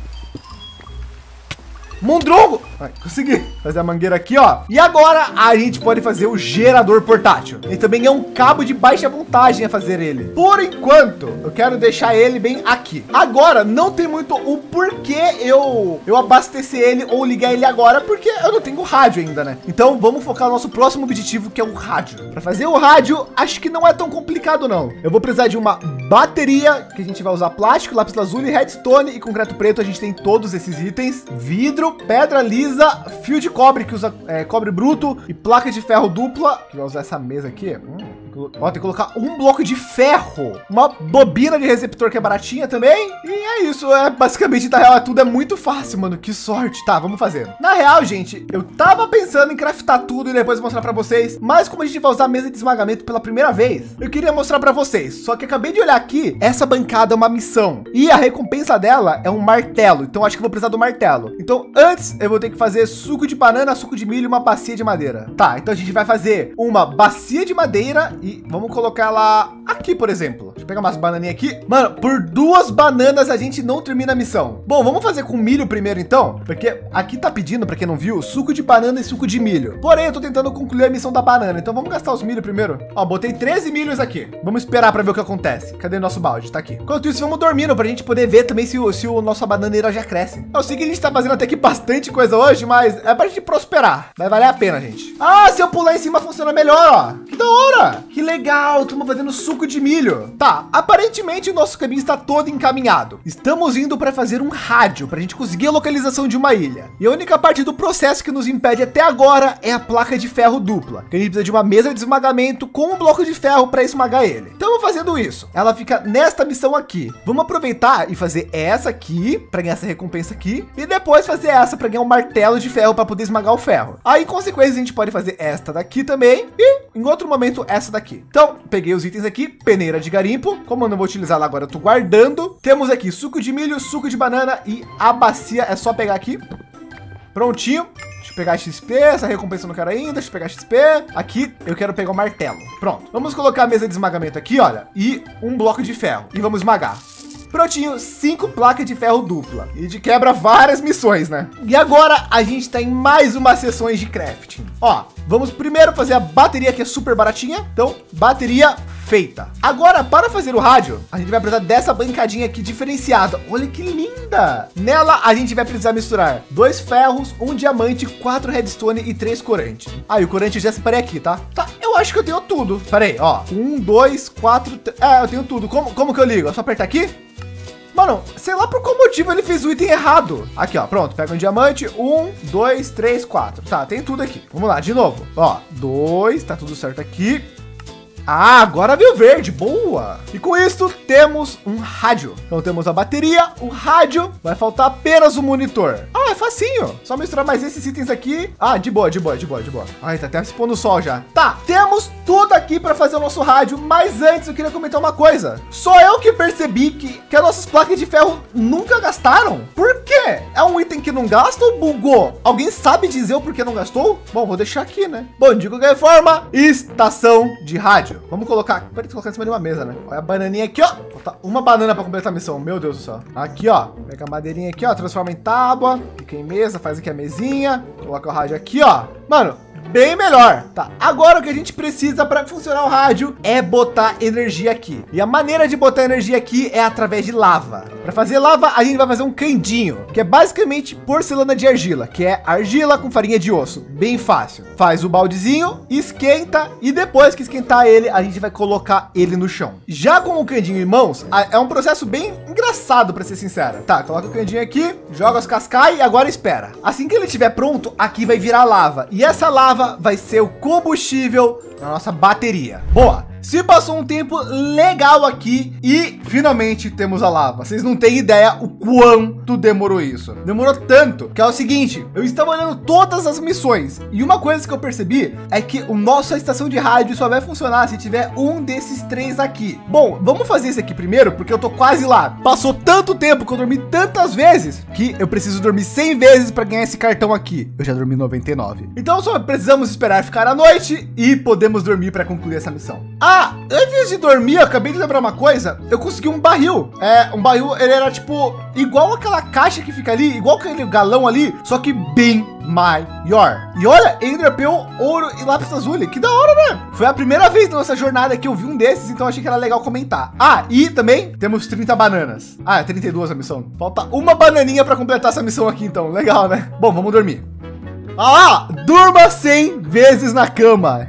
Speaker 1: Mundrongo! Ai, consegui fazer a mangueira aqui, ó. E agora a gente pode fazer o gerador portátil. Ele também é um cabo de baixa voltagem a fazer ele. Por enquanto, eu quero deixar ele bem aqui. Agora, não tem muito o porquê eu abastecer ele ou ligar ele agora, porque eu não tenho rádio ainda, né? Então, vamos focar no nosso próximo objetivo, que é o rádio. Para fazer o rádio, acho que não é tão complicado, não. Eu vou precisar de uma bateria, que a gente vai usar plástico, lápis lazuli, redstone e concreto preto. A gente tem todos esses itens. Vidro, pedra lisa, fio de cobre, que usa cobre bruto e placa de ferro dupla, que vai usar essa mesa aqui. Ó, tem que colocar um bloco de ferro, uma bobina de receptor que é baratinha também. E é isso, basicamente, na real, tudo é muito fácil, mano. Que sorte. Tá, vamos fazer. Na real, gente, eu tava pensando em craftar tudo e depois mostrar para vocês, mas como a gente vai usar a mesa de esmagamento pela primeira vez, eu queria mostrar para vocês. Só que acabei de olhar aqui, essa bancada é uma missão e a recompensa dela é um martelo. Então acho que vou precisar do martelo. Então antes eu vou ter que fazer suco de banana, suco de milho e uma bacia de madeira. Tá, então a gente vai fazer uma bacia de madeira e vamos colocar ela aqui, por exemplo. Deixa eu pegar umas bananinhas aqui. Mano, por 2 bananas a gente não termina a missão. Bom, vamos fazer com milho primeiro então, porque aqui tá pedindo, para quem não viu, suco de banana e suco de milho. Porém, eu tô tentando concluir a missão da banana, então vamos gastar os milho primeiro. Ó, botei 13 milhos aqui. Vamos esperar para ver o que acontece. Cadê nosso balde? Tá aqui. Enquanto isso, vamos dormindo pra gente poder ver também se o nossa bananeira já cresce. Eu sei que a gente tá fazendo até que bastante coisa hoje, mas é pra gente prosperar. Vai valer a pena, gente. Ah, se eu pular em cima funciona melhor, ó. Que da hora. Que legal. Estamos fazendo suco de milho. Tá, Tá, aparentemente o nosso caminho está todo encaminhado. Estamos indo para fazer um rádio para a gente conseguir a localização de uma ilha. E a única parte do processo que nos impede até agora é a placa de ferro dupla. Que a gente precisa de uma mesa de esmagamento com um bloco de ferro para esmagar ele. Estamos fazendo isso. Ela fica nesta missão aqui. Vamos aproveitar e fazer essa aqui para ganhar essa recompensa aqui. E depois fazer essa para ganhar um martelo de ferro para poder esmagar o ferro. Aí, em consequência, a gente pode fazer esta daqui também. E em outro momento, essa daqui. Então, peguei os itens aqui. Peneira de garimpo. Como eu não vou utilizar ela agora, eu tô guardando. Temos aqui suco de milho, suco de banana e a bacia. É só pegar aqui. Prontinho. Deixa eu pegar XP. Essa recompensa eu não quero ainda. Deixa eu pegar XP. Aqui eu quero pegar o martelo. Pronto. Vamos colocar a mesa de esmagamento aqui, olha. E um bloco de ferro. E vamos esmagar. Prontinho, 5 placas de ferro dupla. E de quebra várias missões, né? E agora a gente tá em mais uma sessões de crafting. Ó, vamos primeiro fazer a bateria, que é super baratinha. Então, bateria feita. Agora, para fazer o rádio, a gente vai precisar dessa bancadinha aqui diferenciada. Olha que linda! Nela, a gente vai precisar misturar 2 ferros, 1 diamante, 4 redstone e 3 corante. Ah, e o corante eu já separei aqui, tá? Tá, eu acho que eu tenho tudo. Peraí, ó. 1, 2, 4... eu tenho tudo. Como que eu ligo? É só apertar aqui? Mano, sei lá por qual motivo ele fez o item errado. Aqui, ó, pronto. Pega um diamante. 1, 2, 3, 4. Tá, tem tudo aqui. Vamos lá, de novo. Ó, 2, tá tudo certo aqui. Ah, agora veio verde, boa! E com isso temos um rádio. Então temos a bateria, o rádio, vai faltar apenas o monitor. Ah, é facinho, só misturar mais esses itens aqui. Ah, de boa. Ai, tá até se pondo o sol já. Tá, temos tudo aqui para fazer o nosso rádio, mas antes eu queria comentar uma coisa. Só eu que percebi que as nossas placas de ferro nunca gastaram. Por quê? É um item que não gasta ou bugou? Alguém sabe dizer o porquê não gastou? Bom, vou deixar aqui, né? Bom, de qualquer forma, estação de rádio. Vamos colocar, pode colocar em cima de uma mesa, né? Olha a bananinha aqui, ó. Falta uma banana para completar a missão. Meu Deus do céu. Aqui, ó. Pega a madeirinha aqui, ó. Transforma em tábua. Fica em mesa, faz aqui a mesinha. Coloca o rádio aqui, ó. Mano, bem melhor. Tá, agora o que a gente precisa para funcionar o rádio é botar energia aqui. E a maneira de botar energia aqui é através de lava. Para fazer lava, a gente vai fazer um candinho, que é basicamente porcelana de argila, que é argila com farinha de osso. Bem fácil. Faz o baldezinho, esquenta e depois que esquentar ele, a gente vai colocar ele no chão. Já com o candinho em mãos, é um processo bem engraçado, para ser sincero. Tá, coloca o candinho aqui, joga os cascais e agora espera. Assim que ele estiver pronto, aqui vai virar lava. E essa lava vai ser o combustível da nossa bateria. Boa! Se passou um tempo legal aqui e finalmente temos a lava. Vocês não têm ideia o quanto demorou isso. Demorou tanto que é o seguinte, eu estava olhando todas as missões e uma coisa que eu percebi é que o nossa estação de rádio só vai funcionar se tiver um desses 3 aqui. Bom, vamos fazer esse aqui primeiro porque eu tô quase lá. Passou tanto tempo que eu dormi tantas vezes que eu preciso dormir 100 vezes para ganhar esse cartão aqui. Eu já dormi 99. Então só precisamos esperar ficar à noite e podemos dormir para concluir essa missão. Ah, antes de dormir, eu acabei de lembrar uma coisa. Eu consegui um barril. Um barril, ele era tipo igual aquela caixa que fica ali, igual aquele galão ali, só que bem maior. E olha, ele dropou ouro e lápis lazuli. Que da hora, né? Foi a primeira vez na nossa jornada que eu vi um desses, então achei que era legal comentar. Ah, e também temos 30 bananas. Ah, é 32 a missão. Falta uma bananinha para completar essa missão aqui, então. Legal, né? Bom, vamos dormir. Ah, durma 100 vezes na cama.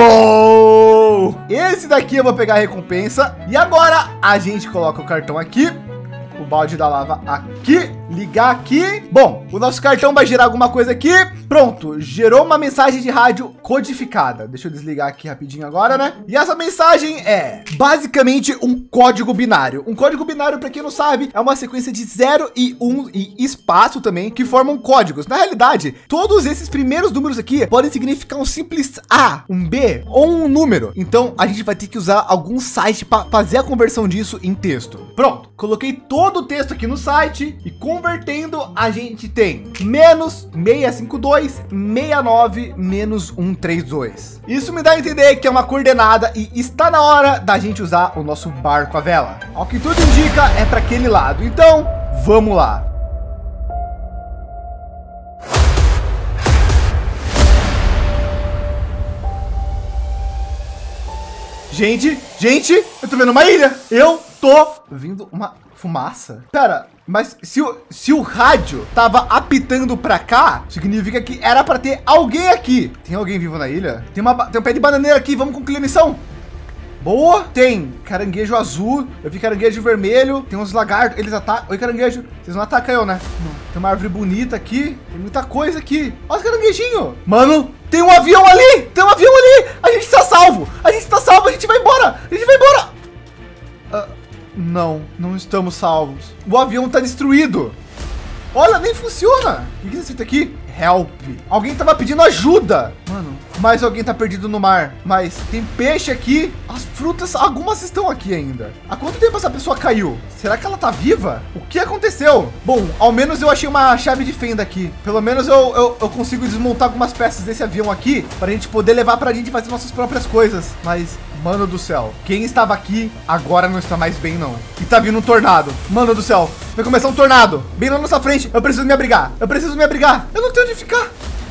Speaker 1: Yo! Esse daqui eu vou pegar a recompensa. E agora a gente coloca o cartão aqui. O balde da lava aqui. Ligar aqui. Bom, o nosso cartão vai gerar alguma coisa aqui. Pronto, gerou uma mensagem de rádio codificada. Deixa eu desligar aqui rapidinho agora, né? E essa mensagem é basicamente um código binário. Um código binário, para quem não sabe, é uma sequência de 0 e 1 e espaço também, que formam códigos. Na realidade, todos esses primeiros números aqui podem significar um simples A, um B ou um número. Então, a gente vai ter que usar algum site para fazer a conversão disso em texto. Pronto, coloquei todo o texto aqui no site e convertendo, a gente tem menos 652 69 menos 132. Isso me dá a entender que é uma coordenada e está na hora da gente usar o nosso barco à vela. Ao que tudo indica é para aquele lado. Então, vamos lá. Gente, eu tô vendo uma ilha. Eu tô vendo uma fumaça. Pera, mas se o rádio tava apitando pra cá, significa que era pra ter alguém aqui. Tem alguém vivo na ilha? Tem um pé de bananeira aqui, vamos concluir a missão. Boa. Tem caranguejo azul. Eu vi caranguejo vermelho. Tem uns lagartos. Eles atacam. Oi, caranguejo. Vocês não atacam eu, né? Não. Tem uma árvore bonita aqui. Tem muita coisa aqui. Olha os caranguejinhos. Mano, tem um avião ali. Tem um avião ali. A gente tá salvo. A gente tá salvo. A gente vai embora. A gente vai embora. Não estamos salvos. O avião tá destruído. Olha, nem funciona. O que é isso aqui? Help. Alguém tava pedindo ajuda. Mano, mais alguém tá perdido no mar. Mas tem peixe aqui. As frutas, algumas estão aqui ainda. Há quanto tempo essa pessoa caiu? Será que ela tá viva? O que aconteceu? Bom, ao menos eu achei uma chave de fenda aqui. Pelo menos eu consigo desmontar algumas peças desse avião aqui para a gente poder levar pra gente fazer nossas próprias coisas. Mas, mano do céu, quem estava aqui agora não está mais bem, não. E tá vindo um tornado. Mano do céu, vai começar um tornado bem na nossa frente. Eu preciso me abrigar. Eu preciso me abrigar. Eu não tenho onde ficar.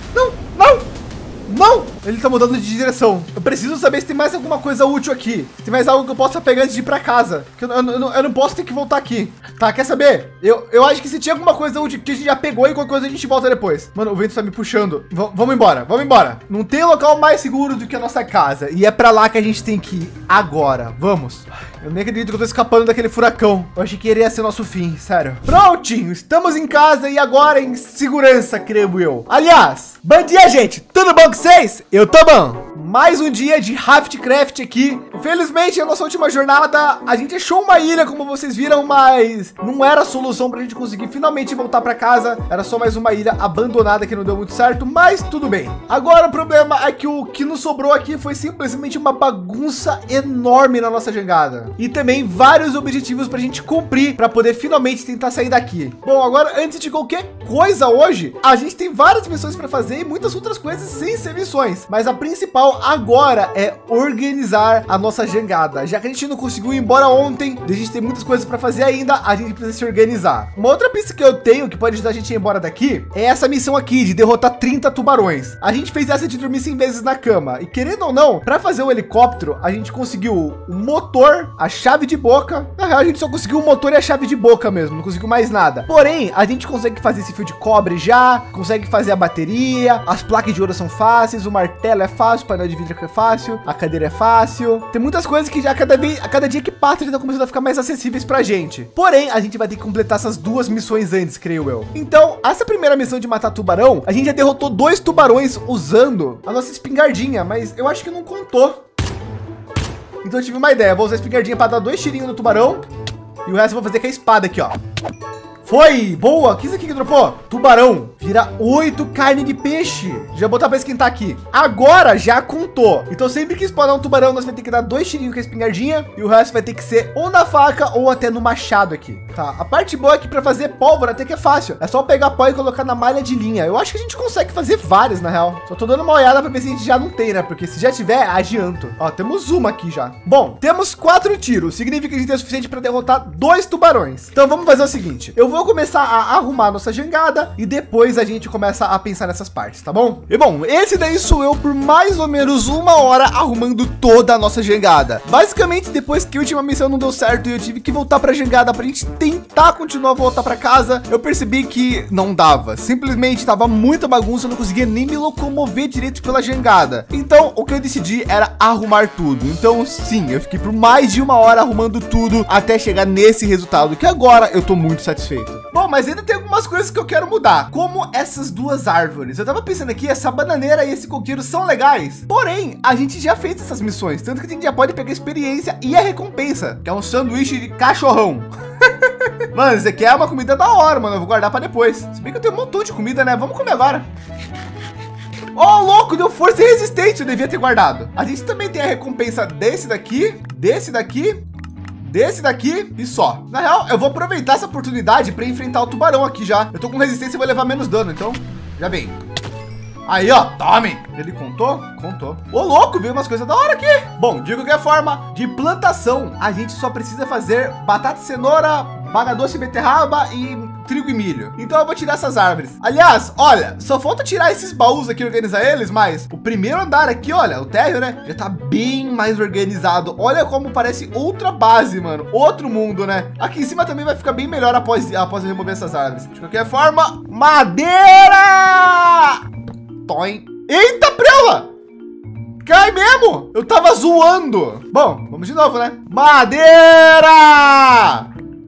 Speaker 1: Não! Ele tá mudando de direção. Eu preciso saber se tem mais alguma coisa útil aqui. Se tem mais algo que eu possa pegar antes de ir pra casa. Porque eu não posso ter que voltar aqui. Tá, quer saber? Eu acho que se tinha alguma coisa útil que a gente já pegou e qualquer coisa a gente volta depois. Mano, o vento tá me puxando. Vamos embora, vamos embora. Não tem local mais seguro do que a nossa casa. E é pra lá que a gente tem que ir agora. Vamos. Eu nem acredito que eu tô escapando daquele furacão. Eu achei que iria ser nosso fim, sério. Prontinho, estamos em casa e agora em segurança, creio eu. Aliás, bom dia, gente. Tudo bom com vocês? Eu tô bom. Mais um dia de Raftcraft aqui. Infelizmente, a nossa última jornada, a gente achou uma ilha, como vocês viram, mas não era a solução pra gente conseguir finalmente voltar pra casa. Era só mais uma ilha abandonada que não deu muito certo, mas tudo bem. Agora o problema é que o que nos sobrou aqui foi simplesmente uma bagunça enorme na nossa jangada. E também vários objetivos pra gente cumprir para poder finalmente tentar sair daqui. Bom, agora antes de qualquer coisa hoje, a gente tem várias missões para fazer e muitas outras coisas sem ser missões. Mas a principal agora é organizar a nossa jangada. Já que a gente não conseguiu ir embora ontem, a gente tem muitas coisas para fazer ainda, a gente precisa se organizar. Uma outra pista que eu tenho que pode ajudar a gente a ir embora daqui é essa missão aqui de derrotar 30 tubarões. A gente fez essa de dormir 100 vezes na cama e querendo ou não, para fazer o helicóptero, a gente conseguiu o motor, a chave de boca. Na real, a gente só conseguiu o motor e a chave de boca mesmo, não conseguiu mais nada. Porém, a gente consegue fazer esse fio de cobre já, consegue fazer a bateria, as placas de ouro são fáceis, o martelo é fácil, o painel de vidro é fácil, a cadeira é fácil. Tem muitas coisas que já a cada dia que passa, já estão começando a ficar mais acessíveis pra gente. Porém, a gente vai ter que completar essas duas missões antes, creio eu. Então, essa primeira missão de matar tubarão, a gente já derrotou 2 tubarões usando a nossa espingardinha, mas eu acho que não contou. Então eu tive uma ideia, vou usar a espingardinha para dar 2 tirinhos no tubarão e o resto eu vou fazer com a espada aqui, ó. Foi! Boa! O que é isso aqui que dropou? Tubarão. Vira 8 carne de peixe. Já botar para esquentar aqui. Agora já contou. Então sempre que spawnar um tubarão, nós vamos ter que dar 2 tirinhos com a espingardinha e o resto vai ter que ser ou na faca ou até no machado aqui. Tá, a parte boa é que para fazer pólvora até que é fácil. É só pegar pó e colocar na malha de linha. Eu acho que a gente consegue fazer várias, na real. Só tô dando uma olhada para ver se a gente já não tem, né? Porque se já tiver, adianto. Ó, temos uma aqui já. Bom, temos 4 tiros. Significa que a gente tem o suficiente para derrotar 2 tubarões. Então vamos fazer o seguinte. Eu vou começar a arrumar nossa jangada e depois a gente começa a pensar nessas partes, tá bom? E bom, esse daí sou eu por mais ou menos 1 hora arrumando toda a nossa jangada. Basicamente, depois que a última missão não deu certo e eu tive que voltar pra jangada pra gente tentar continuar a voltar pra casa, eu percebi que não dava. Simplesmente tava muita bagunça, eu não conseguia nem me locomover direito pela jangada. Então, o que eu decidi era arrumar tudo. Então, sim, eu fiquei por mais de 1 hora arrumando tudo até chegar nesse resultado que agora eu tô muito satisfeito. Bom, mas ainda tem algumas coisas que eu quero mudar, como essas 2 árvores. Eu tava pensando aqui, essa bananeira e esse coqueiro são legais, porém, a gente já fez essas missões, tanto que a gente já pode pegar a experiência e a recompensa, que é um sanduíche de cachorrão. Mano, isso aqui é uma comida da hora, mano, eu vou guardar para depois. Se bem que eu tenho um montão de comida, né? Vamos comer agora. Oh, louco, deu força e resistência, eu devia ter guardado. A gente também tem a recompensa desse daqui e só. Na real, eu vou aproveitar essa oportunidade para enfrentar o tubarão aqui já. Eu tô com resistência e vou levar menos dano, então já vem. Aí, ó, tome. Ele contou? Contou. Ô, louco, veio umas coisas da hora aqui. Bom, de qualquer forma, de plantação, a gente só precisa fazer batata e cenoura, baga doce, beterraba e trigo e milho. Então eu vou tirar essas árvores. Aliás, olha, só falta tirar esses baús aqui e organizar eles, mas o primeiro andar aqui, olha, o térreo, né, já tá bem mais organizado. Olha como parece outra base, mano. Outro mundo, né? Aqui em cima também vai ficar bem melhor após eu remover essas árvores. De qualquer forma, madeira! Toim. Eita, prela! Cai mesmo! Eu tava zoando. Bom, vamos de novo, né? Madeira!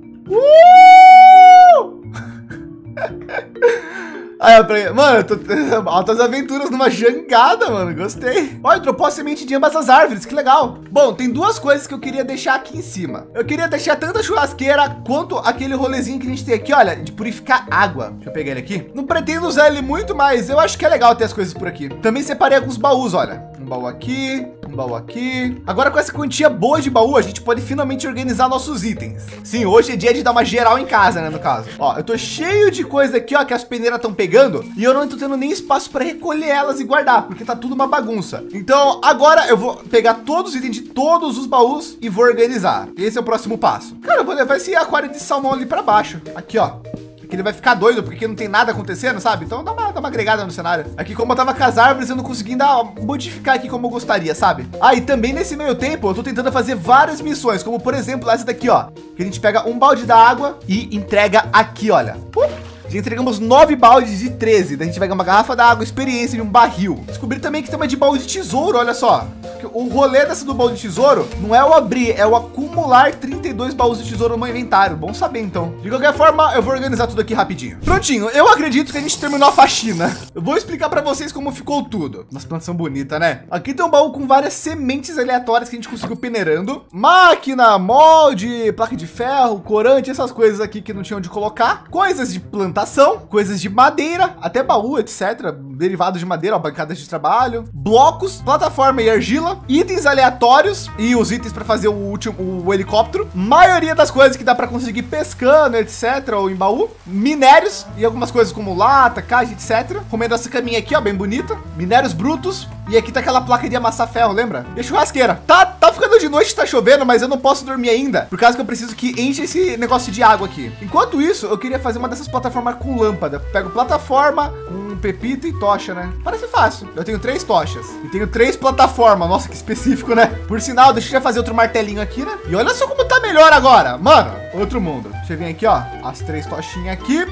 Speaker 1: Aí eu falei, mano, eu tô tendo altas aventuras numa jangada, mano. Gostei. Olha, dropou a semente de ambas as árvores, que legal. Bom, tem duas coisas que eu queria deixar aqui em cima. Eu queria deixar tanto a churrasqueira quanto aquele rolezinho que a gente tem aqui, olha, de purificar água. Deixa eu pegar ele aqui. Não pretendo usar ele muito, mas eu acho que é legal ter as coisas por aqui. Também separei alguns baús, olha. Um baú aqui, um baú aqui. Agora com essa quantia boa de baú, a gente pode finalmente organizar nossos itens. Sim, hoje é dia de dar uma geral em casa, né, no caso. Ó, eu tô cheio de coisa aqui, ó, que as peneiras estão pegando e eu não tô tendo nem espaço para recolher elas e guardar, porque tá tudo uma bagunça. Então, agora eu vou pegar todos os itens de todos os baús e vou organizar. Esse é o próximo passo. Cara, eu vou levar esse aquário de salmão ali para baixo. Aqui, ó. Que ele vai ficar doido porque não tem nada acontecendo, sabe? Então dá uma agregada no cenário. Aqui, como eu tava com as árvores, eu não consegui modificar aqui como eu gostaria, sabe? Ah, e também nesse meio tempo eu tô tentando fazer várias missões, como por exemplo essa daqui, ó, que a gente pega um balde da água e entrega aqui, olha. Já entregamos 9 baldes de 13. Daí a gente vai ganhar uma garrafa d'água, experiência de um barril. Descobri também que tem uma de baú de tesouro, olha só. O rolê dessa do baú de tesouro não é o abrir, é o acumular 32 baús de tesouro no meu inventário. Bom saber, então. De qualquer forma, eu vou organizar tudo aqui rapidinho. Prontinho, eu acredito que a gente terminou a faxina. Eu vou explicar para vocês como ficou tudo. Nossa, plantação bonita, né? Aqui tem um baú com várias sementes aleatórias que a gente conseguiu peneirando. Máquina, molde, placa de ferro, corante, essas coisas aqui que não tinham onde colocar. Coisas de plantação, coisas de madeira, até baú, etc. Derivados de madeira, ó, bancadas de trabalho, blocos, plataforma e argila, itens aleatórios e os itens para fazer o helicóptero. Maioria das coisas que dá para conseguir pescando, etc. ou em baú. Minérios e algumas coisas como lata, caixa, etc. Comendo essa caminha aqui, ó, bem bonita. Minérios brutos. E aqui tá aquela placa de amassar ferro, lembra? E a churrasqueira. Tá ficando de noite, tá chovendo, mas eu não posso dormir ainda, por causa que eu preciso que enche esse negócio de água aqui. Enquanto isso, eu queria fazer uma dessas plataformas com lâmpada. Pego plataforma, um pepita e tocha, né? Parece fácil. Eu tenho 3 tochas e tenho 3 plataformas. Nossa, que específico, né? Por sinal, deixa eu já fazer outro martelinho aqui, né? E olha só como tá melhor agora. Mano, outro mundo. Deixa eu vir aqui, ó. As 3 tochinhas aqui.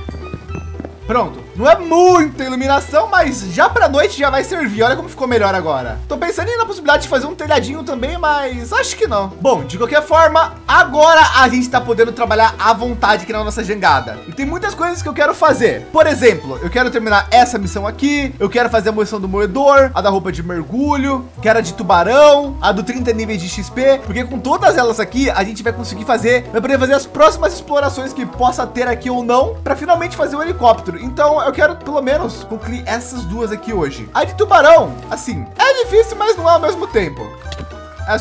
Speaker 1: Pronto. Não é muita iluminação, mas já para noite já vai servir. Olha como ficou melhor agora. Tô pensando na possibilidade de fazer um telhadinho também, mas acho que não. Bom, de qualquer forma, agora a gente tá podendo trabalhar à vontade aqui na nossa jangada. E tem muitas coisas que eu quero fazer. Por exemplo, eu quero terminar essa missão aqui. Eu quero fazer a missão do moedor, a da roupa de mergulho, quero a de tubarão, a do 30 níveis de XP, porque com todas elas aqui, a gente vai conseguir fazer, vai poder fazer as próximas explorações que possa ter aqui ou não, para finalmente fazer o helicóptero. Então, eu quero pelo menos concluir essas duas aqui hoje. A de tubarão, assim, é difícil, mas não é ao mesmo tempo. É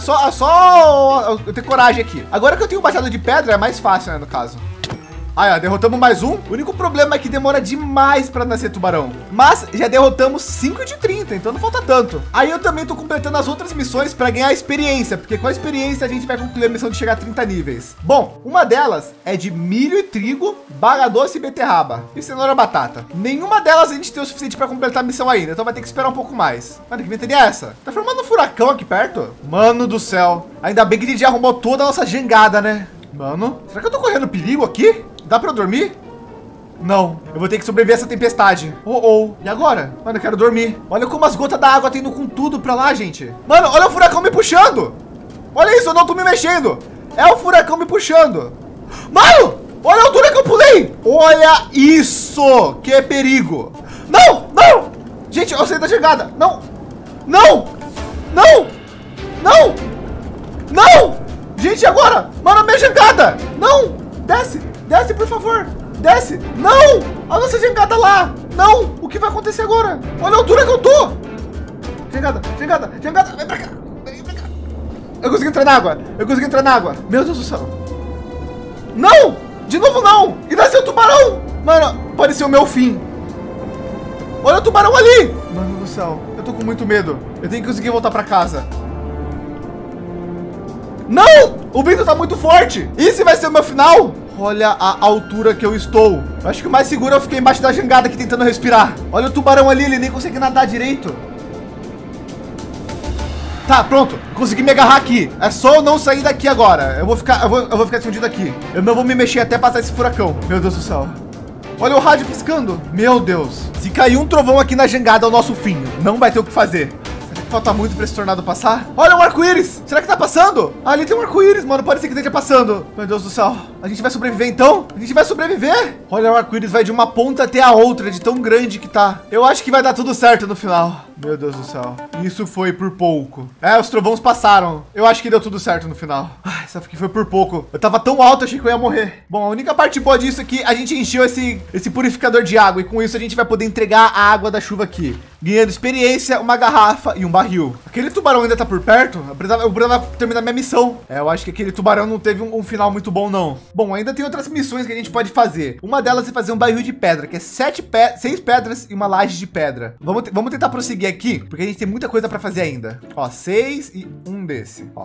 Speaker 1: só eu ter coragem aqui. Agora que eu tenho o machado de pedra, é mais fácil, né, no caso. Aí, ó, derrotamos mais um. O único problema é que demora demais para nascer tubarão. Mas já derrotamos 5 de 30, então não falta tanto. Aí eu também tô completando as outras missões para ganhar experiência, porque com a experiência a gente vai concluir a missão de chegar a 30 níveis. Bom, uma delas é de milho e trigo, baga doce e beterraba. E cenoura batata. Nenhuma delas a gente tem o suficiente para completar a missão ainda, então vai ter que esperar um pouco mais. Mano, que ventania é essa? Tá formando um furacão aqui perto? Mano do céu. Ainda bem que a gente já arrumou toda a nossa jangada, né? Mano, será que eu tô correndo perigo aqui? Dá pra eu dormir? Não, eu vou ter que sobreviver a essa tempestade. E agora? Mano, eu quero dormir. Olha como as gotas da água estão indo com tudo pra lá, gente. Mano, olha o furacão me puxando. Olha isso, eu não tô me mexendo. É o furacão me puxando. Mano, olha a altura que eu pulei. Olha isso, que é perigo. Não, não. Gente, eu saí da jangada. Não, não, não, não, não. Gente, agora? Mano, a minha jangada. Não, desce. Desce, por favor. Desce. Não! A nossa jangada lá. Não! O que vai acontecer agora? Olha a altura que eu tô. Jangada, jangada, jangada. Vem pra cá. Vem pra cá. Eu consegui entrar na água. Eu consegui entrar na água. Meu Deus do céu. Não! De novo não! E nasceu o tubarão. Mano, pareceu o meu fim. Olha o tubarão ali. Mano do céu. Eu tô com muito medo. Eu tenho que conseguir voltar pra casa. Não! O vento tá muito forte. Esse vai ser o meu final? Olha a altura que eu estou. Eu acho que o mais seguro eu fiquei embaixo da jangada aqui tentando respirar. Olha o tubarão ali, ele nem consegue nadar direito. Tá, pronto. Consegui me agarrar aqui. É só eu não sair daqui agora. Eu vou ficar escondido aqui. Eu não vou me mexer até passar esse furacão. Meu Deus do céu. Olha o rádio piscando. Meu Deus. Se cair um trovão aqui na jangada, é o nosso fim. Não vai ter o que fazer. falta muito pra esse tornado passar. Olha um arco-íris. Será que tá passando? Ah, ali tem um arco-íris, mano. Pode ser que esteja passando. Meu Deus do céu. A gente vai sobreviver, então? A gente vai sobreviver? Olha, o arco-íris vai de uma ponta até a outra, de tão grande que tá. Eu acho que vai dar tudo certo no final. Meu Deus do céu. Isso foi por pouco. É, os trovões passaram. Eu acho que deu tudo certo no final. Ai, só que foi por pouco. Eu tava tão alto, achei que eu ia morrer. Bom, a única parte boa disso é que a gente encheu esse purificador de água. E com isso a gente vai poder entregar a água da chuva aqui. Ganhando experiência, uma garrafa e um barril. Aquele tubarão ainda tá por perto? Eu precisava terminar minha missão. É, eu acho que aquele tubarão não teve um final muito bom, não. Bom, ainda tem outras missões que a gente pode fazer. Uma delas é fazer um barril de pedra, que é 6 pedras e uma laje de pedra. Vamos tentar prosseguir aqui, porque a gente tem muita coisa para fazer ainda. Ó, 6 e um desse. Ó,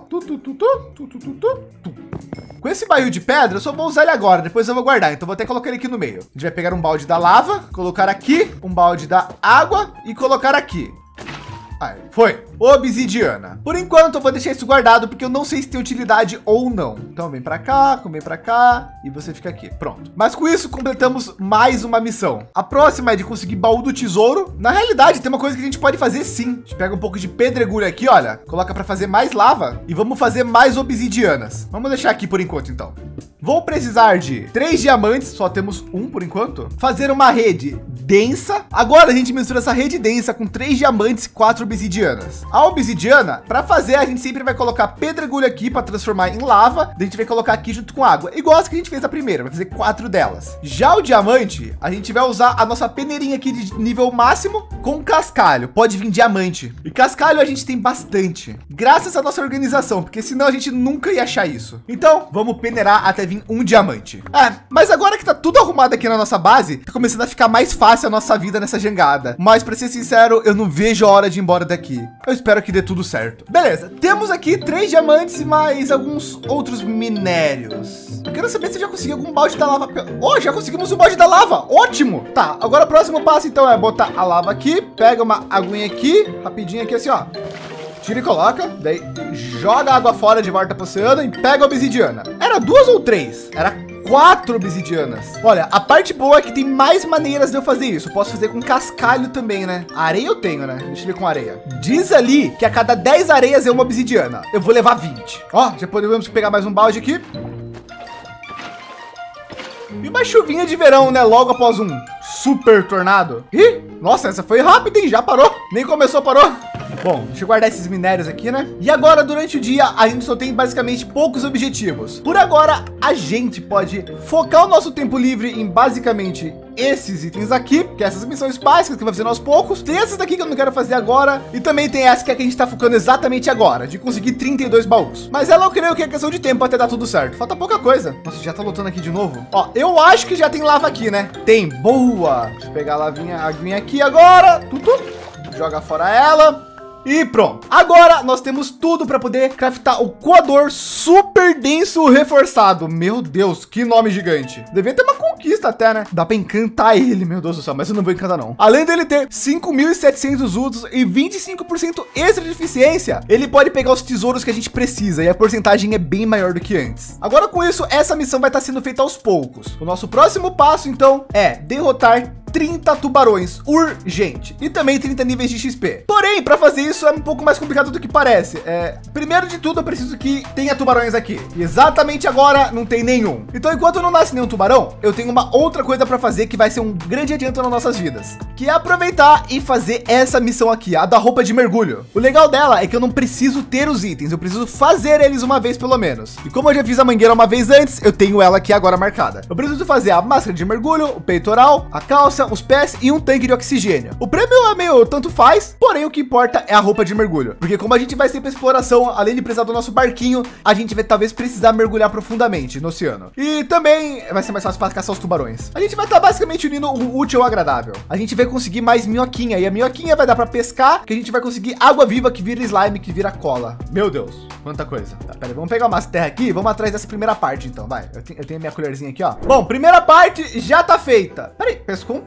Speaker 1: Com esse barril de pedra, eu só vou usar ele agora. Depois eu vou guardar, então vou até colocar ele aqui no meio. A gente vai pegar um balde da lava, colocar aqui, um balde da água e colocar aqui. Aí, foi. Obsidiana. Por enquanto eu vou deixar isso guardado porque eu não sei se tem utilidade ou não. Então vem para cá e você fica aqui. Pronto. Mas com isso completamos mais uma missão. A próxima é de conseguir baú do tesouro. Na realidade tem uma coisa que a gente pode fazer sim. A gente pega um pouco de pedregulho aqui, olha. Coloca para fazer mais lava e vamos fazer mais obsidianas. Vamos deixar aqui por enquanto então. Vou precisar de 3 diamantes, só temos um por enquanto. Fazer uma rede densa. Agora a gente mistura essa rede densa com 3 diamantes e 4 obsidianas. A obsidiana, para fazer, a gente sempre vai colocar pedregulho aqui para transformar em lava. A gente vai colocar aqui junto com água, igual as que a gente fez a primeira, vai fazer 4 delas. Já o diamante, a gente vai usar a nossa peneirinha aqui de nível máximo com cascalho. Pode vir diamante. E cascalho a gente tem bastante, graças à nossa organização, porque senão a gente nunca ia achar isso. Então, vamos peneirar até vir um diamante. Mas agora que tá tudo arrumado aqui na nossa base, tá começando a ficar mais fácil a nossa vida nessa jangada. Mas para ser sincero, eu não vejo a hora de ir embora daqui. Eu espero que dê tudo certo. Beleza, temos aqui 3 diamantes e mais alguns outros minérios. Eu quero saber se já consegui algum balde da lava. Oh, já conseguimos um balde da lava. Ótimo. Tá, agora o próximo passo então é botar a lava aqui. Pega uma aguinha aqui, rapidinho aqui assim, ó. Tira e coloca, daí joga a água fora de volta para o oceano e pega a obsidiana. Era 2 ou 3? Era 4 obsidianas. Olha, a parte boa é que tem mais maneiras de eu fazer isso. Eu posso fazer com cascalho também, né? Areia eu tenho, né? Deixa eu ver com areia. Diz ali que a cada 10 areias é uma obsidiana. Eu vou levar 20. Ó, já podemos pegar mais um balde aqui. E uma chuvinha de verão, né? Logo após um super tornado. Ih, nossa, essa foi rápida, hein? Já parou. Nem começou, parou. Bom, deixa eu guardar esses minérios aqui, né? E agora, durante o dia, a gente só tem basicamente poucos objetivos. Por agora, a gente pode focar o nosso tempo livre em basicamente esses itens aqui, que é essas missões básicas que vai fazer aos poucos. Tem essas daqui que eu não quero fazer agora. E também tem essa que é que a gente tá focando exatamente agora, de conseguir 32 baús. Mas ela eu creio que é questão de tempo até dar tudo certo. Falta pouca coisa. Nossa, já tá lotando aqui de novo. Ó, eu acho que já tem lava aqui, né? Tem, boa. Deixa eu pegar a lavinha, a aguinha aqui agora. Joga fora ela. E pronto. Agora nós temos tudo para poder craftar o coador super denso reforçado. Meu Deus, que nome gigante. Devia ter uma conquista até, né? Dá para encantar ele, meu Deus do céu, mas eu não vou encantar não. Além dele ter 5.700 usos e 25% extra de eficiência, ele pode pegar os tesouros que a gente precisa e a porcentagem é bem maior do que antes. Agora com isso, essa missão vai estar sendo feita aos poucos. O nosso próximo passo então é derrotar 30 tubarões urgente e também 30 níveis de XP. Porém, para fazer isso é um pouco mais complicado do que parece. Primeiro de tudo, eu preciso que tenha tubarões aqui. E exatamente agora não tem nenhum. Então, enquanto não nasce nenhum tubarão, eu tenho uma outra coisa para fazer que vai ser um grande adianto nas nossas vidas, que é aproveitar e fazer essa missão aqui, a da roupa de mergulho. O legal dela é que eu não preciso ter os itens, eu preciso fazer eles uma vez pelo menos. E como eu já fiz a mangueira uma vez antes, eu tenho ela aqui agora marcada. Eu preciso fazer a máscara de mergulho, o peitoral, a calça, os pés e um tanque de oxigênio. O prêmio é meio tanto faz, porém o que importa é a roupa de mergulho, porque como a gente vai ser para exploração, além de precisar do nosso barquinho, a gente vai talvez precisar mergulhar profundamente no oceano. E também vai ser mais fácil para caçar os tubarões. A gente vai estar basicamente unindo o útil ao agradável. A gente vai conseguir mais minhoquinha e a minhoquinha vai dar para pescar, que a gente vai conseguir água viva que vira slime, que vira cola. Meu Deus, quanta coisa. Tá, pera aí, vamos pegar umas terra aqui, vamos atrás dessa primeira parte então, vai. Eu tenho a minha colherzinha aqui, ó. Bom, primeira parte já tá feita. Pera aí, pescou um peixe.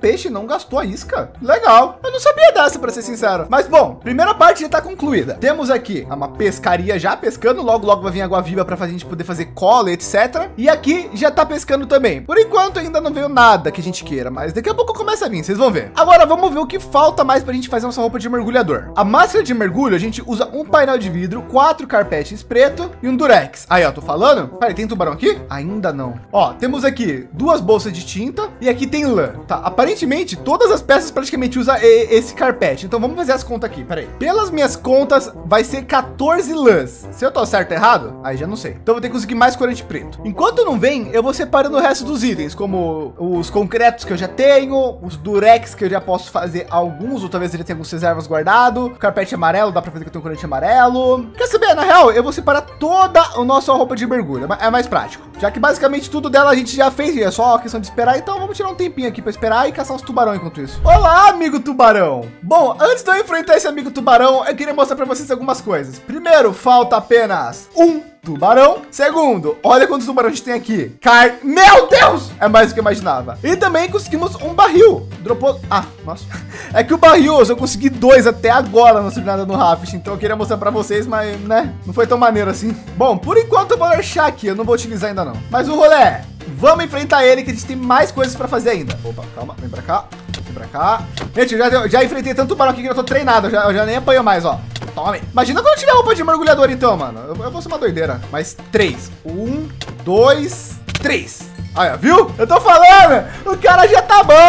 Speaker 2: peixe não gastou a isca. Legal. Eu não sabia dessa, para ser sincero. Mas bom, primeira parte já tá concluída. Temos aqui uma pescaria já pescando. Logo, logo vai vir água viva para a gente poder fazer cola, etc. E aqui já tá pescando também. Por enquanto ainda não veio nada que a gente queira, mas daqui a pouco começa a vir, vocês vão ver. Agora vamos ver o que falta mais pra gente fazer nossa roupa de mergulhador. A máscara de mergulho, a gente usa um painel de vidro, 4 carpetes preto e um durex. Aí, ó, tô falando? Peraí, tem tubarão aqui? Ainda não. Ó, temos aqui 2 bolsas de tinta e aqui tem lã. Tá, aparentemente todas as peças praticamente usam esse carpete. Então vamos fazer as contas aqui, peraí. Pelas minhas contas, vai ser 14 lãs. Se eu tô certo ou errado, aí já não sei. Então vou ter que conseguir mais corante preto. Enquanto não vem, eu vou separando o resto dos itens, como os concretos que eu já tenho, os durex que eu já posso fazer alguns, ou talvez ele tenha algumas reservas guardado. Carpete amarelo, dá pra fazer que eu tenho corante amarelo. Quer saber? Na real, eu vou separar toda a nossa roupa de mergulho. É mais prático. Já que basicamente tudo dela a gente já fez, é só questão de esperar. Então vamos tirar um tempinho aqui para esperar e caçar uns tubarão enquanto isso. Olá, amigo tubarão. Bom, antes de eu enfrentar esse amigo tubarão, eu queria mostrar para vocês algumas coisas. Primeiro, falta apenas um tubarão. Segundo, olha quantos tubarões a gente tem aqui. Meu Deus! É mais do que eu imaginava. E também conseguimos um barril. Dropou... Ah, nossa. É que o barril, eu só consegui 2 até agora na jornada no raft. Então eu queria mostrar pra vocês, mas, né, não foi tão maneiro assim. Bom, por enquanto eu vou deixar aqui. Eu não vou utilizar ainda não. Mas o rolê é, vamos enfrentar ele, que a gente tem mais coisas pra fazer ainda. Opa, calma, vem pra cá. Vem pra cá. Gente, eu já enfrentei tanto tubarão aqui que eu tô treinado. Eu já nem apanho mais, ó. Tome. Imagina quando eu tiver roupa de mergulhador então, mano. Eu vou ser uma doideira. Mas 3. 1, 2, 3. Olha, viu? Eu tô falando. O cara já tá bom.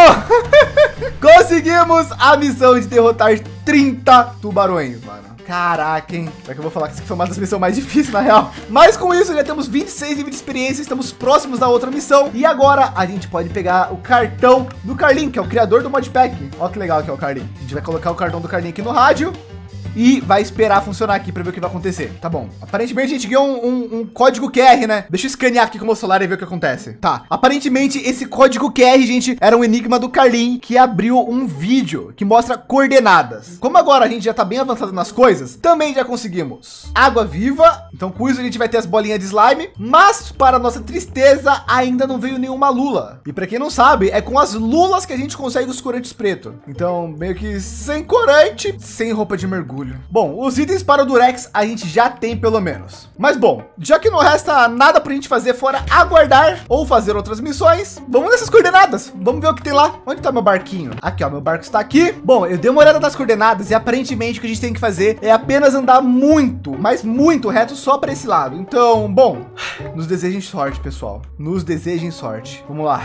Speaker 2: Conseguimos a missão de derrotar 30 tubarões, mano. Caraca, hein? Será que eu vou falar que isso foi uma das missões mais difíceis, na real? Mas com isso, já temos 26 níveis de experiência, estamos próximos da outra missão. E agora, a gente pode pegar o cartão do Carlin, que é o criador do modpack. Olha que legal que é o Carlin. A gente vai colocar o cartão do Carlin aqui no rádio e vai esperar funcionar aqui para ver o que vai acontecer. Tá bom. Aparentemente a gente ganhou um código QR, né? Deixa eu escanear aqui com o meu celular e ver o que acontece. Tá. Aparentemente esse código QR, gente, era um enigma do Carlin que abriu um vídeo que mostra coordenadas. Como agora a gente já tá bem avançado nas coisas, também já conseguimos água viva. Então com isso a gente vai ter as bolinhas de slime, mas para nossa tristeza ainda não veio nenhuma lula. E para quem não sabe, é com as lulas que a gente consegue os corantes preto. Então meio que sem corante, sem roupa de mergulho. Bom, os itens para o durex a gente já tem pelo menos. Mas bom, já que não resta nada pra gente fazer fora aguardar ou fazer outras missões, vamos nessas coordenadas. Vamos ver o que tem lá. Onde tá meu barquinho? Aqui, ó, meu barco está aqui. Bom, eu dei uma olhada nas coordenadas e aparentemente o que a gente tem que fazer é apenas andar muito, mas muito reto só para esse lado. Então, bom, nos desejem sorte, pessoal. Nos desejem sorte. Vamos lá.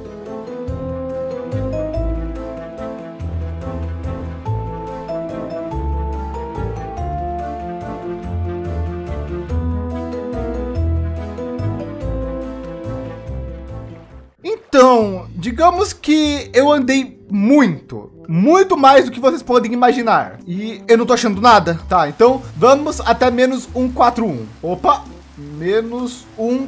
Speaker 2: Então, digamos que eu andei muito mais do que vocês podem imaginar. E eu não tô achando nada, tá? Então, vamos até menos 141. Opa, menos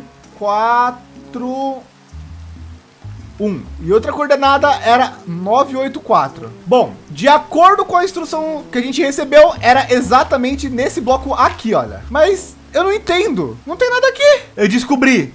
Speaker 2: 141. E outra coordenada era 984. Bom, de acordo com a instrução que a gente recebeu, era exatamente nesse bloco aqui, olha. Mas eu não entendo. Não tem nada aqui. Eu descobri.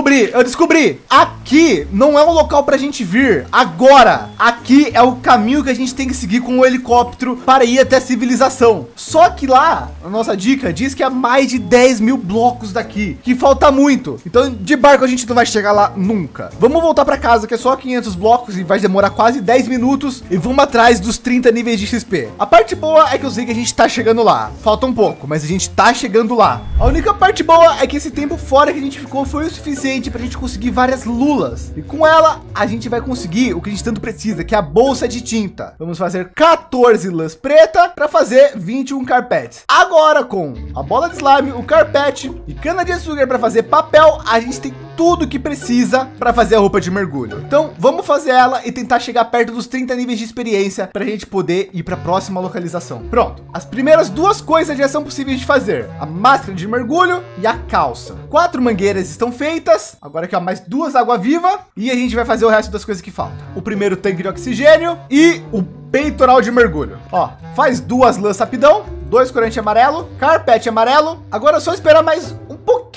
Speaker 2: Aqui não é um local pra gente vir agora. Aqui é o caminho que a gente tem que seguir com o helicóptero para ir até a civilização. Só que lá, a nossa dica diz que é mais de 10 mil blocos daqui, que falta muito. Então, de barco a gente não vai chegar lá nunca. Vamos voltar para casa, que é só 500 blocos e vai demorar quase 10 minutos. E vamos atrás dos 30 níveis de XP. A parte boa é que eu sei que a gente tá chegando lá. Falta um pouco, mas a gente tá chegando lá. A única parte boa é que esse tempo fora que a gente ficou foi o suficiente para a gente conseguir várias lulas. E com ela, a gente vai conseguir o que a gente tanto precisa, que é a bolsa de tinta. Vamos fazer 14 lãs preta para fazer 21 carpetes. Agora, com a bola de slime, o carpete e cana de açúcar para fazer papel, a gente tem tudo que precisa para fazer a roupa de mergulho. Então, vamos fazer ela e tentar chegar perto dos 30 níveis de experiência para a gente poder ir para a próxima localização. Pronto. As primeiras duas coisas já são possíveis de fazer: a máscara de mergulho e a calça. 4 mangueiras estão feitas. Agora aqui, ó, mais 2 água-viva e a gente vai fazer o resto das coisas que faltam. O primeiro tanque de oxigênio e o peitoral de mergulho. Ó, faz 2 lãs rapidão, 2 corante amarelo, carpete amarelo. Agora é só esperar mais um pouquinho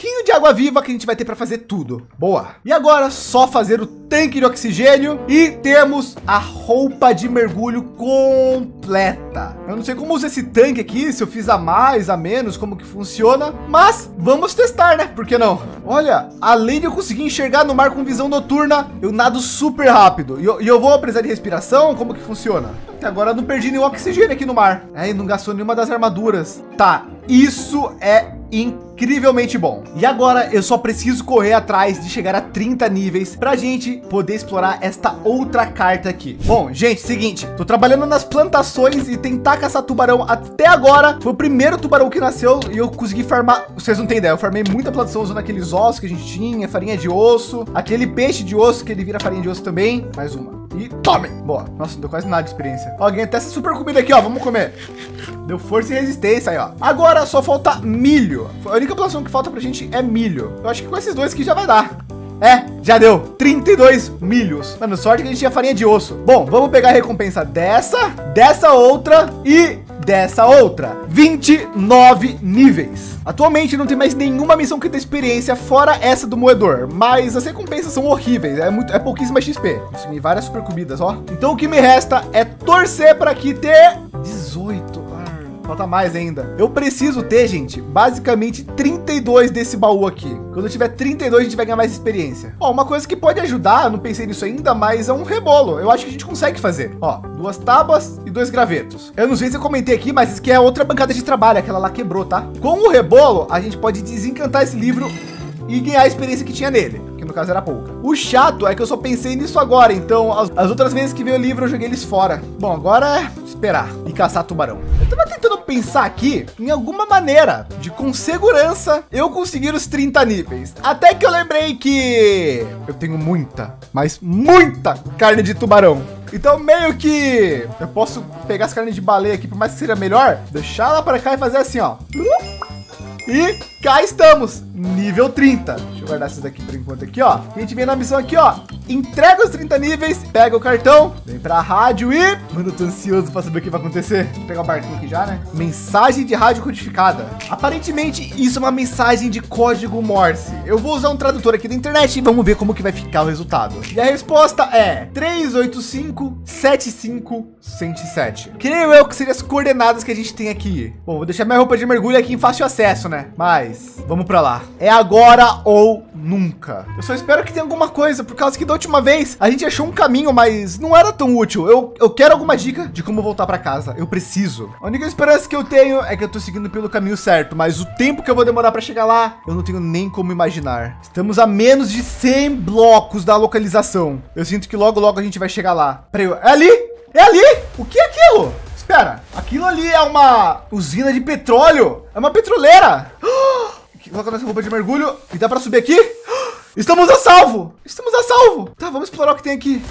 Speaker 2: pouquinho de água viva que a gente vai ter para fazer tudo. Boa. E agora só fazer o tanque de oxigênio e temos a roupa de mergulho completa. Eu não sei como usa esse tanque aqui, se eu fiz a mais, a menos, como que funciona, mas vamos testar, né? Por que não? Olha, além de eu conseguir enxergar no mar com visão noturna, eu nado super rápido. E eu vou precisar de respiração? Como que funciona? Até agora eu não perdi nenhum oxigênio aqui no mar. E não gastou nenhuma das armaduras. Tá, isso é incrivelmente bom. E agora eu só preciso correr atrás de chegar a 30 níveis pra gente poder explorar esta outra carta aqui. Bom, gente, seguinte, tô trabalhando nas plantações e tentar caçar tubarão. Até agora foi o primeiro tubarão que nasceu e eu consegui farmar. Vocês não têm ideia, eu farmei muita plantação usando aqueles ossos que a gente tinha, farinha de osso, aquele peixe de osso que ele vira farinha de osso também. Mais uma. E tome! Boa. Nossa, não deu quase nada de experiência. Alguém até essa super comida aqui, ó. Vamos comer. Deu força e resistência aí, ó. Agora só falta milho. A única plantação que falta pra gente é milho. Eu acho que com esses dois aqui já vai dar. Já deu 32 milhos. Mano, sorte que a gente tinha farinha de osso. Bom, vamos pegar a recompensa dessa outra e dessa outra. 29 níveis. Atualmente não tem mais nenhuma missão que dê experiência fora essa do moedor, mas as recompensas são horríveis, é pouquíssima XP. Consegui várias super comidas, ó. Então o que me resta é torcer para aqui ter 18. Falta mais ainda. Eu preciso ter, gente, basicamente 32 desse baú aqui. Quando eu tiver 32, a gente vai ganhar mais experiência. Ó, uma coisa que pode ajudar, eu não pensei nisso ainda, mas é um rebolo. Eu acho que a gente consegue fazer. Ó, 2 tábuas e 2 gravetos. Eu não sei se eu comentei aqui, mas isso aqui é outra bancada de trabalho. Aquela lá quebrou, tá? Com o rebolo, a gente pode desencantar esse livro e ganhar a experiência que tinha nele, que no caso era pouca. O chato é que eu só pensei nisso agora, então as outras vezes que veio o livro eu joguei eles fora. Bom, agora é esperar e caçar tubarão. Eu tava tentando pensar aqui em alguma maneira de com segurança eu conseguir os 30 níveis. Até que eu lembrei que eu tenho muita, mas muita carne de tubarão. Então meio que eu posso pegar as carnes de baleia aqui, por mais que seja melhor, deixar ela para cá e fazer assim, ó. E cá estamos, nível 30. Deixa eu guardar esses daqui por enquanto aqui, ó. A gente vem na missão aqui, ó. Entrega os 30 níveis, pega o cartão, vem pra rádio e... Mano, eu tô ansioso pra saber o que vai acontecer. Vou pegar o barquinho aqui já, né? Mensagem de rádio codificada. Aparentemente, isso é uma mensagem de código Morse. Eu vou usar um tradutor aqui da internet e vamos ver como que vai ficar o resultado. E a resposta é 3857517. Creio eu que seriam as coordenadas que a gente tem aqui. Bom, vou deixar minha roupa de mergulho aqui em fácil acesso, né? Mas vamos pra lá. É agora ou nunca. Eu só espero que tenha alguma coisa, por causa que da última vez a gente achou um caminho, mas não era tão útil. Eu quero alguma dica de como voltar para casa. Eu preciso. A única esperança que eu tenho é que eu tô seguindo pelo caminho certo, mas o tempo que eu vou demorar para chegar lá, eu não tenho nem como imaginar. Estamos a menos de 100 blocos da localização. Eu sinto que logo a gente vai chegar lá. Peraí, é ali? É ali? O que é aquilo? Espera, aquilo ali é uma usina de petróleo. É uma petroleira. Coloca nossa roupa de mergulho e dá para subir aqui. Estamos a salvo! Estamos a salvo! Tá, vamos explorar o que tem aqui.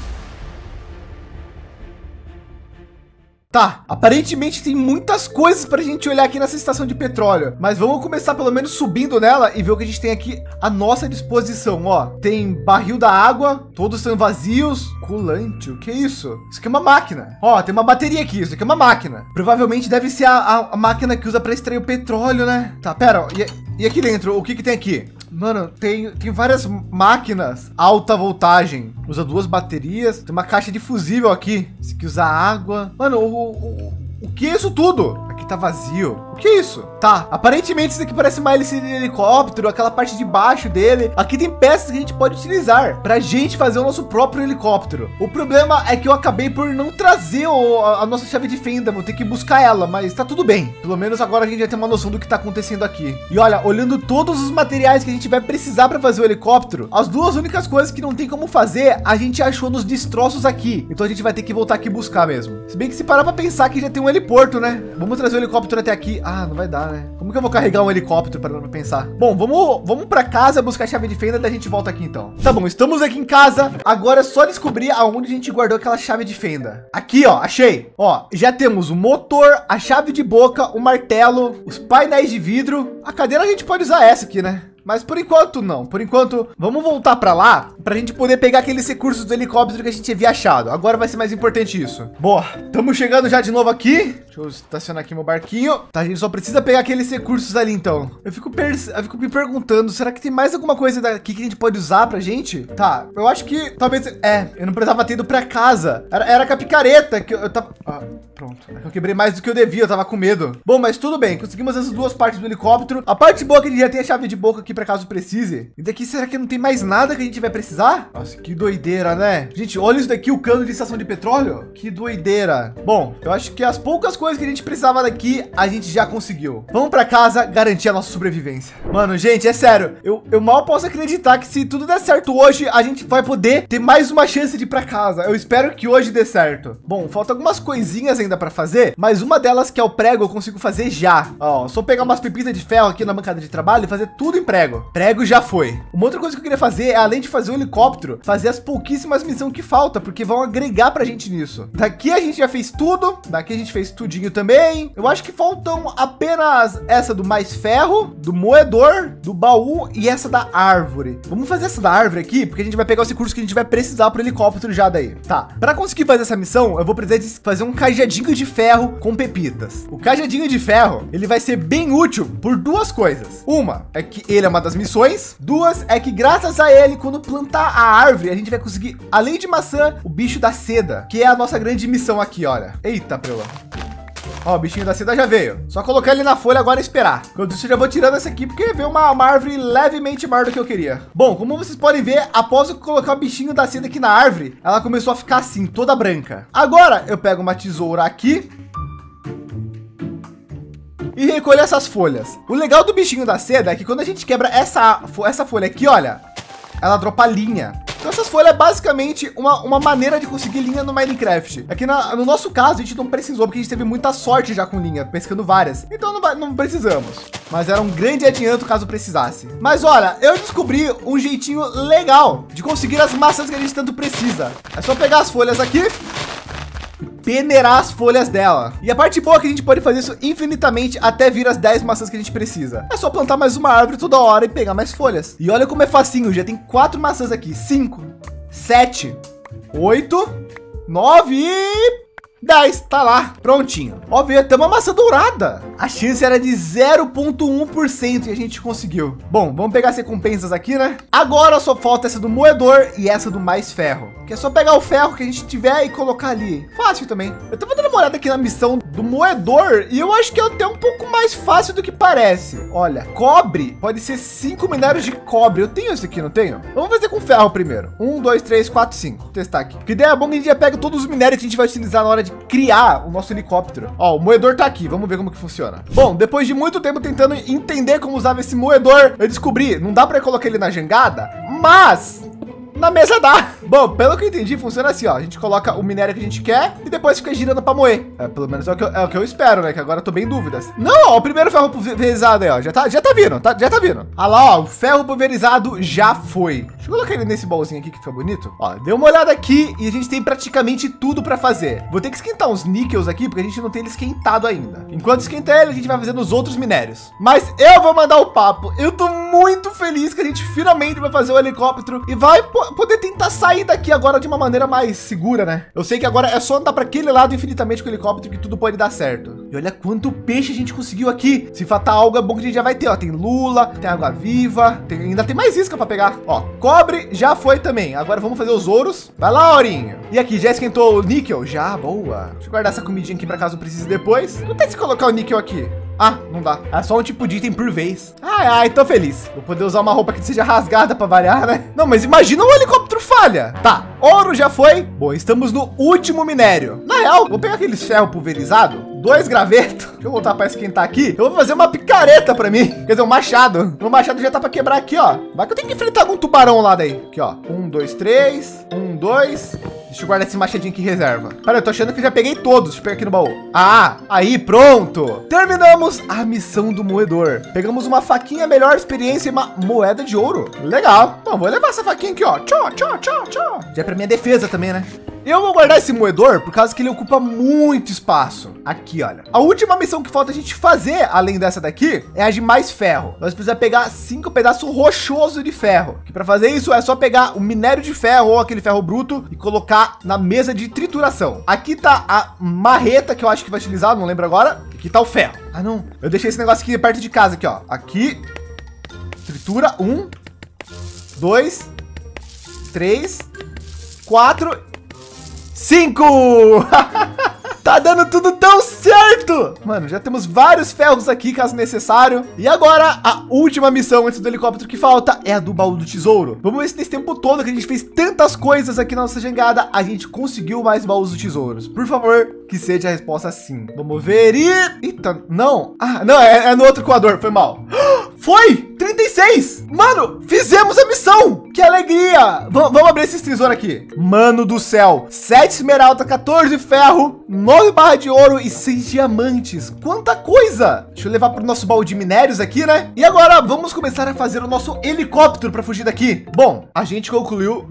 Speaker 2: Tá, aparentemente tem muitas coisas para a gente olhar aqui nessa estação de petróleo, mas vamos começar pelo menos subindo nela e ver o que a gente tem aqui à nossa disposição. Ó, tem barril da água, todos são vazios. Colante, o que é isso? Isso aqui é uma máquina. Ó, tem uma bateria aqui, isso aqui é uma máquina. Provavelmente deve ser a máquina que usa para extrair o petróleo, né? Tá, pera, e aqui dentro, o que tem aqui? Mano, tem várias máquinas, alta voltagem, usa 2 baterias, tem uma caixa de fusível aqui, esse aqui usa água. Mano, o que é isso tudo? Aqui tá vazio. O que é isso? Tá, aparentemente isso aqui parece uma hélice de helicóptero, aquela parte de baixo dele. Aqui tem peças que a gente pode utilizar pra gente fazer o nosso próprio helicóptero. O problema é que eu acabei por não trazer a nossa chave de fenda, vou ter que buscar ela, mas tá tudo bem. Pelo menos agora a gente já tem uma noção do que tá acontecendo aqui. E olha, olhando todos os materiais que a gente vai precisar para fazer o helicóptero, as 2 únicas coisas que não tem como fazer, a gente achou nos destroços aqui. Então a gente vai ter que voltar aqui buscar mesmo. Se bem que se parar para pensar que já tem um heliporto, né? Vamos trazer o helicóptero até aqui. Ah, não vai dar, né? Como que eu vou carregar um helicóptero para não pensar? Bom, vamos para casa buscar a chave de fenda, daí a gente volta aqui então. Tá bom, estamos aqui em casa. Agora é só descobrir aonde a gente guardou aquela chave de fenda. Aqui, ó, achei. Ó, já temos o motor, a chave de boca, o martelo, os painéis de vidro. A cadeira a gente pode usar essa aqui, né? Mas por enquanto não. Por enquanto, vamos voltar para lá para a gente poder pegar aqueles recursos do helicóptero que a gente havia achado. Agora vai ser mais importante isso. Boa, estamos chegando já de novo aqui. Deixa eu estacionar aqui meu barquinho. Tá, a gente só precisa pegar aqueles recursos ali então. Eu fico me perguntando, será que tem mais alguma coisa daqui que a gente pode usar pra gente? Tá, eu acho que talvez... eu não precisava ter ido pra casa. Era com a picareta que eu tava... Pronto. Eu quebrei mais do que eu devia, eu tava com medo. Bom, mas tudo bem, conseguimos essas duas partes do helicóptero. A parte boa é que a gente já tem a chave de boca aqui pra caso precise. E daqui, será que não tem mais nada que a gente vai precisar? Nossa, que doideira, né? Gente, olha isso daqui, o cano de estação de petróleo. Que doideira. Bom, eu acho que as poucas coisas que a gente precisava daqui, a gente já conseguiu. Vamos pra casa garantir a nossa sobrevivência. Mano, gente, é sério. Eu mal posso acreditar que se tudo der certo hoje, a gente vai poder ter mais uma chance de ir pra casa. Eu espero que hoje dê certo. Bom, falta algumas coisinhas ainda para fazer, mas uma delas que é o prego eu consigo fazer já. Ó, só pegar umas pepitas de ferro aqui na bancada de trabalho e fazer tudo em prego. Prego já foi. Uma outra coisa que eu queria fazer é, além de fazer o helicóptero, fazer as pouquíssimas missões que falta, porque vão agregar pra gente nisso. Daqui a gente já fez tudo, daqui a gente fez tudinho também. Eu acho que faltam apenas essa do mais ferro, do moedor, do baú e essa da árvore. Vamos fazer essa da árvore aqui, porque a gente vai pegar os recursos que a gente vai precisar pro helicóptero já daí. Tá, para conseguir fazer essa missão, eu vou precisar de fazer um cajadinho de ferro com pepitas. O cajadinho de ferro, ele vai ser bem útil por duas coisas. Uma é que ele é uma das missões. Duas é que graças a ele, quando plantar a árvore, a gente vai conseguir, além de maçã, o bicho da seda, que é a nossa grande missão aqui, olha. Eita, prela. Ó, o bichinho da seda já veio. Só colocar ele na folha agora e esperar. Enquanto isso, eu já vou tirando essa aqui, porque veio uma árvore levemente maior do que eu queria. Bom, como vocês podem ver, após eu colocar o bichinho da seda aqui na árvore, ela começou a ficar assim, toda branca. Agora, eu pego uma tesoura aqui e recolho essas folhas. O legal do bichinho da seda é que quando a gente quebra essa folha aqui, olha, ela dropa linha. Então essas folhas é basicamente uma maneira de conseguir linha no Minecraft. Aqui no nosso caso, a gente não precisou, porque a gente teve muita sorte já com linha, pescando várias. Então não precisamos. Mas era um grande adianto caso precisasse. Mas olha, eu descobri um jeitinho legal de conseguir as maçãs que a gente tanto precisa. É só pegar as folhas aqui, peneirar as folhas dela. E a parte boa é que a gente pode fazer isso infinitamente até vir as 10 maçãs que a gente precisa. É só plantar mais uma árvore toda hora e pegar mais folhas. E olha como é facinho, já tem 4 maçãs aqui. 5, 7, 8, 9 e 10, tá lá, prontinho. Ó, veio até uma maçã dourada. A chance era de 0,1% e a gente conseguiu. Bom, vamos pegar as recompensas aqui, né? Agora só falta essa do moedor e essa do mais ferro. Que é só pegar o ferro que a gente tiver e colocar ali. Fácil também. Eu tava dando uma olhada aqui na missão do moedor e eu acho que é até um pouco mais fácil do que parece. Olha, cobre pode ser 5 minérios de cobre. Eu tenho esse aqui, não tenho? Vamos fazer com ferro primeiro. 1, 2, 3, 4, 5. Vou testar aqui. Que ideia bom que a gente já pega todos os minérios que a gente vai utilizar na hora de criar o nosso helicóptero. Ó, o moedor tá aqui. Vamos ver como que funciona. Bom, depois de muito tempo tentando entender como usava esse moedor, eu descobri, não dá para colocar ele na jangada, mas na mesa dá. Bom, pelo que eu entendi, funciona assim, ó. A gente coloca o minério que a gente quer e depois fica girando para moer. Pelo menos é o que eu espero, né? Que agora eu tô bem em dúvidas. Não, ó, o primeiro ferro pulverizado aí, ó. Já tá vindo, já tá vindo. Ah lá, ó, o ferro pulverizado já foi. Deixa eu colocar ele nesse bolzinho aqui que fica bonito. Ó, dê uma olhada aqui e a gente tem praticamente tudo para fazer. Vou ter que esquentar uns níqueis aqui, porque a gente não tem ele esquentado ainda. Enquanto esquentar ele, a gente vai fazendo os outros minérios. Mas eu vou mandar o papo. Eu tô muito feliz que a gente finalmente vai fazer o helicóptero e vai poder tentar sair daqui agora de uma maneira mais segura, né? Eu sei que agora é só andar para aquele lado infinitamente com o helicóptero que tudo pode dar certo. E olha quanto peixe a gente conseguiu aqui. Se faltar algo é bom que a gente já vai ter, ó. Tem lula, tem água viva, ainda tem mais isca para pegar. Ó, cobre já foi também. Agora vamos fazer os ouros. Vai lá, Aurinho. E aqui, já esquentou o níquel? Já, boa. Deixa eu guardar essa comidinha aqui para caso precise depois. Acontece se colocar o níquel aqui? Ah, não dá. É só um tipo de item por vez. Ai, tô feliz. Vou poder usar uma roupa que seja rasgada para variar, né? Não, mas imagina um helicóptero falha. Tá, ouro já foi. Bom, estamos no último minério. Na real, vou pegar aqueles ferro pulverizado, 2 gravetos. Deixa eu voltar para esquentar aqui. Eu vou fazer uma picareta para mim. Quer dizer, um machado. O machado já tá para quebrar aqui, ó. Vai que eu tenho que enfrentar algum tubarão lá daí. Aqui, ó. 1, 2, 3. 1, 2. Deixa eu guardar esse machadinho aqui em reserva. Cara, eu tô achando que eu já peguei todos. Deixa eu pegar aqui no baú. Ah, aí, pronto. Terminamos a missão do moedor. Pegamos uma faquinha, melhor experiência e uma moeda de ouro. Legal. Bom, vou levar essa faquinha aqui, ó. Tchau, tchau, tchau, tchau. Já é pra minha defesa também, né? Eu vou guardar esse moedor por causa que ele ocupa muito espaço. Aqui, olha. A última missão que falta a gente fazer, além dessa daqui, é a de mais ferro. Nós precisamos pegar 5 pedaços rochosos de ferro. Que para fazer isso é só pegar o minério de ferro ou aquele ferro bruto e colocar na mesa de trituração. Aqui tá a marreta que eu acho que vai utilizar, não lembro agora. Aqui tá o ferro. Ah, não. Eu deixei esse negócio aqui perto de casa, aqui, ó. Aqui. Tritura. 1, 2, 3, 4, 5. Tá dando tudo tão certo. Mano, já temos vários ferros aqui, caso necessário. E agora, a última missão antes do helicóptero que falta é a do baú do tesouro. Vamos ver se nesse tempo todo que a gente fez tantas coisas aqui na nossa jangada, a gente conseguiu mais baús do tesouros. Por favor, que seja a resposta sim. Vamos ver e... Eita, não. Ah, não, é no outro coador, foi mal. Foi! 36! Mano, fizemos a missão! Que alegria! Vamos abrir esse tesouros aqui. Mano do céu, 7 esmeralda, 14 ferro, 9 barra de ouro e 6 diamantes. Quanta coisa! Deixa eu levar para o nosso baú de minérios aqui, né? E agora vamos começar a fazer o nosso helicóptero para fugir daqui. Bom, a gente concluiu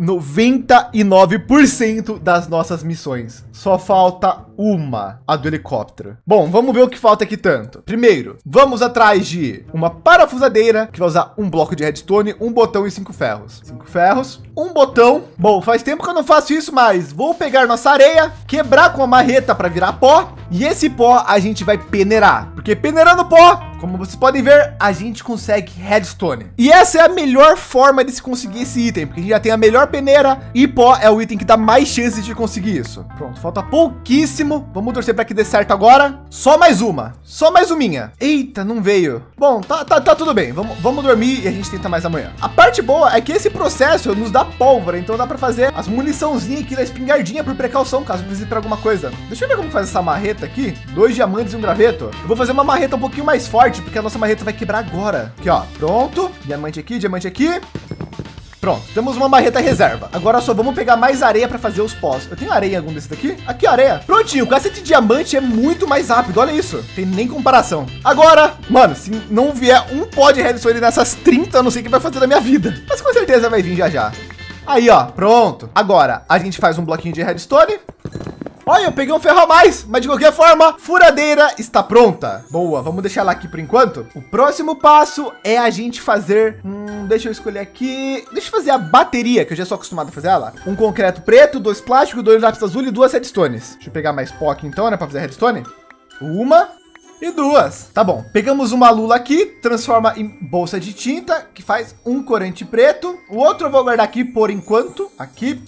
Speaker 2: 99% das nossas missões. Só falta uma, a do helicóptero. Bom, vamos ver o que falta aqui tanto. Primeiro, vamos atrás de uma parafusadeira que vai usar um bloco de redstone, um botão e 5 ferros. 5 ferros, um botão. Bom, faz tempo que eu não faço isso, mas vou pegar nossa areia, quebrar com a marreta para virar pó. E esse pó a gente vai peneirar, porque peneirando pó, como vocês podem ver, a gente consegue redstone. E essa é a melhor forma de se conseguir esse item, porque a gente já tem a melhor peneira e pó é o item que dá mais chances de conseguir isso. Pronto, falta pouquíssimo. Vamos torcer para que dê certo agora. Só mais uma minha. Eita, não veio. Bom, tá tudo bem. Vamos dormir e a gente tenta mais amanhã. A parte boa é que esse processo nos dá pólvora, então dá para fazer as muniçãozinhas aqui da espingardinha por precaução, caso precise para alguma coisa. Deixa eu ver como faz essa marreta aqui. 2 diamantes e um graveto. Eu vou fazer uma marreta um pouquinho mais forte, porque a nossa marreta vai quebrar agora. Aqui, ó. Pronto. Diamante aqui, diamante aqui. Pronto, temos uma marreta reserva. Agora só vamos pegar mais areia para fazer os pós. Eu tenho areia em algum desses daqui? Aqui, areia. Prontinho, o cacete de diamante é muito mais rápido. Olha isso, tem nem comparação. Agora, mano, se não vier um pó de redstone nessas 30, eu não sei o que vai fazer da minha vida. Mas com certeza vai vir já já. Aí, ó, pronto. Agora, a gente faz um bloquinho de redstone. Olha, eu peguei um ferro a mais, mas de qualquer forma, furadeira está pronta. Boa, vamos deixar ela aqui por enquanto. O próximo passo é a gente fazer... deixa eu escolher aqui... Deixa eu fazer a bateria, que eu já sou acostumado a fazer ela. Um concreto preto, 2 plásticos, 2 lápis azul e 2 redstones. Deixa eu pegar mais pó aqui então, né, para fazer redstone. 1 e 2. Tá bom, pegamos uma lula aqui, transforma em bolsa de tinta, que faz um corante preto. O outro eu vou guardar aqui por enquanto. Aqui,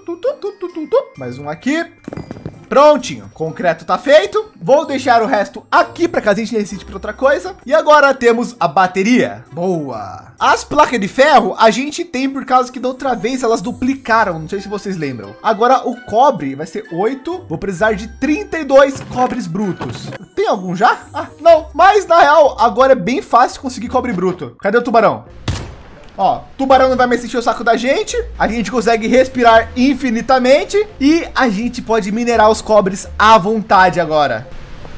Speaker 2: mais um aqui. Prontinho, concreto tá feito. Vou deixar o resto aqui para caso a gente necessite para outra coisa. E agora temos a bateria. Boa. As placas de ferro a gente tem por causa que da outra vez elas duplicaram. Não sei se vocês lembram. Agora o cobre vai ser 8. Vou precisar de 32 cobres brutos. Tem algum já? Ah, não. Mas na real agora é bem fácil conseguir cobre bruto. Cadê o tubarão? Ó, tubarão não vai mais encher o saco da gente. A gente consegue respirar infinitamente e a gente pode minerar os cobres à vontade agora.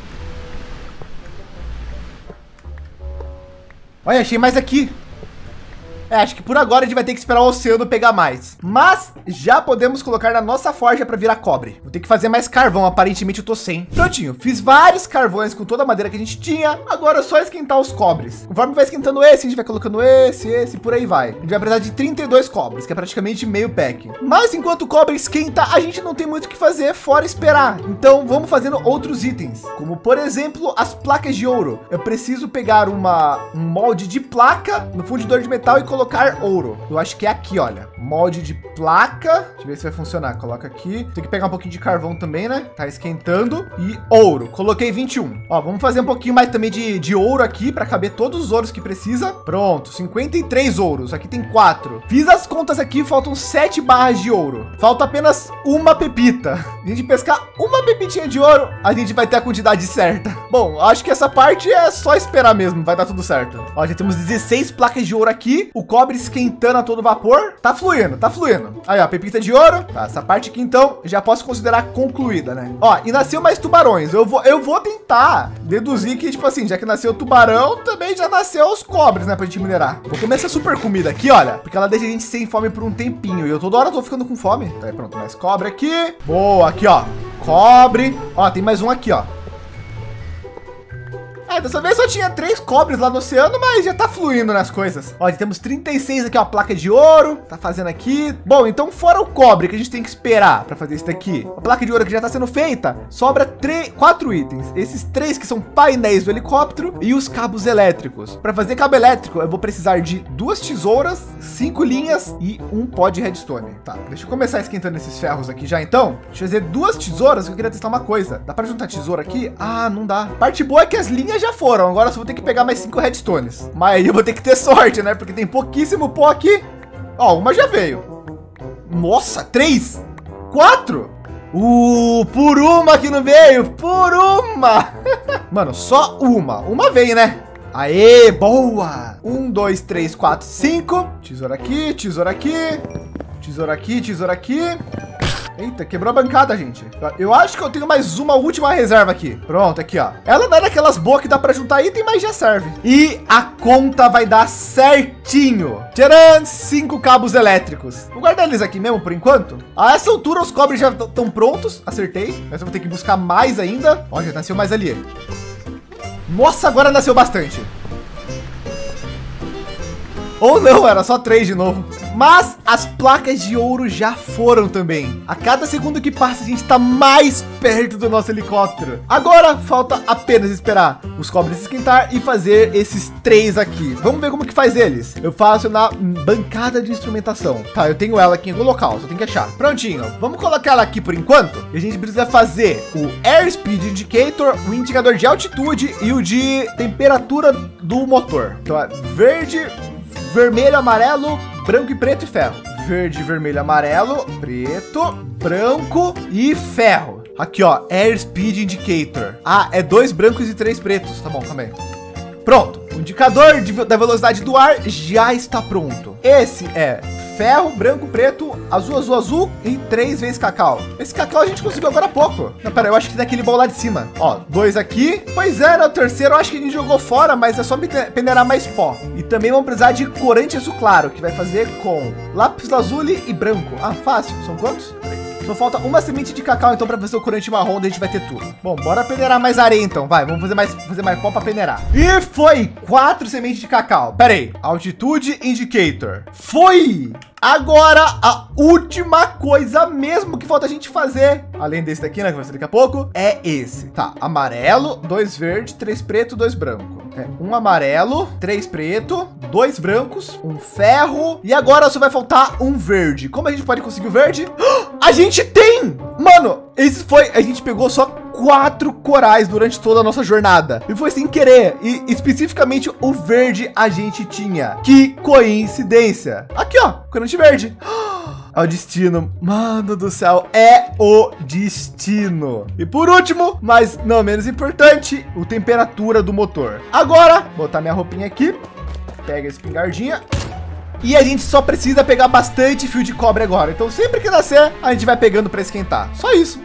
Speaker 2: Olha, achei mais aqui. Acho que por agora a gente vai ter que esperar o oceano pegar mais. Mas já podemos colocar na nossa forja para virar cobre. Vou ter que fazer mais carvão, aparentemente eu tô sem. Prontinho, fiz vários carvões com toda a madeira que a gente tinha. Agora é só esquentar os cobres. Conforme vai esquentando esse, a gente vai colocando esse, por aí vai. A gente vai precisar de 32 cobres, que é praticamente meio pack. Mas enquanto o cobre esquenta, a gente não tem muito o que fazer fora esperar. Então vamos fazendo outros itens, como por exemplo, as placas de ouro. Eu preciso pegar um molde de placa no fundidor de metal e colocar ouro. Eu acho que é aqui, olha. Molde de placa. Deixa eu ver se vai funcionar. Coloca aqui. Tem que pegar um pouquinho de carvão também, né? Tá esquentando. E ouro. Coloquei 21. Ó, vamos fazer um pouquinho mais também de ouro aqui para caber todos os ouros que precisa. Pronto. 53 ouros. Aqui tem 4. Fiz as contas aqui. Faltam 7 barras de ouro. Falta apenas uma pepita. A gente pescar uma pepitinha de ouro, a gente vai ter a quantidade certa. Bom, acho que essa parte é só esperar mesmo. Vai dar tudo certo. Ó, já temos 16 placas de ouro aqui. O cobre esquentando a todo vapor. Tá fluindo, tá fluindo. Aí, ó, pepita de ouro. Tá, essa parte aqui, então, já posso considerar concluída, né? Ó, e nasceu mais tubarões. Eu vou tentar deduzir que, tipo assim, já que nasceu o tubarão, também já nasceu os cobres, né? Pra gente minerar. Vou comer essa super comida aqui, olha. Porque ela deixa a gente sem fome por um tempinho. E eu toda hora tô ficando com fome. Tá aí, pronto, mais cobre aqui. Boa, aqui, ó. Cobre. Ó, tem mais um aqui, ó. Dessa vez só tinha 3 cobres lá no oceano, mas já tá fluindo nas coisas. Ó, temos 36 aqui, ó, placa de ouro. Tá fazendo aqui. Bom, então fora o cobre que a gente tem que esperar para fazer isso daqui. A placa de ouro que já tá sendo feita, sobra 4 itens. Esses 3 que são painéis do helicóptero e os cabos elétricos. Para fazer cabo elétrico, eu vou precisar de 2 tesouras, 5 linhas e 1 pó de redstone. Tá, deixa eu começar esquentando esses ferros aqui já, então. Deixa eu fazer 2 tesouras, que eu queria testar uma coisa. Dá para juntar tesoura aqui? Ah, não dá. Parte boa é que as linhas já foram, agora só vou ter que pegar mais 5 redstones. Mas aí eu vou ter que ter sorte, né? Porque tem pouquíssimo pó aqui. Ó, uma já veio. Nossa, 3, 4. Por uma que não veio, por uma. Mano, só uma veio, né? Aê, boa. 1, 2, 3, 4, 5. Tesoura aqui, tesoura aqui. Tesoura aqui, tesoura aqui. Eita, quebrou a bancada, gente. Eu acho que eu tenho mais uma última reserva aqui. Pronto, aqui, ó. Ela não é daquelas boas que dá pra juntar item, mas já serve. E a conta vai dar certinho. Tcharam! 5 cabos elétricos. Vou guardar eles aqui mesmo por enquanto. A essa altura, os cobres já estão prontos. Acertei. Mas eu vou ter que buscar mais ainda. Ó, já nasceu mais ali. Nossa, agora nasceu bastante. Ou não, era só 3 de novo. Mas as placas de ouro já foram também. A cada segundo que passa, a gente está mais perto do nosso helicóptero. Agora falta apenas esperar os cobres esquentar e fazer esses 3 aqui. Vamos ver como que faz eles. Eu faço na bancada de instrumentação. Tá, eu tenho ela aqui em algum local, só tem que achar. Prontinho. Vamos colocar ela aqui por enquanto. E a gente precisa fazer o Airspeed Indicator, o indicador de altitude e o de temperatura do motor. Então é verde, vermelho, amarelo, branco e preto e ferro. Verde, vermelho, amarelo, preto, branco e ferro. Aqui, ó, Airspeed Indicator. Ah, é 2 brancos e 3 pretos. Tá bom, também. Pronto. O indicador da velocidade do ar já está pronto. Esse é ferro, branco, preto, azul, azul, azul e 3 vezes cacau. Esse cacau a gente conseguiu agora há pouco. Não, pera, eu acho que daquele baú lá de cima. Ó, 2 aqui. Pois é, o terceiro eu acho que a gente jogou fora, mas é só peneirar mais pó. E também vamos precisar de corante azul claro, que vai fazer com lápis lazuli e branco. Ah, fácil. São quantos? 3. Só falta uma semente de cacau, então, para fazer o corante marrom, daí a gente vai ter tudo. Bom, bora peneirar mais areia, então. Vai, vamos fazer mais pó para peneirar. E foi 4 sementes de cacau. Pera aí. Altitude Indicator. Foi! Agora, a última coisa mesmo que falta a gente fazer, além desse daqui, né, que vai ser daqui a pouco, é esse. Tá, amarelo, 2 verde, 3 preto, 2 branco. É, 1 amarelo, 3 preto, 2 brancos, 1 ferro. E agora só vai faltar 1 verde. Como a gente pode conseguir o verde? A gente tem! Mano, a gente pegou só 4 corais durante toda a nossa jornada. E foi sem querer. E especificamente o verde a gente tinha. Que coincidência. Aqui, ó, corante verde. É o destino. Mano do céu, é o destino. E por último, mas não menos importante, a temperatura do motor. Agora, botar minha roupinha aqui. Pega a espingardinha. E a gente só precisa pegar bastante fio de cobre agora. Então sempre que nascer, a gente vai pegando para esquentar. Só isso.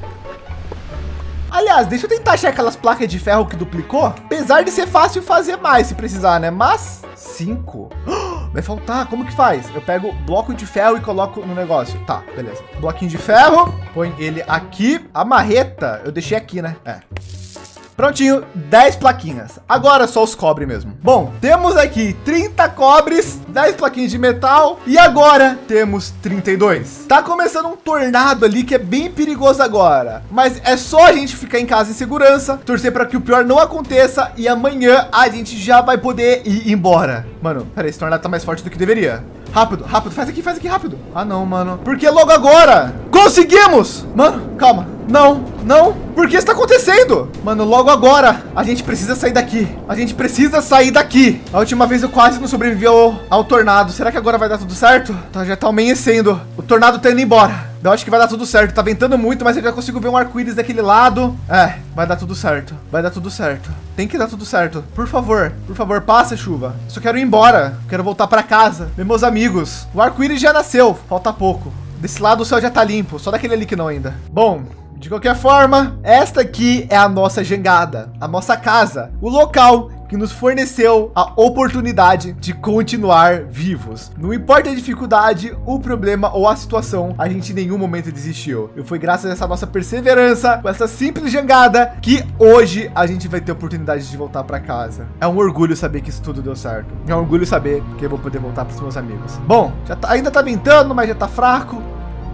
Speaker 2: Aliás, deixa eu tentar achar aquelas placas de ferro que duplicou. Apesar de ser fácil fazer mais se precisar, né? Mas 5. Vai faltar. Como que faz? Eu pego bloco de ferro e coloco no negócio. Tá, beleza. Bloquinho de ferro. Põe ele aqui. A marreta eu deixei aqui, né? É. Prontinho, 10 plaquinhas. Agora só os cobre mesmo. Bom, temos aqui 30 cobres, 10 plaquinhas de metal e agora temos 32. Tá começando um tornado ali que é bem perigoso agora. Mas é só a gente ficar em casa em segurança, torcer para que o pior não aconteça e amanhã a gente já vai poder ir embora. Mano, peraí, esse tornado tá mais forte do que deveria. Rápido, rápido, faz aqui, rápido. Ah, não, mano. Porque logo agora conseguimos. Mano, calma. Não, não. Por que isso tá acontecendo? Mano, logo agora a gente precisa sair daqui. A gente precisa sair daqui. A última vez eu quase não sobrevivi ao tornado. Será que agora vai dar tudo certo? Tá, já tá amanhecendo. O tornado tá indo embora. Eu acho que vai dar tudo certo. Tá ventando muito, mas eu já consigo ver um arco-íris daquele lado. É, vai dar tudo certo. Vai dar tudo certo. Tem que dar tudo certo. Por favor, passa, chuva. Só quero ir embora. Quero voltar para casa. Ver meus amigos. O arco-íris já nasceu. Falta pouco. Desse lado o céu já tá limpo. Só daquele ali que não ainda. Bom, de qualquer forma, esta aqui é a nossa jangada. A nossa casa. O local que nos forneceu a oportunidade de continuar vivos. Não importa a dificuldade, o problema ou a situação, a gente em nenhum momento desistiu. E foi graças a essa nossa perseverança, com essa simples jangada, que hoje a gente vai ter a oportunidade de voltar para casa. É um orgulho saber que isso tudo deu certo. É um orgulho saber que eu vou poder voltar para os meus amigos. Bom, ainda tá ventando, mas já tá fraco.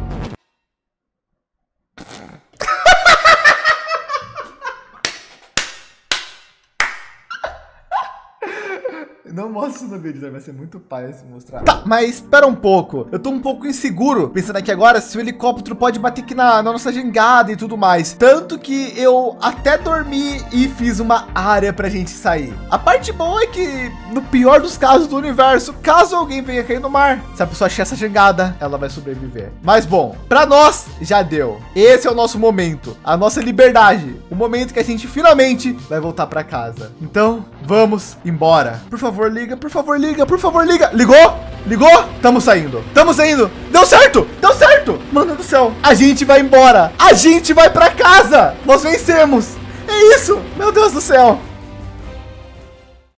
Speaker 2: Não mostra isso no vídeo, vai ser muito pai se mostrar. Tá, mas espera um pouco. Eu tô um pouco inseguro, pensando aqui agora, se o helicóptero pode bater aqui na nossa jangada e tudo mais. Tanto que eu até dormi e fiz uma área pra gente sair. A parte boa é que, no pior dos casos do universo, caso alguém venha cair no mar, se a pessoa achar essa jangada, ela vai sobreviver. Mas bom, pra nós, já deu. Esse é o nosso momento, a nossa liberdade. O momento que a gente finalmente vai voltar pra casa. Então, vamos embora. Por favor, liga, por favor, liga, por favor, liga. Ligou? Ligou? Estamos saindo. Estamos saindo. Deu certo. Deu certo. Mano do céu. A gente vai embora. A gente vai pra casa. Nós vencemos. É isso. Meu Deus do céu.